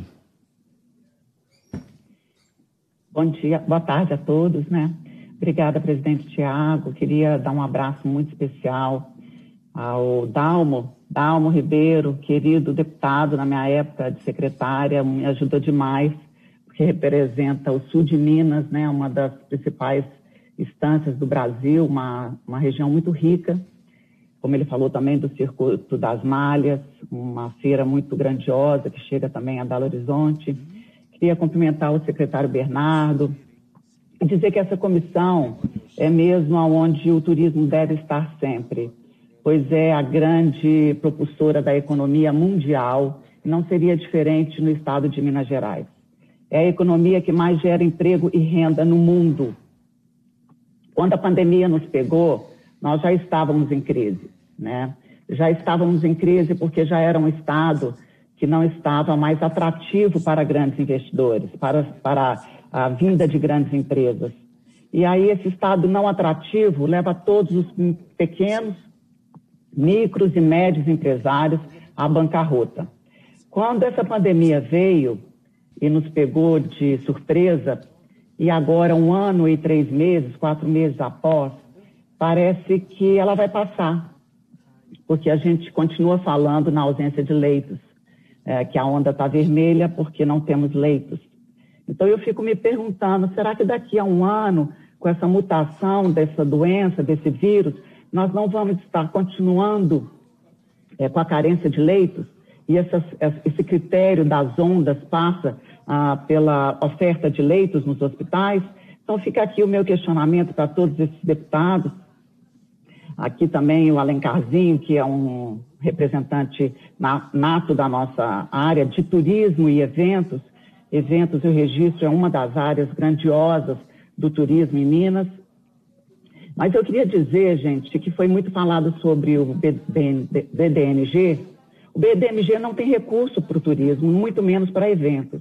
Bom dia, boa tarde a todos, né? Obrigada, presidente Tiago. Queria dar um abraço muito especial ao Dalmo, Dalmo Ribeiro, querido deputado na minha época de secretária, me ajudou demais, porque representa o sul de Minas, né, uma das principais instâncias do Brasil, uma, uma região muito rica. como ele falou também do Circuito das Malhas, uma feira muito grandiosa que chega também a Belo Horizonte. Queria cumprimentar o secretário Bernardo e dizer que essa comissão é mesmo onde o turismo deve estar sempre, pois é a grande propulsora da economia mundial, e não seria diferente no estado de Minas Gerais. É a economia que mais gera emprego e renda no mundo. Quando a pandemia nos pegou, nós já estávamos em crise, né? Já estávamos em crise porque já era um estado que não estava mais atrativo para grandes investidores, para, para a vinda de grandes empresas. E aí esse estado não atrativo leva todos os pequenos, micros e médios empresários à bancarrota. Quando essa pandemia veio e nos pegou de surpresa, e agora um ano e três meses, quatro meses após, parece que ela vai passar, porque a gente continua falando na ausência de leitos, é, que a onda está vermelha porque não temos leitos. Então eu fico me perguntando, será que daqui a um ano, com essa mutação dessa doença, desse vírus, nós não vamos estar continuando é, com a carência de leitos? E essa, esse critério das ondas passa ah, pela oferta de leitos nos hospitais? Então fica aqui o meu questionamento para todos esses deputados. Aqui também o Alencarzinho, que é um representante nato da nossa área de turismo e eventos. Eventos e o registro é uma das áreas grandiosas do turismo em Minas. Mas eu queria dizer, gente, que foi muito falado sobre o B D M G. O B D M G não tem recurso para o turismo, muito menos para eventos.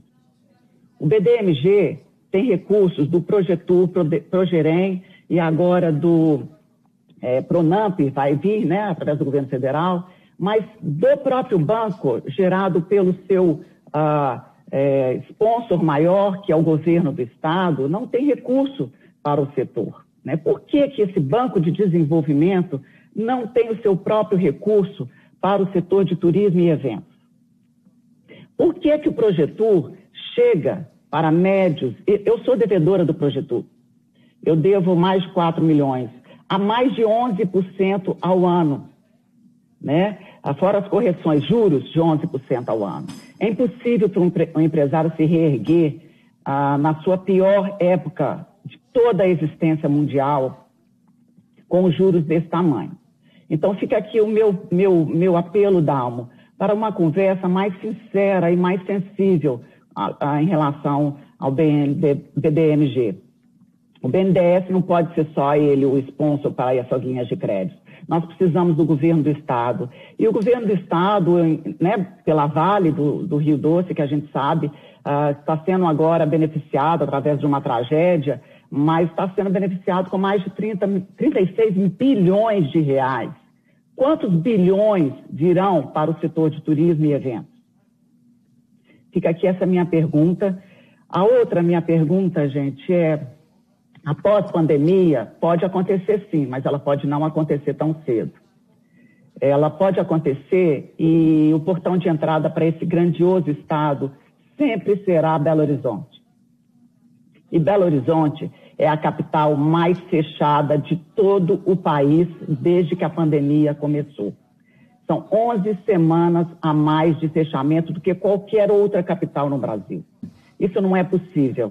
O B D M G tem recursos do Progetur, Progerem e agora do é, Pronamp, vai vir, né, através do governo federal, mas do próprio banco, gerado pelo seu ah, é, sponsor maior, que é o governo do estado, não tem recurso para o setor. Né? Por que que esse banco de desenvolvimento não tem o seu próprio recurso para o setor de turismo e eventos? Por que que o Progetur chega para médios? Eu sou devedora do Progetur. Eu devo mais de quatro milhões, a mais de onze por cento ao ano, né? Fora as correções, juros de onze por cento ao ano. É impossível para um empresário se reerguer ah, na sua pior época de toda a existência mundial com juros desse tamanho. Então fica aqui o meu, meu, meu apelo, Dalmo, para uma conversa mais sincera e mais sensível a, a, em relação ao B D M G. O B N D E S não pode ser só ele o sponsor para essas linhas de crédito. Nós precisamos do governo do estado. E o governo do estado, né, pela Vale do, do Rio Doce, que a gente sabe, uh, está sendo agora beneficiado através de uma tragédia, mas está sendo beneficiado com mais de trinta, trinta e seis bilhões de reais. Quantos bilhões virão para o setor de turismo e eventos? Fica aqui essa minha pergunta. A outra minha pergunta, gente, é: após pandemia, pode acontecer sim, mas ela pode não acontecer tão cedo. Ela pode acontecer e o portão de entrada para esse grandioso estado sempre será Belo Horizonte. E Belo Horizonte é a capital mais fechada de todo o país desde que a pandemia começou. São onze semanas a mais de fechamento do que qualquer outra capital no Brasil. Isso não é possível.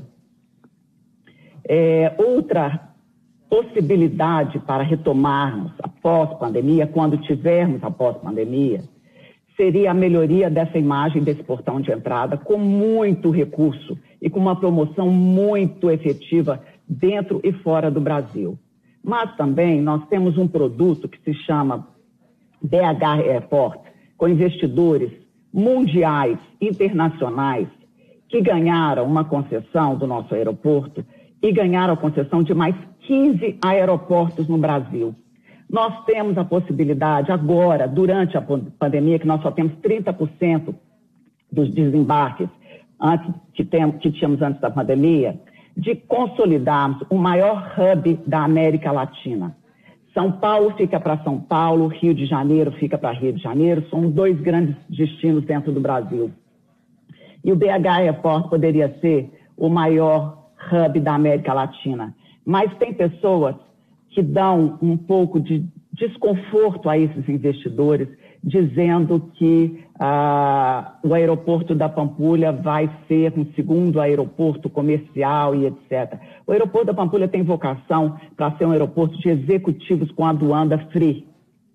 É, outra possibilidade para retomarmos após pandemia, quando tivermos após pandemia, seria a melhoria dessa imagem desse portão de entrada com muito recurso e com uma promoção muito efetiva dentro e fora do Brasil. Mas também nós temos um produto que se chama B H Airport, com investidores mundiais, internacionais, que ganharam uma concessão do nosso aeroporto e ganharam a concessão de mais quinze aeroportos no Brasil. Nós temos a possibilidade agora, durante a pandemia, que nós só temos trinta por cento dos desembarques antes, que, tem, que tínhamos antes da pandemia, de consolidarmos o maior hub da América Latina. São Paulo fica para São Paulo, Rio de Janeiro fica para Rio de Janeiro, são dois grandes destinos dentro do Brasil. E o B H Airport poderia ser o maior hub da América Latina. Mas tem pessoas que dão um pouco de desconforto a esses investidores, dizendo que ah, o aeroporto da Pampulha vai ser um segundo aeroporto comercial e etcétera. O aeroporto da Pampulha tem vocação para ser um aeroporto de executivos com aduana free.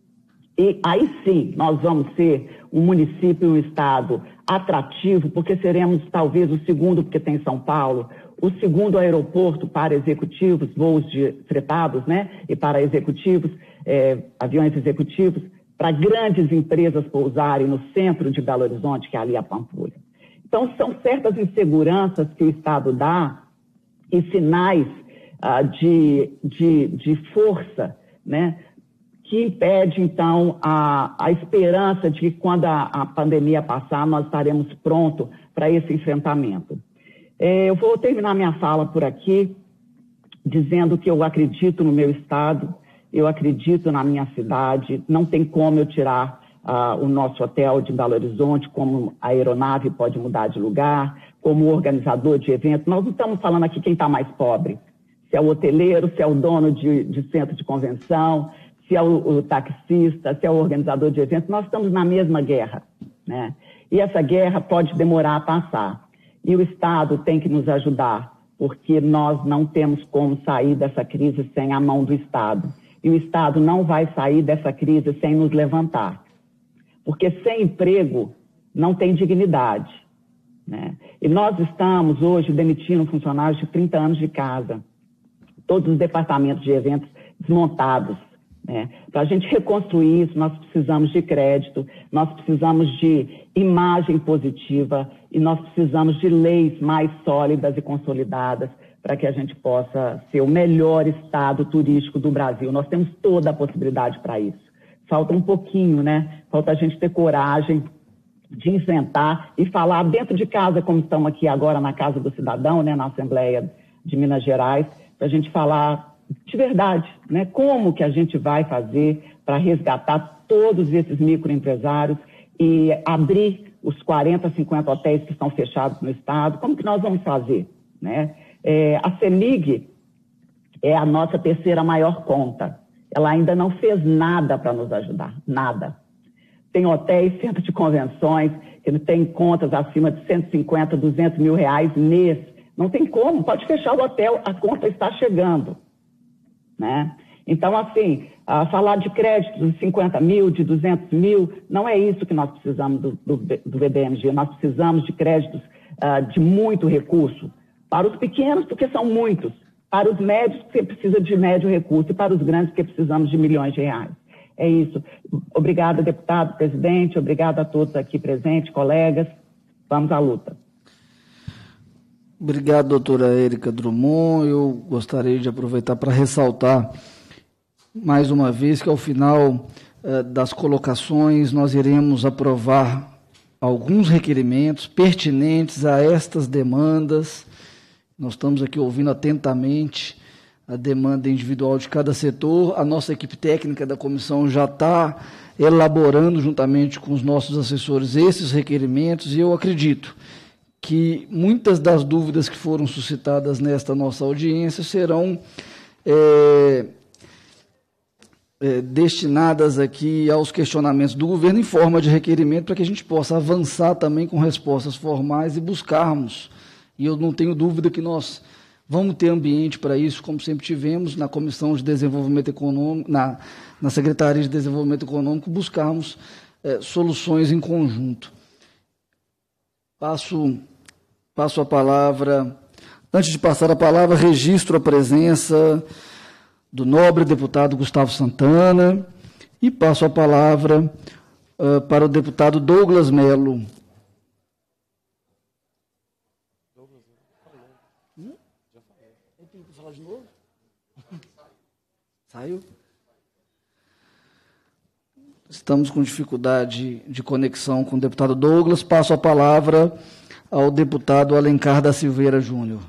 E aí sim, nós vamos ser um município e um estado atrativo, porque seremos talvez o segundo, porque tem São Paulo, o segundo aeroporto para executivos, voos de fretados, né? E para executivos, é, aviões executivos, para grandes empresas pousarem no centro de Belo Horizonte, que é ali a Pampulha. Então, são certas inseguranças que o Estado dá e sinais ah, de, de, de força, né? Que impede, então, a, a esperança de que quando a, a pandemia passar, nós estaremos prontos para esse enfrentamento. É, eu vou terminar minha fala por aqui, dizendo que eu acredito no meu estado, eu acredito na minha cidade, não tem como eu tirar uh, o nosso hotel de Belo Horizonte, como a aeronave pode mudar de lugar, como organizador de eventos. Nós não estamos falando aqui quem está mais pobre, se é o hoteleiro, se é o dono de, de centro de convenção, se é o, o taxista, se é o organizador de eventos, nós estamos na mesma guerra, né? E essa guerra pode demorar a passar. E o Estado tem que nos ajudar, porque nós não temos como sair dessa crise sem a mão do Estado. E o Estado não vai sair dessa crise sem nos levantar. Porque sem emprego não tem dignidade, né? E nós estamos hoje demitindo funcionários de trinta anos de casa. Todos os departamentos de eventos desmontados. É, para a gente reconstruir isso, nós precisamos de crédito, nós precisamos de imagem positiva e nós precisamos de leis mais sólidas e consolidadas para que a gente possa ser o melhor estado turístico do Brasil. Nós temos toda a possibilidade para isso. Falta um pouquinho, né? Falta a gente ter coragem de enfrentar e falar dentro de casa, como estamos aqui agora na Casa do Cidadão, né, na Assembleia de Minas Gerais, para a gente falar de verdade, né? Como que a gente vai fazer para resgatar todos esses microempresários e abrir os quarenta, cinquenta hotéis que estão fechados no estado? Como que nós vamos fazer, né? É, a CEMIG é a nossa terceira maior conta. Ela ainda não fez nada para nos ajudar, nada. Tem hotéis, centro de convenções, que tem contas acima de cento e cinquenta, duzentos mil reais mês. Não tem como, pode fechar o hotel, a conta está chegando. Né? Então, assim, uh, falar de créditos de cinquenta mil, de duzentos mil, não é isso que nós precisamos do, do, do B D M G. Nós precisamos de créditos uh, de muito recurso. Para os pequenos, porque são muitos. Para os médios, porque precisa de médio recurso. E para os grandes, porque precisamos de milhões de reais. É isso. Obrigada, deputado, presidente. Obrigada a todos aqui presentes, colegas. Vamos à luta. Obrigado, doutora Érica Drummond. Eu gostaria de aproveitar para ressaltar mais uma vez que ao final eh, das colocações nós iremos aprovar alguns requerimentos pertinentes a estas demandas. Nós estamos aqui ouvindo atentamente a demanda individual de cada setor. A nossa equipe técnica da comissão já está elaborando juntamente com os nossos assessores esses requerimentos e eu acredito que muitas das dúvidas que foram suscitadas nesta nossa audiência serão é, é, destinadas aqui aos questionamentos do governo em forma de requerimento para que a gente possa avançar também com respostas formais e buscarmos. E eu não tenho dúvida que nós vamos ter ambiente para isso, como sempre tivemos na Comissão de Desenvolvimento Econômico, na, na Secretaria de Desenvolvimento Econômico, buscarmos é, soluções em conjunto. Passo, passo a palavra, antes de passar a palavra, registro a presença do nobre deputado Gustavo Santana e passo a palavra uh, para o deputado Douglas Melo. Hum? Já falei. Tem que falar de novo? Saiu? Estamos com dificuldade de conexão com o deputado Douglas. Passo a palavra ao deputado Alencar da Silveira Júnior.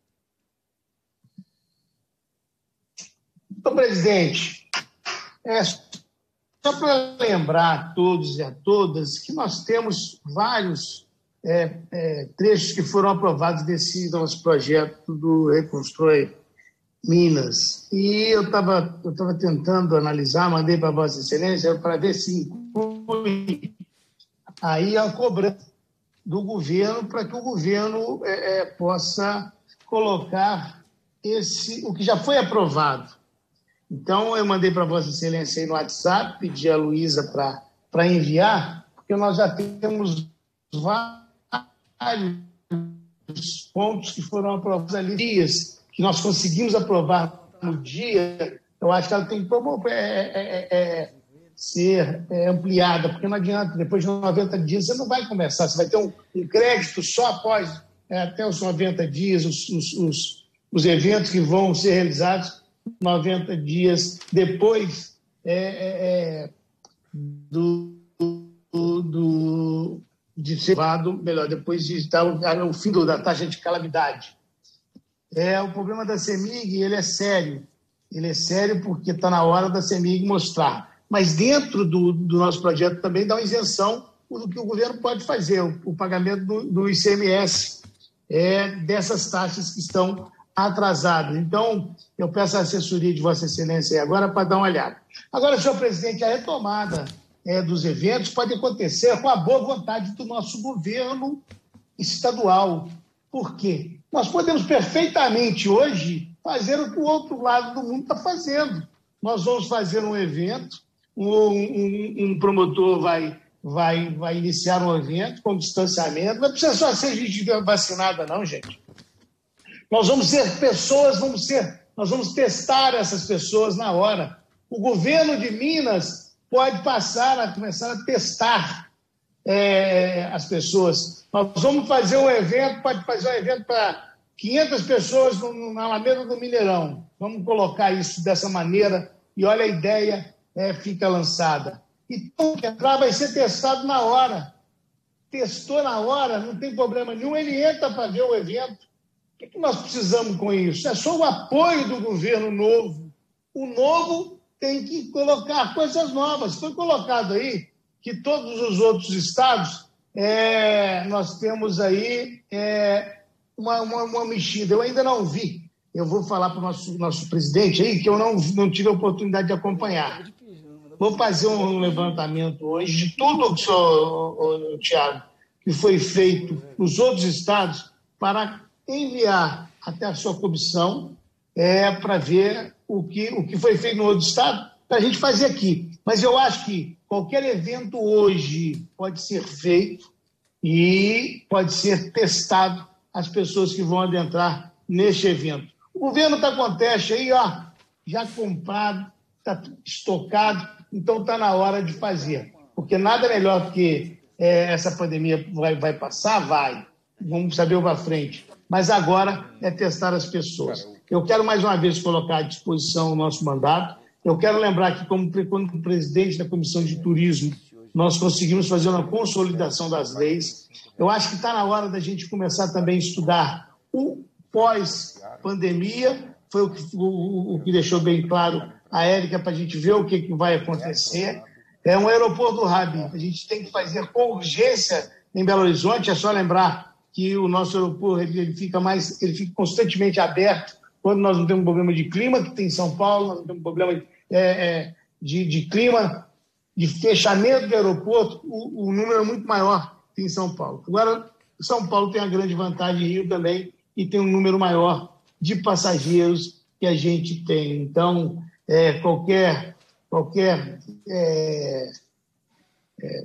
Então, presidente, é, só para lembrar a todos e a todas que nós temos vários é, é, trechos que foram aprovados desse nosso projeto do Reconstrói Minas. E eu estava eu tava tentando analisar, mandei para Vossa Excelência para ver se inclui aí a cobrança do governo para que o governo é, é, possa colocar esse, o que já foi aprovado. Então, eu mandei para Vossa Excelência aí no WhatsApp, pedi a Luísa para enviar, porque nós já temos vários pontos que foram aprovados ali, dias que nós conseguimos aprovar no dia. Eu acho que ela tem que é, é, é, ser é, ampliada, porque não adianta, depois de noventa dias você não vai começar, você vai ter um, um crédito só após é, até os noventa dias, os, os, os, os eventos que vão ser realizados noventa dias depois é, é, é, do, do, do, de ser levado, melhor, depois de estar o, o fim do, da taxa de calamidade. É, o problema da CEMIG, ele é sério. Ele é sério porque está na hora da CEMIG mostrar. Mas dentro do, do nosso projeto também dá uma isenção do que o governo pode fazer, o, o pagamento do, do I C M S é, dessas taxas que estão atrasadas. Então, eu peço a assessoria de Vossa Excelência aí agora para dar uma olhada. Agora, senhor presidente, a retomada é, dos eventos pode acontecer com a boa vontade do nosso governo estadual. Por quê? Nós podemos perfeitamente hoje fazer o que o outro lado do mundo está fazendo. Nós vamos fazer um evento, um, um, um promotor vai, vai, vai iniciar um evento com distanciamento, não precisa só ser gente vacinada não, gente. Nós vamos ser pessoas, vamos ser, nós vamos testar essas pessoas na hora. O governo de Minas pode passar a começar a testar é, as pessoas. Nós vamos fazer um evento, pode fazer um evento para quinhentas pessoas no, na Alameda do Mineirão. Vamos colocar isso dessa maneira e olha a ideia é, fica lançada. E tudo que entrar vai ser testado na hora. Testou na hora, não tem problema nenhum, ele entra para ver o evento. O que, que nós precisamos com isso? É só o apoio do governo novo. O novo tem que colocar coisas novas. Foi colocado aí que todos os outros estados, é, nós temos aí é, uma, uma, uma mexida. Eu ainda não vi. Eu vou falar para o nosso, nosso presidente aí que eu não, não tive a oportunidade de acompanhar. Vou fazer um levantamento hoje de tudo, senhor Tiago, que foi feito nos outros estados para enviar até a sua comissão é, para ver o que, o que foi feito no outro estado, para a gente fazer aqui. Mas eu acho que qualquer evento hoje pode ser feito e pode ser testado as pessoas que vão adentrar neste evento. O governo está com teste aí, ó, já comprado, está estocado, então está na hora de fazer. Porque nada melhor do que é, essa pandemia vai, vai passar, vai. Vamos saber para frente. Mas agora é testar as pessoas. Eu quero mais uma vez colocar à disposição o nosso mandato. Eu quero lembrar que, como, como presidente da Comissão de Turismo, nós conseguimos fazer uma consolidação das leis. Eu acho que está na hora da gente começar também a estudar o pós-pandemia. Foi o que, o, o que deixou bem claro a Érica para a gente ver o que, que vai acontecer. É um aeroporto hub. A gente tem que fazer com urgência em Belo Horizonte. É só lembrar que o nosso aeroporto ele fica, mais, ele fica constantemente aberto quando nós não temos problema de clima, que tem em São Paulo, nós não temos problema é, é, de, de clima, de fechamento do aeroporto, o, o número é muito maior que em São Paulo. Agora, São Paulo tem a grande vantagem, Rio também, e tem um número maior de passageiros que a gente tem. Então, é, qualquer, qualquer é, é,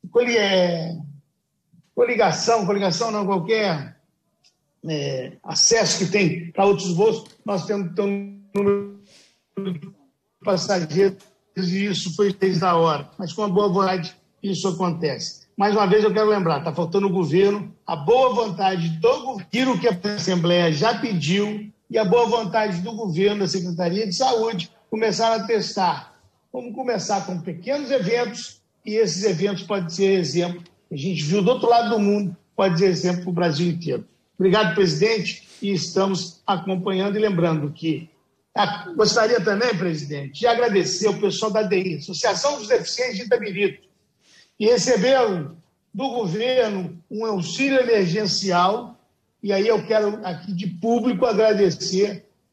é, coligação, coligação não, qualquer é, acesso que tem para outros voos, nós temos que ter um número de passageiros e isso foi desde a hora. Mas com a boa vontade isso acontece. Mais uma vez eu quero lembrar, está faltando o governo, a boa vontade do governo, que a Assembleia já pediu, e a boa vontade do governo, da Secretaria de Saúde, começar a testar. Vamos começar com pequenos eventos, e esses eventos podem ser exemplo. A gente viu do outro lado do mundo, pode ser exemplo para o Brasil inteiro. Obrigado, presidente, e estamos acompanhando e lembrando que a, gostaria também, presidente, de agradecer ao pessoal da A D I, Associação dos Deficientes de Itabirito, que receberam do governo um auxílio emergencial, e aí eu quero aqui de público agradecer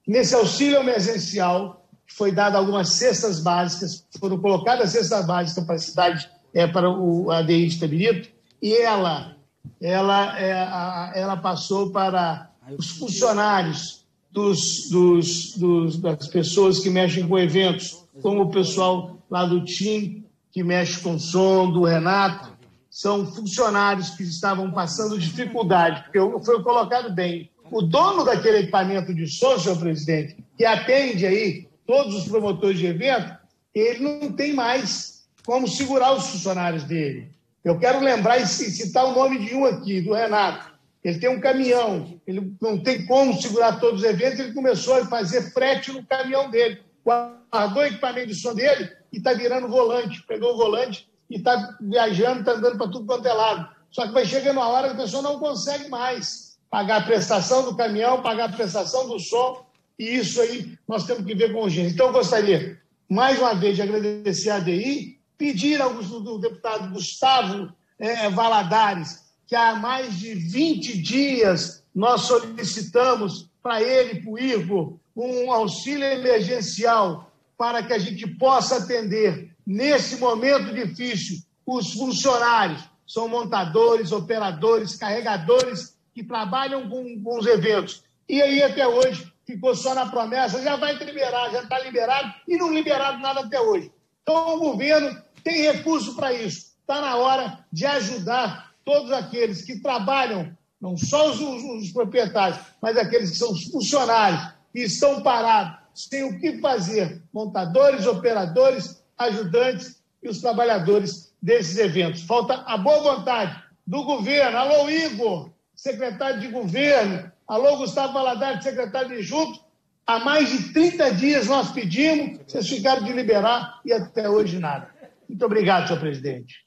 nesse auxílio emergencial, que foi dado algumas cestas básicas, foram colocadas cestas básicas para a cidade, é, para o A D I de Itabirito, e ela, ela, é, a, ela passou para os funcionários dos, dos, dos, das pessoas que mexem com eventos, como o pessoal lá do Tim, que mexe com som, do Renato, são funcionários que estavam passando dificuldade, porque foi colocado bem. O dono daquele equipamento de som, senhor presidente, que atende aí todos os promotores de evento, ele não tem mais como segurar os funcionários dele. Eu quero lembrar e citar o nome de um aqui, do Renato. Ele tem um caminhão, ele não tem como segurar todos os eventos, ele começou a fazer frete no caminhão dele. Guardou o equipamento de som dele e está virando volante. Pegou o volante e está viajando, está andando para tudo quanto é lado. Só que vai chegando uma hora que a pessoa não consegue mais pagar a prestação do caminhão, pagar a prestação do som, e isso aí nós temos que ver com urgência. Então, eu gostaria, mais uma vez, de agradecer a A D I, pedir ao do deputado Gustavo é, Valadares, que há mais de vinte dias nós solicitamos para ele e para o Igor um auxílio emergencial para que a gente possa atender, nesse momento difícil, os funcionários, são montadores, operadores, carregadores que trabalham com, com os eventos. E aí, até hoje, ficou só na promessa, já vai liberar, já está liberado, e não liberado nada até hoje. Então, o governo tem recurso para isso. Está na hora de ajudar todos aqueles que trabalham, não só os, os, os proprietários, mas aqueles que são os funcionários, que estão parados, sem o que fazer, montadores, operadores, ajudantes e os trabalhadores desses eventos. Falta a boa vontade do governo. Alô, Igor, secretário de governo. Alô, Gustavo Valadares, secretário de Junto. Há mais de trinta dias nós pedimos, vocês ficaram de liberar e até hoje nada. Muito obrigado, senhor presidente.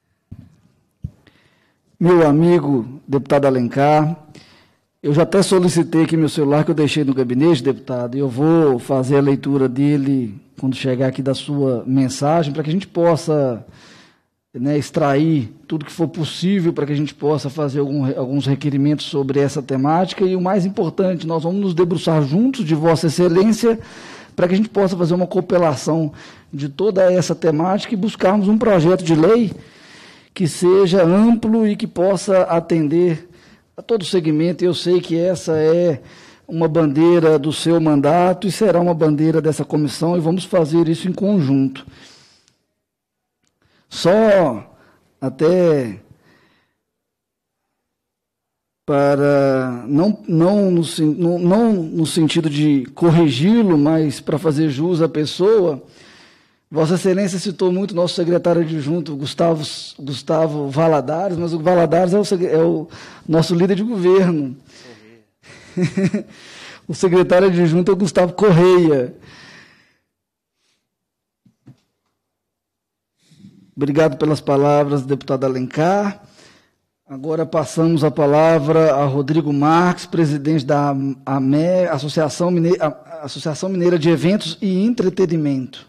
Meu amigo, deputado Alencar, eu já até solicitei aqui meu celular que eu deixei no gabinete, deputado, e eu vou fazer a leitura dele quando chegar aqui da sua mensagem, para que a gente possa, né, extrair tudo que for possível, para que a gente possa fazer algum, alguns requerimentos sobre essa temática, e o mais importante, nós vamos nos debruçar juntos de Vossa Excelência, para que a gente possa fazer uma compilação de toda essa temática e buscarmos um projeto de lei que seja amplo e que possa atender a todo o segmento. Eu sei que essa é uma bandeira do seu mandato e será uma bandeira dessa comissão, e vamos fazer isso em conjunto. Só até para, não, não, no, não, não no sentido de corrigi-lo, mas para fazer jus à pessoa, Vossa Excelência citou muito o nosso secretário adjunto, Gustavo, Gustavo Valadares, mas o Valadares é o, é o nosso líder de governo. O secretário adjunto é o Gustavo Correia. Obrigado pelas palavras, deputado Alencar. Agora passamos a palavra a Rodrigo Marques, presidente da A M E, Associação Mineira, Associação Mineira de Eventos e Entretenimento.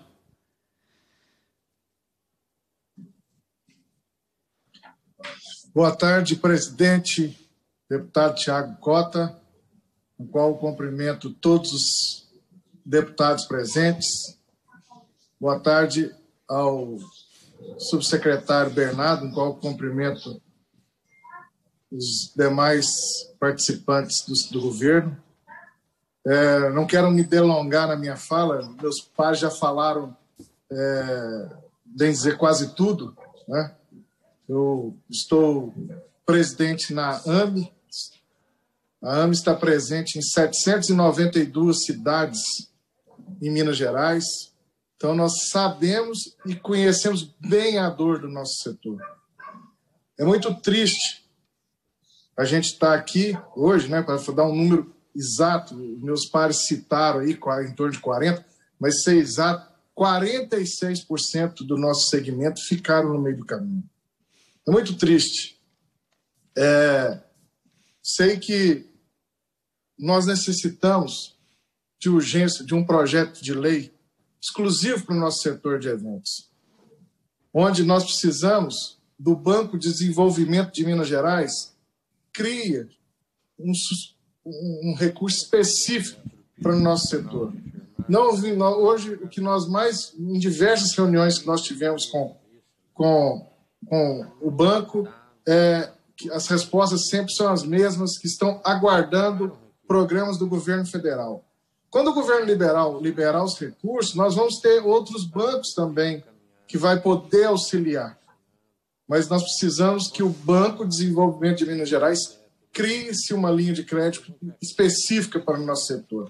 Boa tarde, presidente, deputado Tiago Cota, no qual eu cumprimento todos os deputados presentes. Boa tarde ao subsecretário Bernardo, no qual eu cumprimento os demais participantes do, do governo. É, não quero me delongar na minha fala, meus pais já falaram, é, bem dizer, quase tudo, né? Eu estou presidente na A M E. A A M E está presente em setecentas e noventa e duas cidades em Minas Gerais. Então, nós sabemos e conhecemos bem a dor do nosso setor. É muito triste a gente estar aqui hoje, né, para dar um número exato. Meus pares citaram aí em torno de quarenta, mas ser exato, quarenta e seis por cento do nosso segmento ficaram no meio do caminho. É muito triste. É, sei que nós necessitamos de urgência de um projeto de lei exclusivo para o nosso setor de eventos, onde nós precisamos do Banco de Desenvolvimento de Minas Gerais cria um, um recurso específico para o nosso setor. Não, hoje, o que nós mais, em diversas reuniões que nós tivemos com, com, com o banco, é que as respostas sempre são as mesmas, que estão aguardando programas do governo federal. Quando o governo liberal liberar os recursos, nós vamos ter outros bancos também que vai poder auxiliar. Mas nós precisamos que o Banco de Desenvolvimento de Minas Gerais crie-se uma linha de crédito específica para o nosso setor.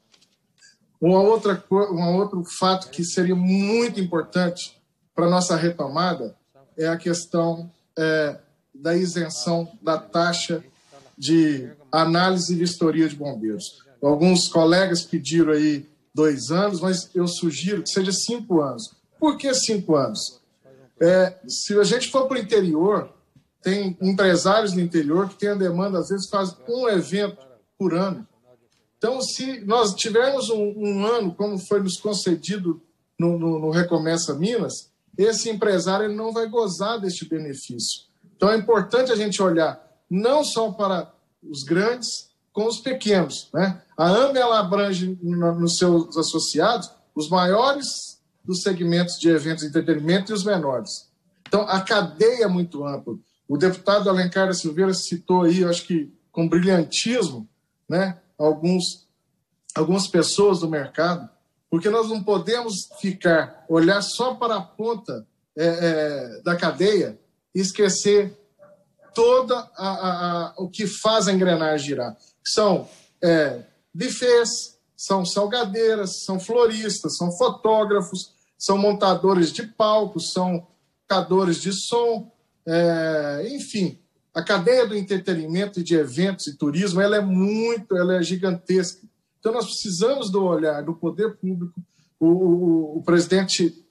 Uma outra, um outro fato que seria muito importante para a nossa retomada é a questão é, da isenção da taxa de análise e vistoria de bombeiros. Alguns colegas pediram aí dois anos, mas eu sugiro que seja cinco anos. Por que cinco anos? É, se a gente for para o interior, tem empresários no interior que têm a demanda, às vezes faz um evento por ano. Então, se nós tivermos um, um ano, como foi nos concedido no, no, no Recomeça Minas, esse empresário ele não vai gozar deste benefício. Então, é importante a gente olhar não só para os grandes, com os pequenos, né? A A M E ela abrange no, nos seus associados os maiores dos segmentos de eventos de entretenimento e os menores. Então, a cadeia é muito ampla. O deputado Alencar da Silveira citou aí, eu acho que com brilhantismo, né, alguns, algumas pessoas do mercado, porque nós não podemos ficar, olhar só para a ponta é, é, da cadeia e esquecer toda a, a, a, o que faz a engrenagem girar. São é, bufês, são salgadeiras, são floristas, são fotógrafos, são montadores de palcos, são tocadores de som, é, enfim, a cadeia do entretenimento e de eventos e turismo, ela é muito, ela é gigantesca. Então nós precisamos do olhar do poder público. O, o, o presidente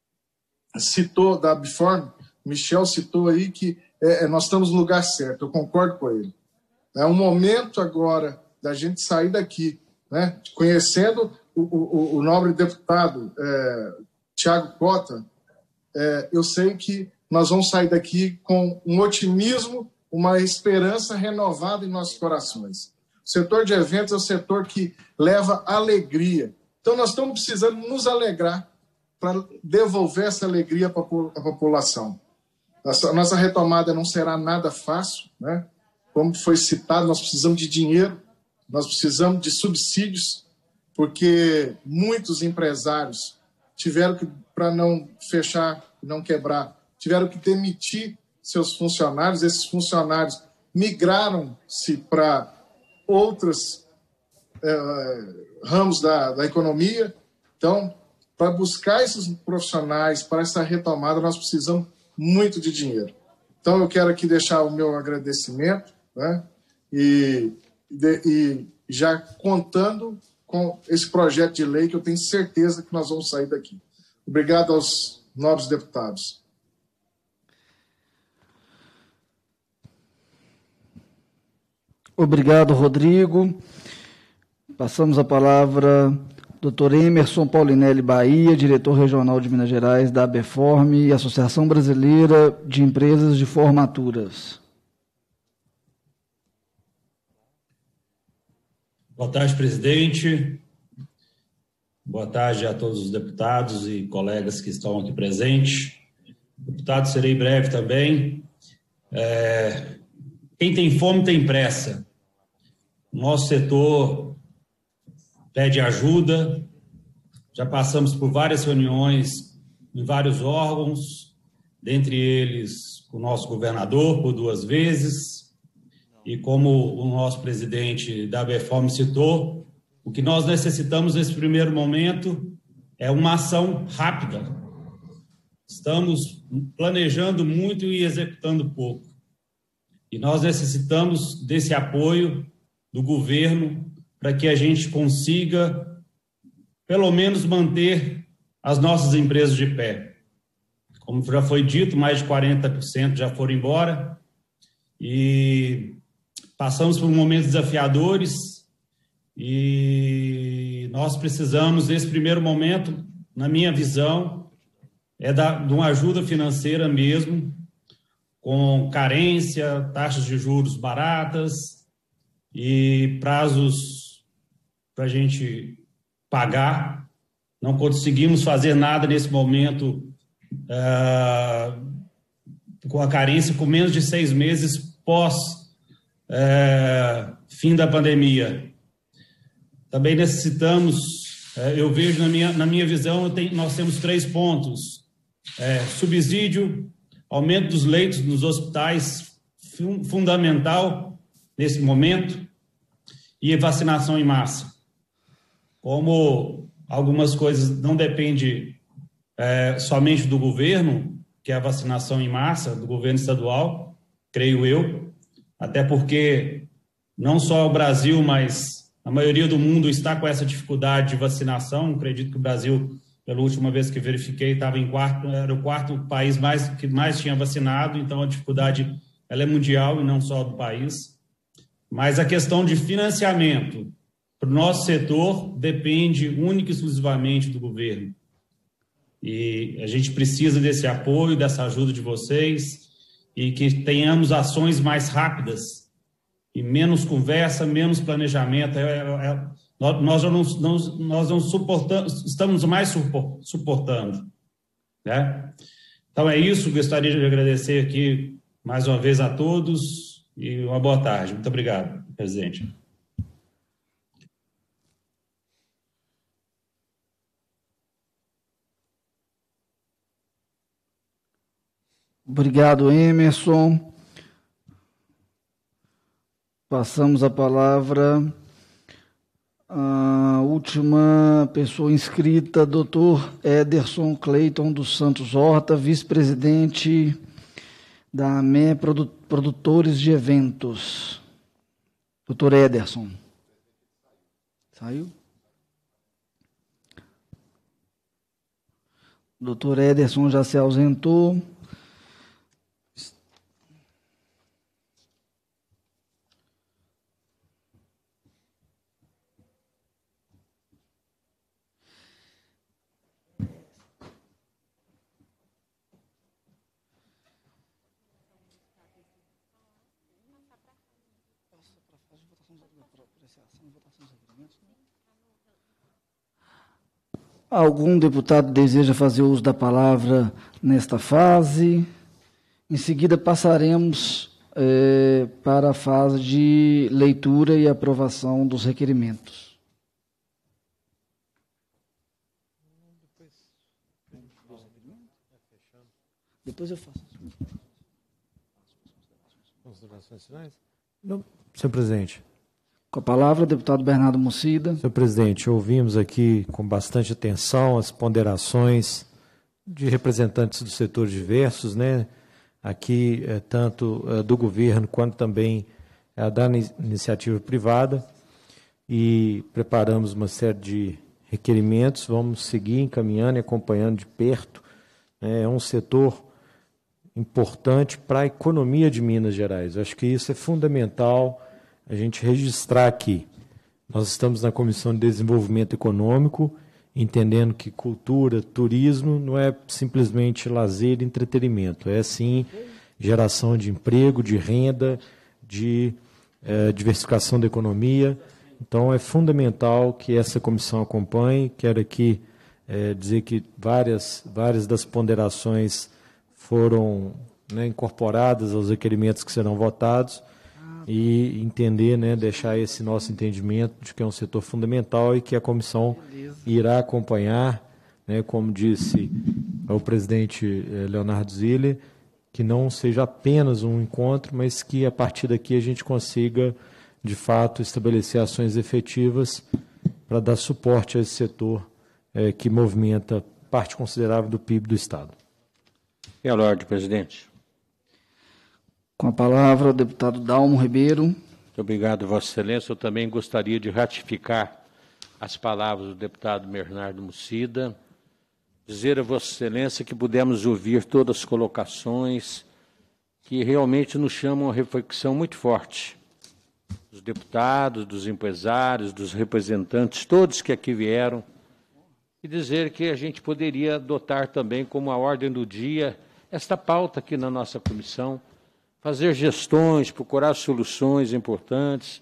citou da Abiform, Michel citou aí que é, nós estamos no lugar certo, eu concordo com ele. É um momento agora da gente sair daqui, né, conhecendo o, o, o nobre deputado é, Thiago Cota, é, eu sei que nós vamos sair daqui com um otimismo, uma esperança renovada em nossos corações. O setor de eventos é o setor que leva alegria. Então nós estamos precisando nos alegrar para devolver essa alegria para a população. Nossa, nossa retomada não será nada fácil, né? Como foi citado, nós precisamos de dinheiro, nós precisamos de subsídios, porque muitos empresários tiveram que, para não fechar, não quebrar, tiveram que demitir seus funcionários. Esses funcionários migraram-se para outros é, ramos da, da economia. Então, para buscar esses profissionais, para essa retomada, nós precisamos muito de dinheiro. Então, eu quero aqui deixar o meu agradecimento, né? E, de, e já contando com esse projeto de lei que eu tenho certeza que nós vamos sair daqui. Obrigado aos nobres deputados. Obrigado, Rodrigo. Passamos a palavra doutor Emerson Paulinelli Bahia, diretor regional de Minas Gerais da ABEFORM e Associação Brasileira de Empresas de Formaturas. Boa tarde, presidente. Boa tarde a todos os deputados e colegas que estão aqui presentes. Deputado, serei breve também. É, quem tem fome tem pressa. O nosso setor pede ajuda. Já passamos por várias reuniões em vários órgãos, dentre eles com o nosso governador por duas vezes. E como o nosso presidente da ABEFORM citou, o que nós necessitamos nesse primeiro momento é uma ação rápida. Estamos planejando muito e executando pouco. E nós necessitamos desse apoio do governo para que a gente consiga, pelo menos, manter as nossas empresas de pé. Como já foi dito, mais de quarenta por cento já foram embora e passamos por momentos desafiadores e nós precisamos, nesse primeiro momento, na minha visão, é da, de uma ajuda financeira mesmo, com carência, taxas de juros baratas e prazos para a gente pagar. Não conseguimos fazer nada nesse momento uh, com a carência, com menos de seis meses pós uh, fim da pandemia. Também necessitamos, uh, eu vejo na minha, na minha visão, eu tenho, nós temos três pontos. Uh, subsídio, aumento dos leitos nos hospitais, fun- fundamental nesse momento, e vacinação em massa. Como algumas coisas não dependem é, somente do governo, que é a vacinação em massa, do governo estadual, creio eu, até porque não só o Brasil, mas a maioria do mundo está com essa dificuldade de vacinação. Acredito que o Brasil, pela última vez que verifiquei, estava em quarto, era o quarto país mais, que mais tinha vacinado, então a dificuldade ela é mundial e não só do país. Mas a questão de financiamento para o nosso setor depende única e exclusivamente do governo. E a gente precisa desse apoio, dessa ajuda de vocês, e que tenhamos ações mais rápidas e menos conversa, menos planejamento. É, é, é, nós, não, não, nós não suportamos, estamos mais suportando. Né? Então é isso, gostaria de agradecer aqui mais uma vez a todos e uma boa tarde. Muito obrigado, presidente. Obrigado, Emerson. Passamos a palavra à última pessoa inscrita, doutor Ederson Cleiton dos Santos Horta, vice-presidente da A M E Produtores de Eventos. doutor Ederson. Saiu? doutor Ederson já se ausentou. Algum deputado deseja fazer uso da palavra nesta fase? Em seguida, passaremos é, para a fase de leitura e aprovação dos requerimentos. Depois eu faço. Considerações finais? Não, senhor presidente. Com a palavra, o deputado Bernardo Mucida. Senhor presidente, ouvimos aqui com bastante atenção as ponderações de representantes dos setores diversos, né? Aqui, é, tanto é, do governo quanto também é, da iniciativa privada, e preparamos uma série de requerimentos, vamos seguir encaminhando e acompanhando de perto. É um setor importante para a economia de Minas Gerais. Eu acho que isso é fundamental a gente registrar aqui. Nós estamos na Comissão de Desenvolvimento Econômico, entendendo que cultura, turismo não é simplesmente lazer e entretenimento, é sim geração de emprego, de renda, de eh, diversificação da economia. Então é fundamental que essa comissão acompanhe. Quero aqui eh, dizer que várias, várias das ponderações foram, né, incorporadas aos requerimentos que serão votados, e entender, né, deixar esse nosso entendimento de que é um setor fundamental e que a comissão irá acompanhar, né, como disse o presidente Leonardo Ziller, que não seja apenas um encontro, mas que a partir daqui a gente consiga, de fato, estabelecer ações efetivas para dar suporte a esse setor é, que movimenta parte considerável do P I B do Estado. É a ordem, presidente. Com a palavra, o deputado Dalmo Ribeiro. Muito obrigado, Vossa Excelência. Eu também gostaria de ratificar as palavras do deputado Bernardo Mucida, dizer a Vossa Excelência que pudemos ouvir todas as colocações que realmente nos chamam a reflexão muito forte. Dos deputados, dos empresários, dos representantes, todos que aqui vieram, e dizer que a gente poderia adotar também como a ordem do dia esta pauta aqui na nossa comissão, fazer gestões, procurar soluções importantes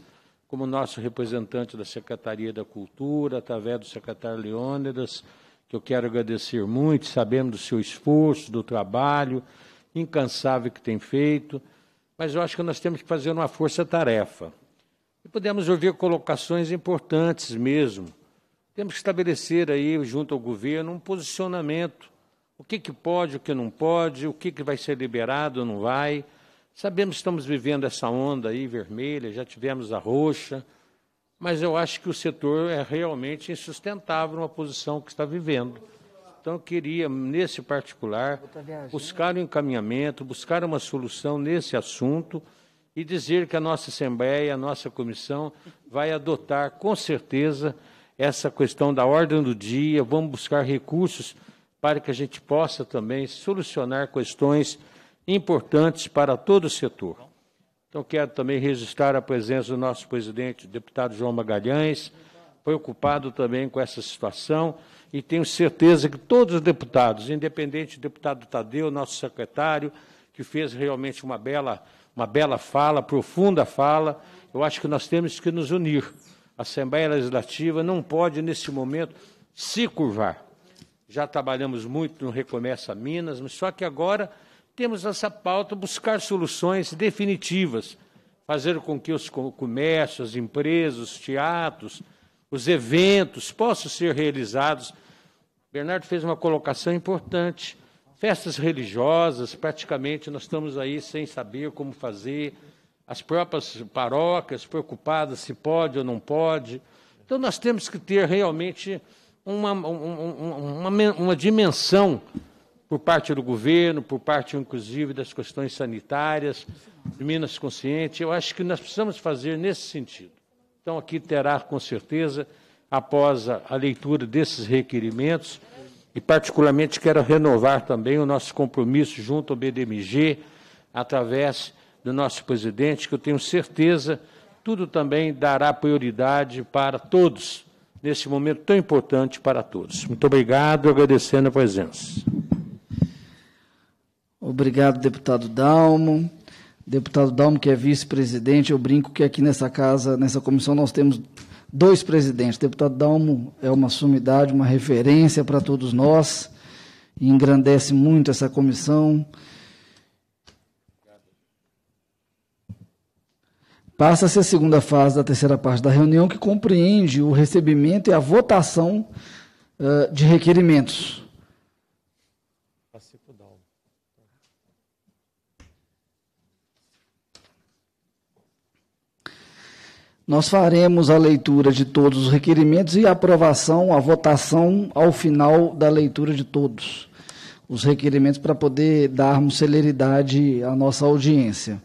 como nosso representante da Secretaria da Cultura, através do secretário Leônidas, que eu quero agradecer muito, sabemos do seu esforço, do trabalho incansável que tem feito, mas eu acho que nós temos que fazer uma força-tarefa. E podemos ouvir colocações importantes mesmo. Temos que estabelecer aí, junto ao governo, um posicionamento. O que, que pode, o que não pode, o que, que vai ser liberado ou não vai. Sabemos que estamos vivendo essa onda aí vermelha, já tivemos a roxa, mas eu acho que o setor é realmente insustentável uma posição que está vivendo. Então, eu queria, nesse particular, buscar um encaminhamento, buscar uma solução nesse assunto e dizer que a nossa Assembleia, a nossa comissão, vai adotar, com certeza, essa questão da ordem do dia, vamos buscar recursos para que a gente possa também solucionar questões importantes para todo o setor. Então, quero também registrar a presença do nosso presidente, o deputado João Magalhães, preocupado também com essa situação, e tenho certeza que todos os deputados, independente do deputado Tadeu, nosso secretário, que fez realmente uma bela, uma bela fala, profunda fala, eu acho que nós temos que nos unir. A Assembleia Legislativa não pode, nesse momento, se curvar. Já trabalhamos muito no Recomeça Minas, mas só que agora temos essa pauta, buscar soluções definitivas, fazer com que os comércios, as empresas, os teatros, os eventos possam ser realizados. Bernardo fez uma colocação importante. Festas religiosas, praticamente nós estamos aí sem saber como fazer, as próprias paróquias preocupadas se pode ou não pode. Então, nós temos que ter realmente uma, uma, uma, uma dimensão por parte do governo, por parte, inclusive, das questões sanitárias, de Minas Consciente. Eu acho que nós precisamos fazer nesse sentido. Então, aqui terá, com certeza, após a, a leitura desses requerimentos, e particularmente quero renovar também o nosso compromisso junto ao B D M G, através do nosso presidente, que eu tenho certeza, tudo também dará prioridade para todos, nesse momento tão importante para todos. Muito obrigado, agradecendo a presença. Obrigado, deputado Dalmo. Deputado Dalmo, que é vice-presidente, eu brinco que aqui nessa casa, nessa comissão, nós temos dois presidentes. O deputado Dalmo é uma sumidade, uma referência para todos nós, e engrandece muito essa comissão. Passa-se a segunda fase da terceira parte da reunião, que compreende o recebimento e a votação uh, de requerimentos. Nós faremos a leitura de todos os requerimentos e a aprovação, a votação ao final da leitura de todos os requerimentos, para poder darmos celeridade à nossa audiência.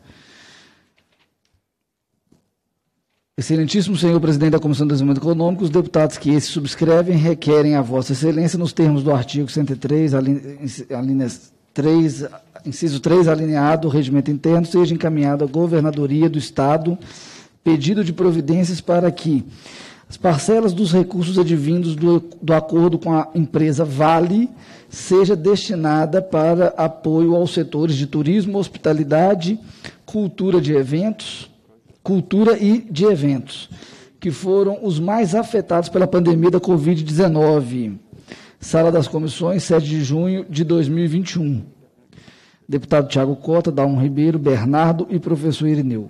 Excelentíssimo senhor presidente da Comissão de Desenvolvimento Econômico, os deputados que esse subscrevem requerem a vossa excelência, nos termos do artigo cento e três, alínea três, inciso três, alineado, o regimento interno, seja encaminhado à governadoria do Estado pedido de providências para que as parcelas dos recursos advindos do, do acordo com a empresa Vale seja destinada para apoio aos setores de turismo, hospitalidade, cultura de eventos, cultura e de eventos, que foram os mais afetados pela pandemia da covid dezenove. Sala das Comissões, sete de junho de dois mil e vinte e um. Deputado Tiago Cota, Dalmo Ribeiro, Bernardo e professor Irineu.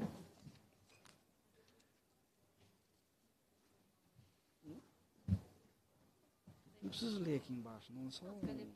Não preciso ler aqui embaixo, não, só...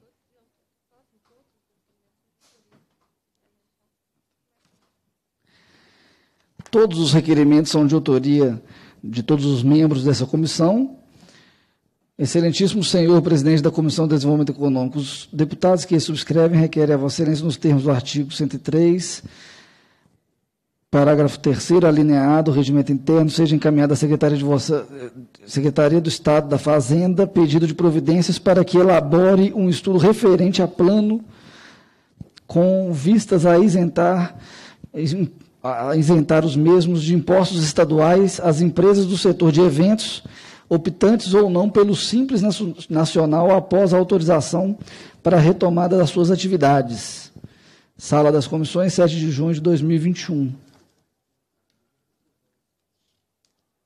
Todos os requerimentos são de autoria de todos os membros dessa comissão. Excelentíssimo senhor presidente da Comissão de Desenvolvimento Econômico, os deputados que subscrevem requerem a vossa excelência nos termos do artigo cento e três, parágrafo terceiro, alineado, o regimento interno, seja encaminhado à Secretaria, de vossa, Secretaria do Estado da Fazenda pedido de providências para que elabore um estudo referente a plano com vistas a isentar... a isentar os mesmos de impostos estaduais às empresas do setor de eventos, optantes ou não pelo Simples Nacional após a autorização para a retomada das suas atividades. Sala das Comissões, sete de junho de dois mil e vinte e um.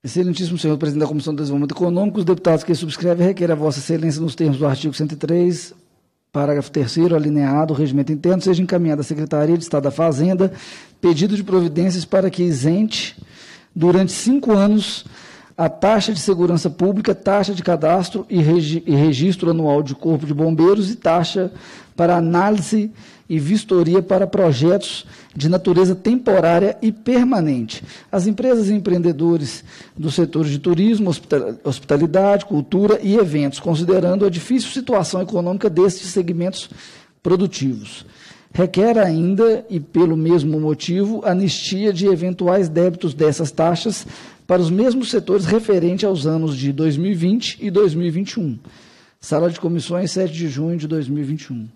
Excelentíssimo senhor presidente da Comissão de Desenvolvimento Econômico, os deputados que subscrevem requerem a vossa excelência nos termos do artigo cento e três, parágrafo terceiro, alineado, o regimento interno, seja encaminhado à Secretaria de Estado da Fazenda pedido de providências para que isente, durante cinco anos, a taxa de segurança pública, taxa de cadastro e, regi e registro anual de Corpo de Bombeiros e taxa para análise e vistoria para projetos de natureza temporária e permanente. As empresas e empreendedores dos setores de turismo, hospitalidade, cultura e eventos, considerando a difícil situação econômica destes segmentos produtivos. Requer ainda, e pelo mesmo motivo, anistia de eventuais débitos dessas taxas para os mesmos setores referente aos anos de dois mil e vinte e dois mil e vinte e um. Sala de Comissões, sete de junho de dois mil e vinte e um.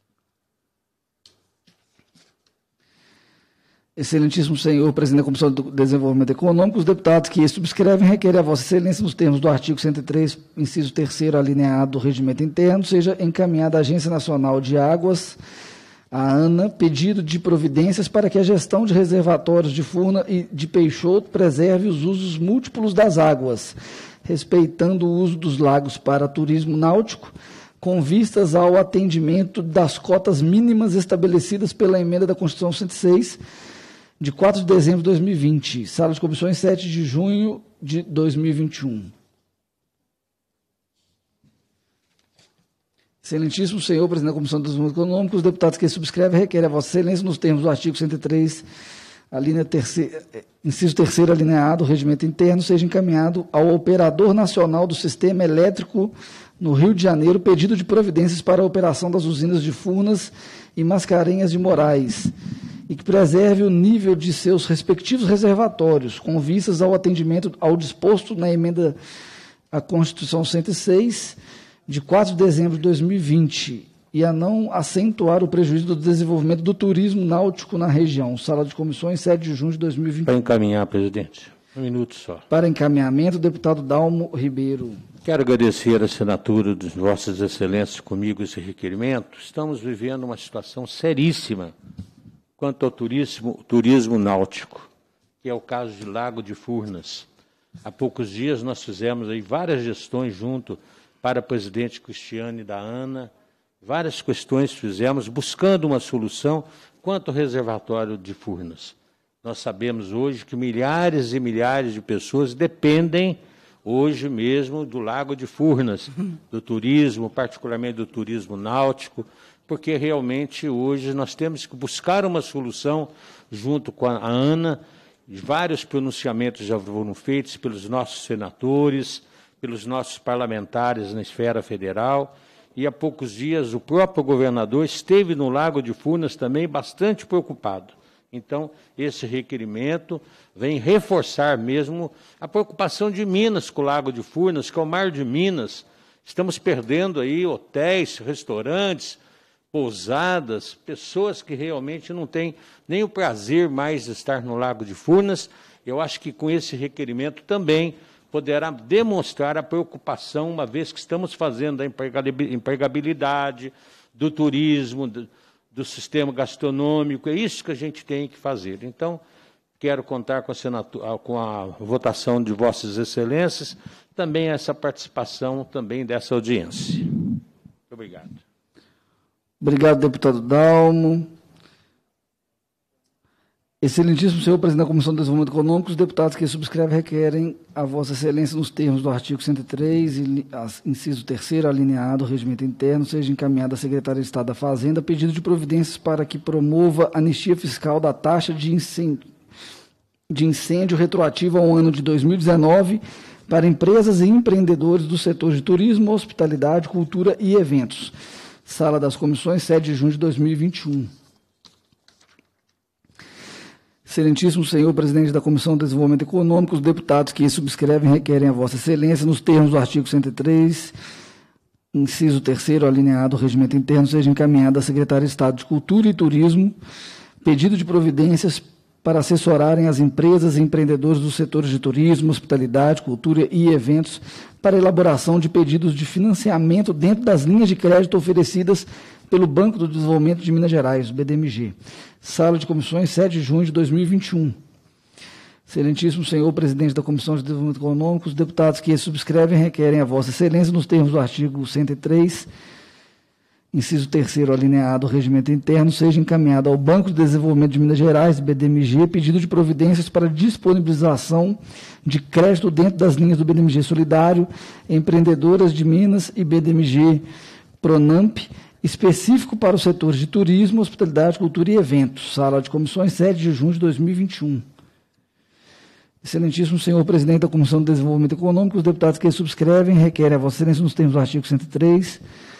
Excelentíssimo senhor presidente da Comissão de Desenvolvimento Econômico, os deputados que subscrevem requerem a vossa excelência nos termos do artigo cento e três, inciso terceiro, alineado do regimento interno, seja encaminhada à Agência Nacional de Águas, a ANA, pedido de providências para que a gestão de reservatórios de Furna e de Peixoto preserve os usos múltiplos das águas, respeitando o uso dos lagos para turismo náutico, com vistas ao atendimento das cotas mínimas estabelecidas pela emenda da Constituição cento e seis, de quatro de dezembro de dois mil e vinte. Sala de Comissões, sete de junho de dois mil e vinte e um. Excelentíssimo senhor presidente da Comissão de Desenvolvimento Econômico, os deputados que subscrevem requerem a vossa excelência nos termos do artigo cento e três, a linha terceira, inciso terceiro alineado, o regimento interno, seja encaminhado ao Operador Nacional do Sistema Elétrico no Rio de Janeiro pedido de providências para a operação das usinas de Furnas e Mascarenhas de Moraes, e que preserve o nível de seus respectivos reservatórios, com vistas ao atendimento ao disposto na emenda à Constituição cento e seis, de quatro de dezembro de dois mil e vinte, e a não acentuar o prejuízo do desenvolvimento do turismo náutico na região. Sala de Comissões, sete de junho de dois mil e vinte. Para encaminhar, presidente. Um minuto só. Para encaminhamento, o deputado Dalmo Ribeiro. Quero agradecer a assinatura de vossas excelências comigo esse requerimento. Estamos vivendo uma situação seríssima quanto ao turismo, turismo náutico, que é o caso de Lago de Furnas. Há poucos dias nós fizemos aí várias gestões junto para a presidente Cristiane da ANA, várias questões fizemos buscando uma solução quanto ao reservatório de Furnas. Nós sabemos hoje que milhares e milhares de pessoas dependem hoje mesmo do Lago de Furnas, do turismo, particularmente do turismo náutico, porque realmente hoje nós temos que buscar uma solução junto com a ANA. Vários pronunciamentos já foram feitos pelos nossos senadores, pelos nossos parlamentares na esfera federal, e há poucos dias o próprio governador esteve no Lago de Furnas também bastante preocupado. Então, esse requerimento vem reforçar mesmo a preocupação de Minas com o Lago de Furnas, que é o mar de Minas. Estamos perdendo aí hotéis, restaurantes, pousadas, pessoas que realmente não têm nem o prazer mais de estar no Lago de Furnas. Eu acho que com esse requerimento também poderá demonstrar a preocupação, uma vez que estamos fazendo a empregabilidade do turismo, do, do sistema gastronômico, é isso que a gente tem que fazer. Então, quero contar com a, senatura, com a votação de vossas excelências, também essa participação também dessa audiência. Muito obrigado. Obrigado, deputado Dalmo. Excelentíssimo senhor presidente da Comissão de Desenvolvimento Econômico, os deputados que subscrevem requerem a vossa excelência nos termos do artigo cento e três, inciso terceiro, alineado, regimento interno, seja encaminhado à Secretaria de Estado da Fazenda pedido de providências para que promova anistia fiscal da taxa de incêndio, de incêndio retroativa ao ano de dois mil e dezenove para empresas e empreendedores do setor de turismo, hospitalidade, cultura e eventos. Sala das Comissões, sete de junho de dois mil e vinte e um. Excelentíssimo senhor presidente da Comissão de Desenvolvimento Econômico, os deputados que subscrevem requerem a vossa excelência, nos termos do artigo cento e três, inciso terceiro, alineado ao regimento interno, seja encaminhado à Secretaria de Estado de Cultura e Turismo, pedido de providências para assessorarem as empresas e empreendedores dos setores de turismo, hospitalidade, cultura e eventos para elaboração de pedidos de financiamento dentro das linhas de crédito oferecidas pelo Banco do Desenvolvimento de Minas Gerais, B D M G. Sala de Comissões, sete de junho de dois mil e vinte e um. Excelentíssimo senhor presidente da Comissão de Desenvolvimento Econômico, os deputados que subscrevem requerem a Vossa Excelência, nos termos do artigo cento e três, inciso terceiro, alineado ao regimento interno, seja encaminhado ao Banco de Desenvolvimento de Minas Gerais, B D M G, pedido de providências para disponibilização de crédito dentro das linhas do B D M G Solidário, Empreendedoras de Minas e B D M G Pronamp, específico para os setores de turismo, hospitalidade, cultura e eventos. Sala de Comissões, sete de junho de dois mil e vinte e um. Excelentíssimo senhor presidente da Comissão de Desenvolvimento Econômico, os deputados que subscrevem requerem a Vossa Excelência, nos termos do artigo cento e três,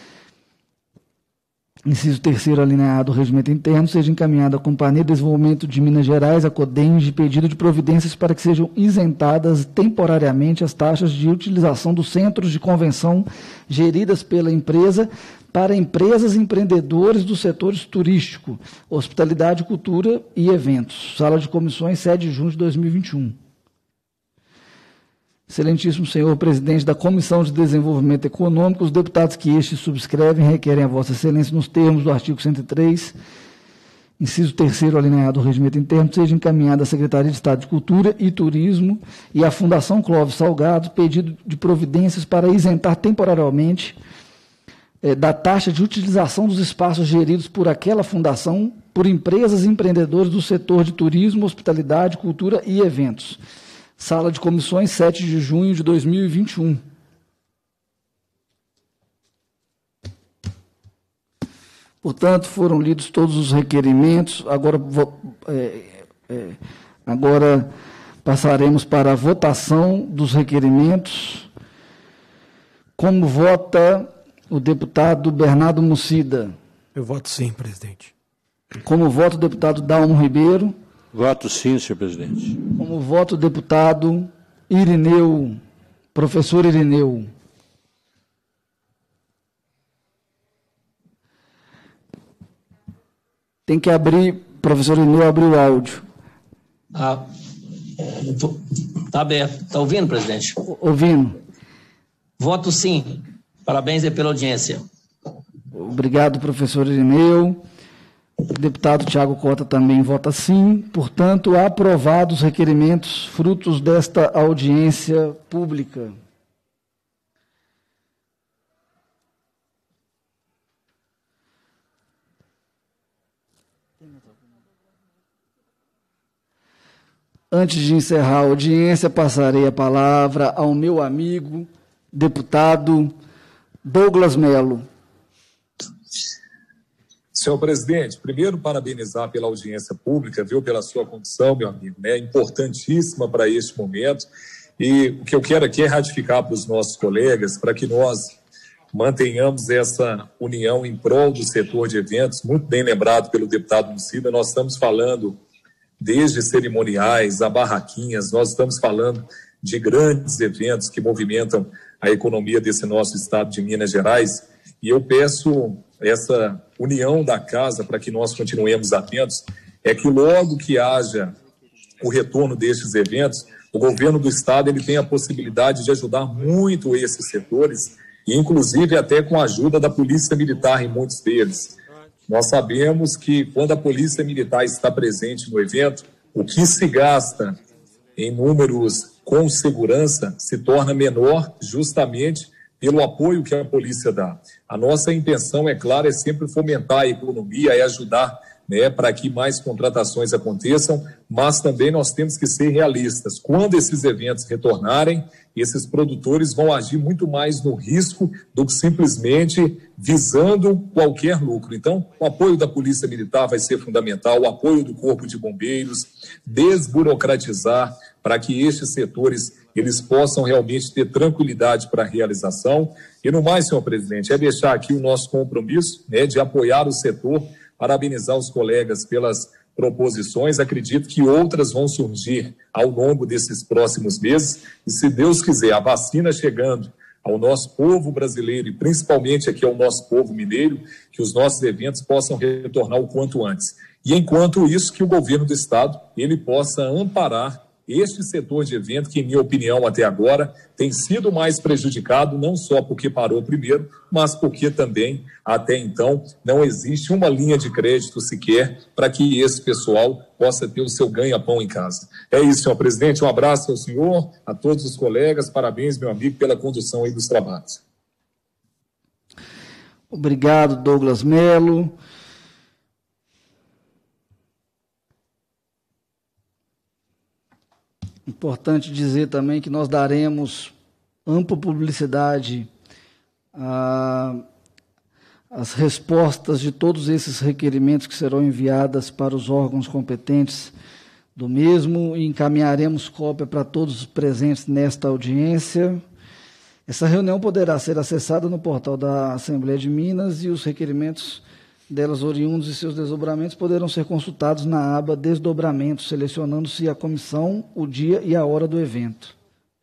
inciso terceiro, alineado ao regimento interno, seja encaminhada à Companhia de Desenvolvimento de Minas Gerais, a CODENGE, pedido de providências para que sejam isentadas temporariamente as taxas de utilização dos centros de convenção geridas pela empresa para empresas e empreendedores dos setores turístico, hospitalidade, cultura e eventos. Sala de Comissões, sete de junho de dois mil e vinte e um. Excelentíssimo senhor presidente da Comissão de Desenvolvimento Econômico, os deputados que estes subscrevem requerem a Vossa Excelência, nos termos do artigo cento e três, inciso terceiro, alineado ao regimento interno, seja encaminhada à Secretaria de Estado de Cultura e Turismo e à Fundação Clóvis Salgado pedido de providências para isentar temporariamente eh, da taxa de utilização dos espaços geridos por aquela fundação por empresas e empreendedores do setor de turismo, hospitalidade, cultura e eventos. Sala de Comissões, sete de junho de dois mil e vinte e um. Portanto, foram lidos todos os requerimentos. Agora, é, é, agora passaremos para a votação dos requerimentos. Como vota o deputado Bernardo Mucida? Eu voto sim, presidente. Como vota o deputado Dalmo Ribeiro? Voto sim, senhor presidente. Como voto o deputado Irineu, professor Irineu. Tem que abrir, professor Irineu, abrir o áudio. Ah, tá aberto. Tá ouvindo, presidente? Ouvindo. Voto sim. Parabéns aí pela audiência. Obrigado, professor Irineu. O deputado Tiago Cota também vota sim. Portanto, aprovados os requerimentos frutos desta audiência pública. Antes de encerrar a audiência, passarei a palavra ao meu amigo, deputado Douglas Melo. Senhor presidente, primeiro parabenizar pela audiência pública, viu, pela sua condição, meu amigo, né, importantíssima para este momento. E o que eu quero aqui é ratificar para os nossos colegas, para que nós mantenhamos essa união em prol do setor de eventos, muito bem lembrado pelo deputado Mucida. Nós estamos falando desde cerimoniais a barraquinhas, nós estamos falando de grandes eventos que movimentam a economia desse nosso estado de Minas Gerais. E eu peço essa união da casa para que nós continuemos atentos, é que logo que haja o retorno destes eventos, o governo do estado ele tem a possibilidade de ajudar muito esses setores, e inclusive até com a ajuda da Polícia Militar em muitos deles. Nós sabemos que quando a Polícia Militar está presente no evento, o que se gasta em números com segurança se torna menor justamente pelo apoio que a polícia dá. A nossa intenção, é claro, é sempre fomentar a economia, é ajudar, né, para que mais contratações aconteçam, mas também nós temos que ser realistas. Quando esses eventos retornarem, esses produtores vão agir muito mais no risco do que simplesmente visando qualquer lucro. Então, o apoio da Polícia Militar vai ser fundamental, o apoio do Corpo de Bombeiros, desburocratizar para que estes setores eles possam realmente ter tranquilidade para a realização. E no mais, senhor presidente, é deixar aqui o nosso compromisso, né, de apoiar o setor, parabenizar os colegas pelas proposições. Acredito que outras vão surgir ao longo desses próximos meses. E se Deus quiser, a vacina chegando ao nosso povo brasileiro e principalmente aqui ao nosso povo mineiro, que os nossos eventos possam retornar o quanto antes. E enquanto isso, que o governo do estado ele possa amparar este setor de evento, que, em minha opinião, até agora, tem sido mais prejudicado, não só porque parou primeiro, mas porque também, até então, não existe uma linha de crédito sequer para que esse pessoal possa ter o seu ganha-pão em casa. É isso, senhor presidente. Um abraço ao senhor, a todos os colegas. Parabéns, meu amigo, pela condução aí dos trabalhos. Obrigado, Douglas Melo. Importante dizer também que nós daremos ampla publicidade às respostas de todos esses requerimentos que serão enviadas para os órgãos competentes do mesmo e encaminharemos cópia para todos os presentes nesta audiência. Essa reunião poderá ser acessada no portal da Assembleia de Minas e os requerimentos delas oriundos e seus desdobramentos poderão ser consultados na aba Desdobramentos, selecionando-se a comissão, o dia e a hora do evento.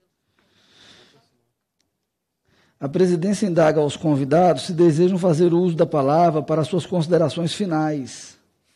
A presidência indaga aos convidados se desejam fazer uso da palavra para suas considerações finais.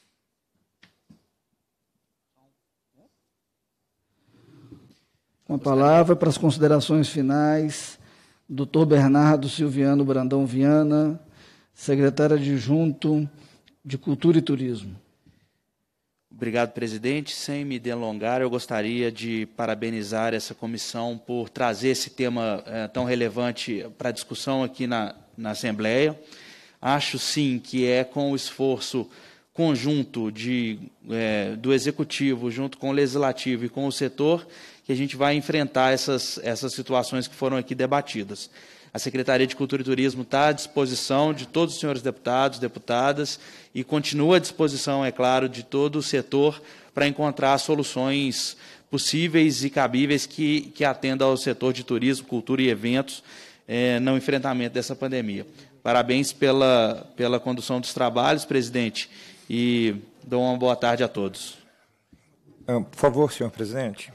Com a palavra para as considerações finais, doutor Bernardo Silviano Brandão Viana, secretário adjunto de Cultura e Turismo. Obrigado, presidente. Sem me delongar, eu gostaria de parabenizar essa comissão por trazer esse tema é, tão relevante para a discussão aqui na, na Assembleia. Acho, sim, que é com o esforço conjunto de, é, do Executivo, junto com o Legislativo e com o setor, que a gente vai enfrentar essas, essas situações que foram aqui debatidas. A Secretaria de Cultura e Turismo está à disposição de todos os senhores deputados, deputadas, e continua à disposição, é claro, de todo o setor para encontrar soluções possíveis e cabíveis que, que atendam ao setor de turismo, cultura e eventos eh, no enfrentamento dessa pandemia. Parabéns pela, pela condução dos trabalhos, presidente, e dou uma boa tarde a todos. Por favor, senhor presidente.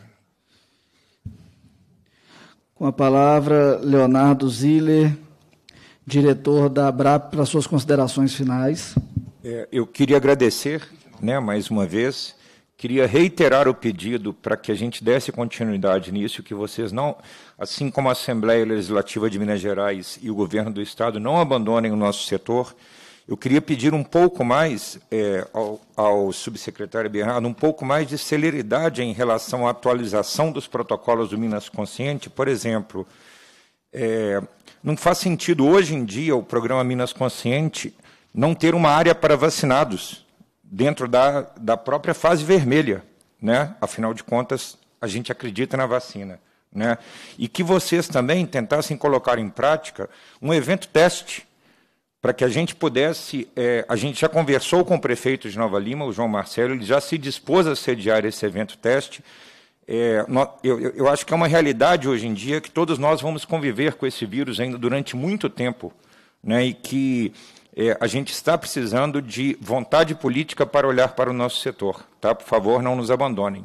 Com a palavra, Leonardo Ziller, diretor da ABRAP, para suas considerações finais. É, eu queria agradecer, né, mais uma vez, queria reiterar o pedido para que a gente desse continuidade nisso, que vocês não, assim como a Assembleia Legislativa de Minas Gerais e o Governo do Estado, não abandonem o nosso setor. Eu queria pedir um pouco mais é, ao, ao subsecretário Bernardo, um pouco mais de celeridade em relação à atualização dos protocolos do Minas Consciente. Por exemplo, é, não faz sentido hoje em dia o programa Minas Consciente não ter uma área para vacinados dentro da, da própria fase vermelha, né? Afinal de contas, a gente acredita na vacina, né? E que vocês também tentassem colocar em prática um evento teste, para que a gente pudesse, é, a gente já conversou com o prefeito de Nova Lima, o João Marcelo, ele já se dispôs a sediar esse evento teste. É, eu, eu acho que é uma realidade hoje em dia que todos nós vamos conviver com esse vírus ainda durante muito tempo, né, e que é, a gente está precisando de vontade política para olhar para o nosso setor. Tá? Por favor, não nos abandonem.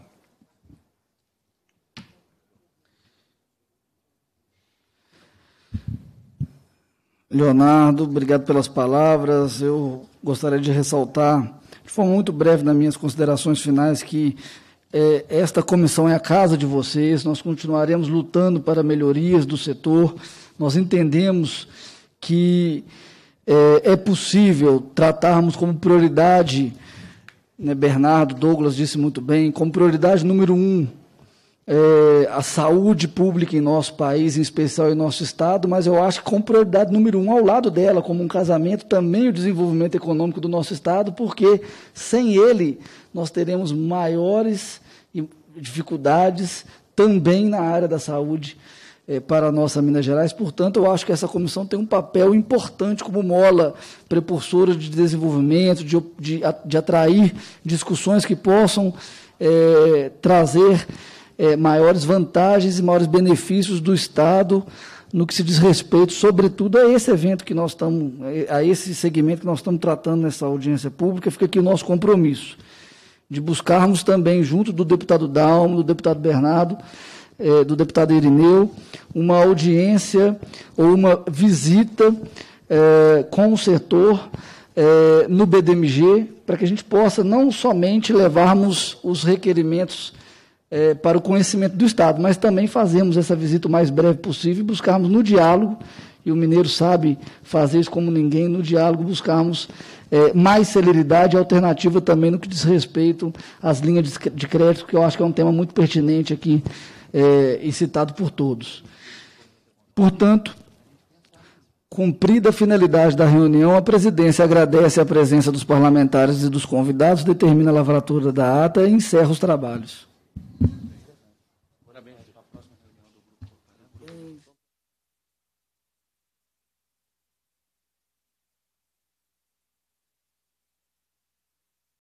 Leonardo, obrigado pelas palavras. Eu gostaria de ressaltar, de forma muito breve, nas minhas considerações finais, que é, esta comissão é a casa de vocês, nós continuaremos lutando para melhorias do setor, nós entendemos que é, é possível tratarmos como prioridade, né, Bernardo, Douglas disse muito bem, como prioridade número um, É, a saúde pública em nosso país, em especial em nosso estado, mas eu acho que com prioridade número um, ao lado dela, como um casamento, também o desenvolvimento econômico do nosso estado, porque sem ele nós teremos maiores dificuldades também na área da saúde é, para a nossa Minas Gerais. Portanto, eu acho que essa comissão tem um papel importante como mola precursora de desenvolvimento, de, de, de atrair discussões que possam é, trazer É, maiores vantagens e maiores benefícios do Estado no que se diz respeito, sobretudo, a esse evento que nós estamos, a esse segmento que nós estamos tratando nessa audiência pública. Fica aqui o nosso compromisso de buscarmos também, junto do deputado Dalmo, do deputado Bernardo, é, do deputado Irineu, uma audiência ou uma visita é, com o setor é, no B D M G, para que a gente possa não somente levarmos os requerimentos é, para o conhecimento do Estado, mas também fazemos essa visita o mais breve possível e buscarmos no diálogo, e o mineiro sabe fazer isso como ninguém, no diálogo buscarmos é, mais celeridade e alternativa também no que diz respeito às linhas de, de crédito, que eu acho que é um tema muito pertinente aqui é, e citado por todos. Portanto, cumprida a finalidade da reunião, a presidência agradece a presença dos parlamentares e dos convidados, determina a lavratura da ata e encerra os trabalhos.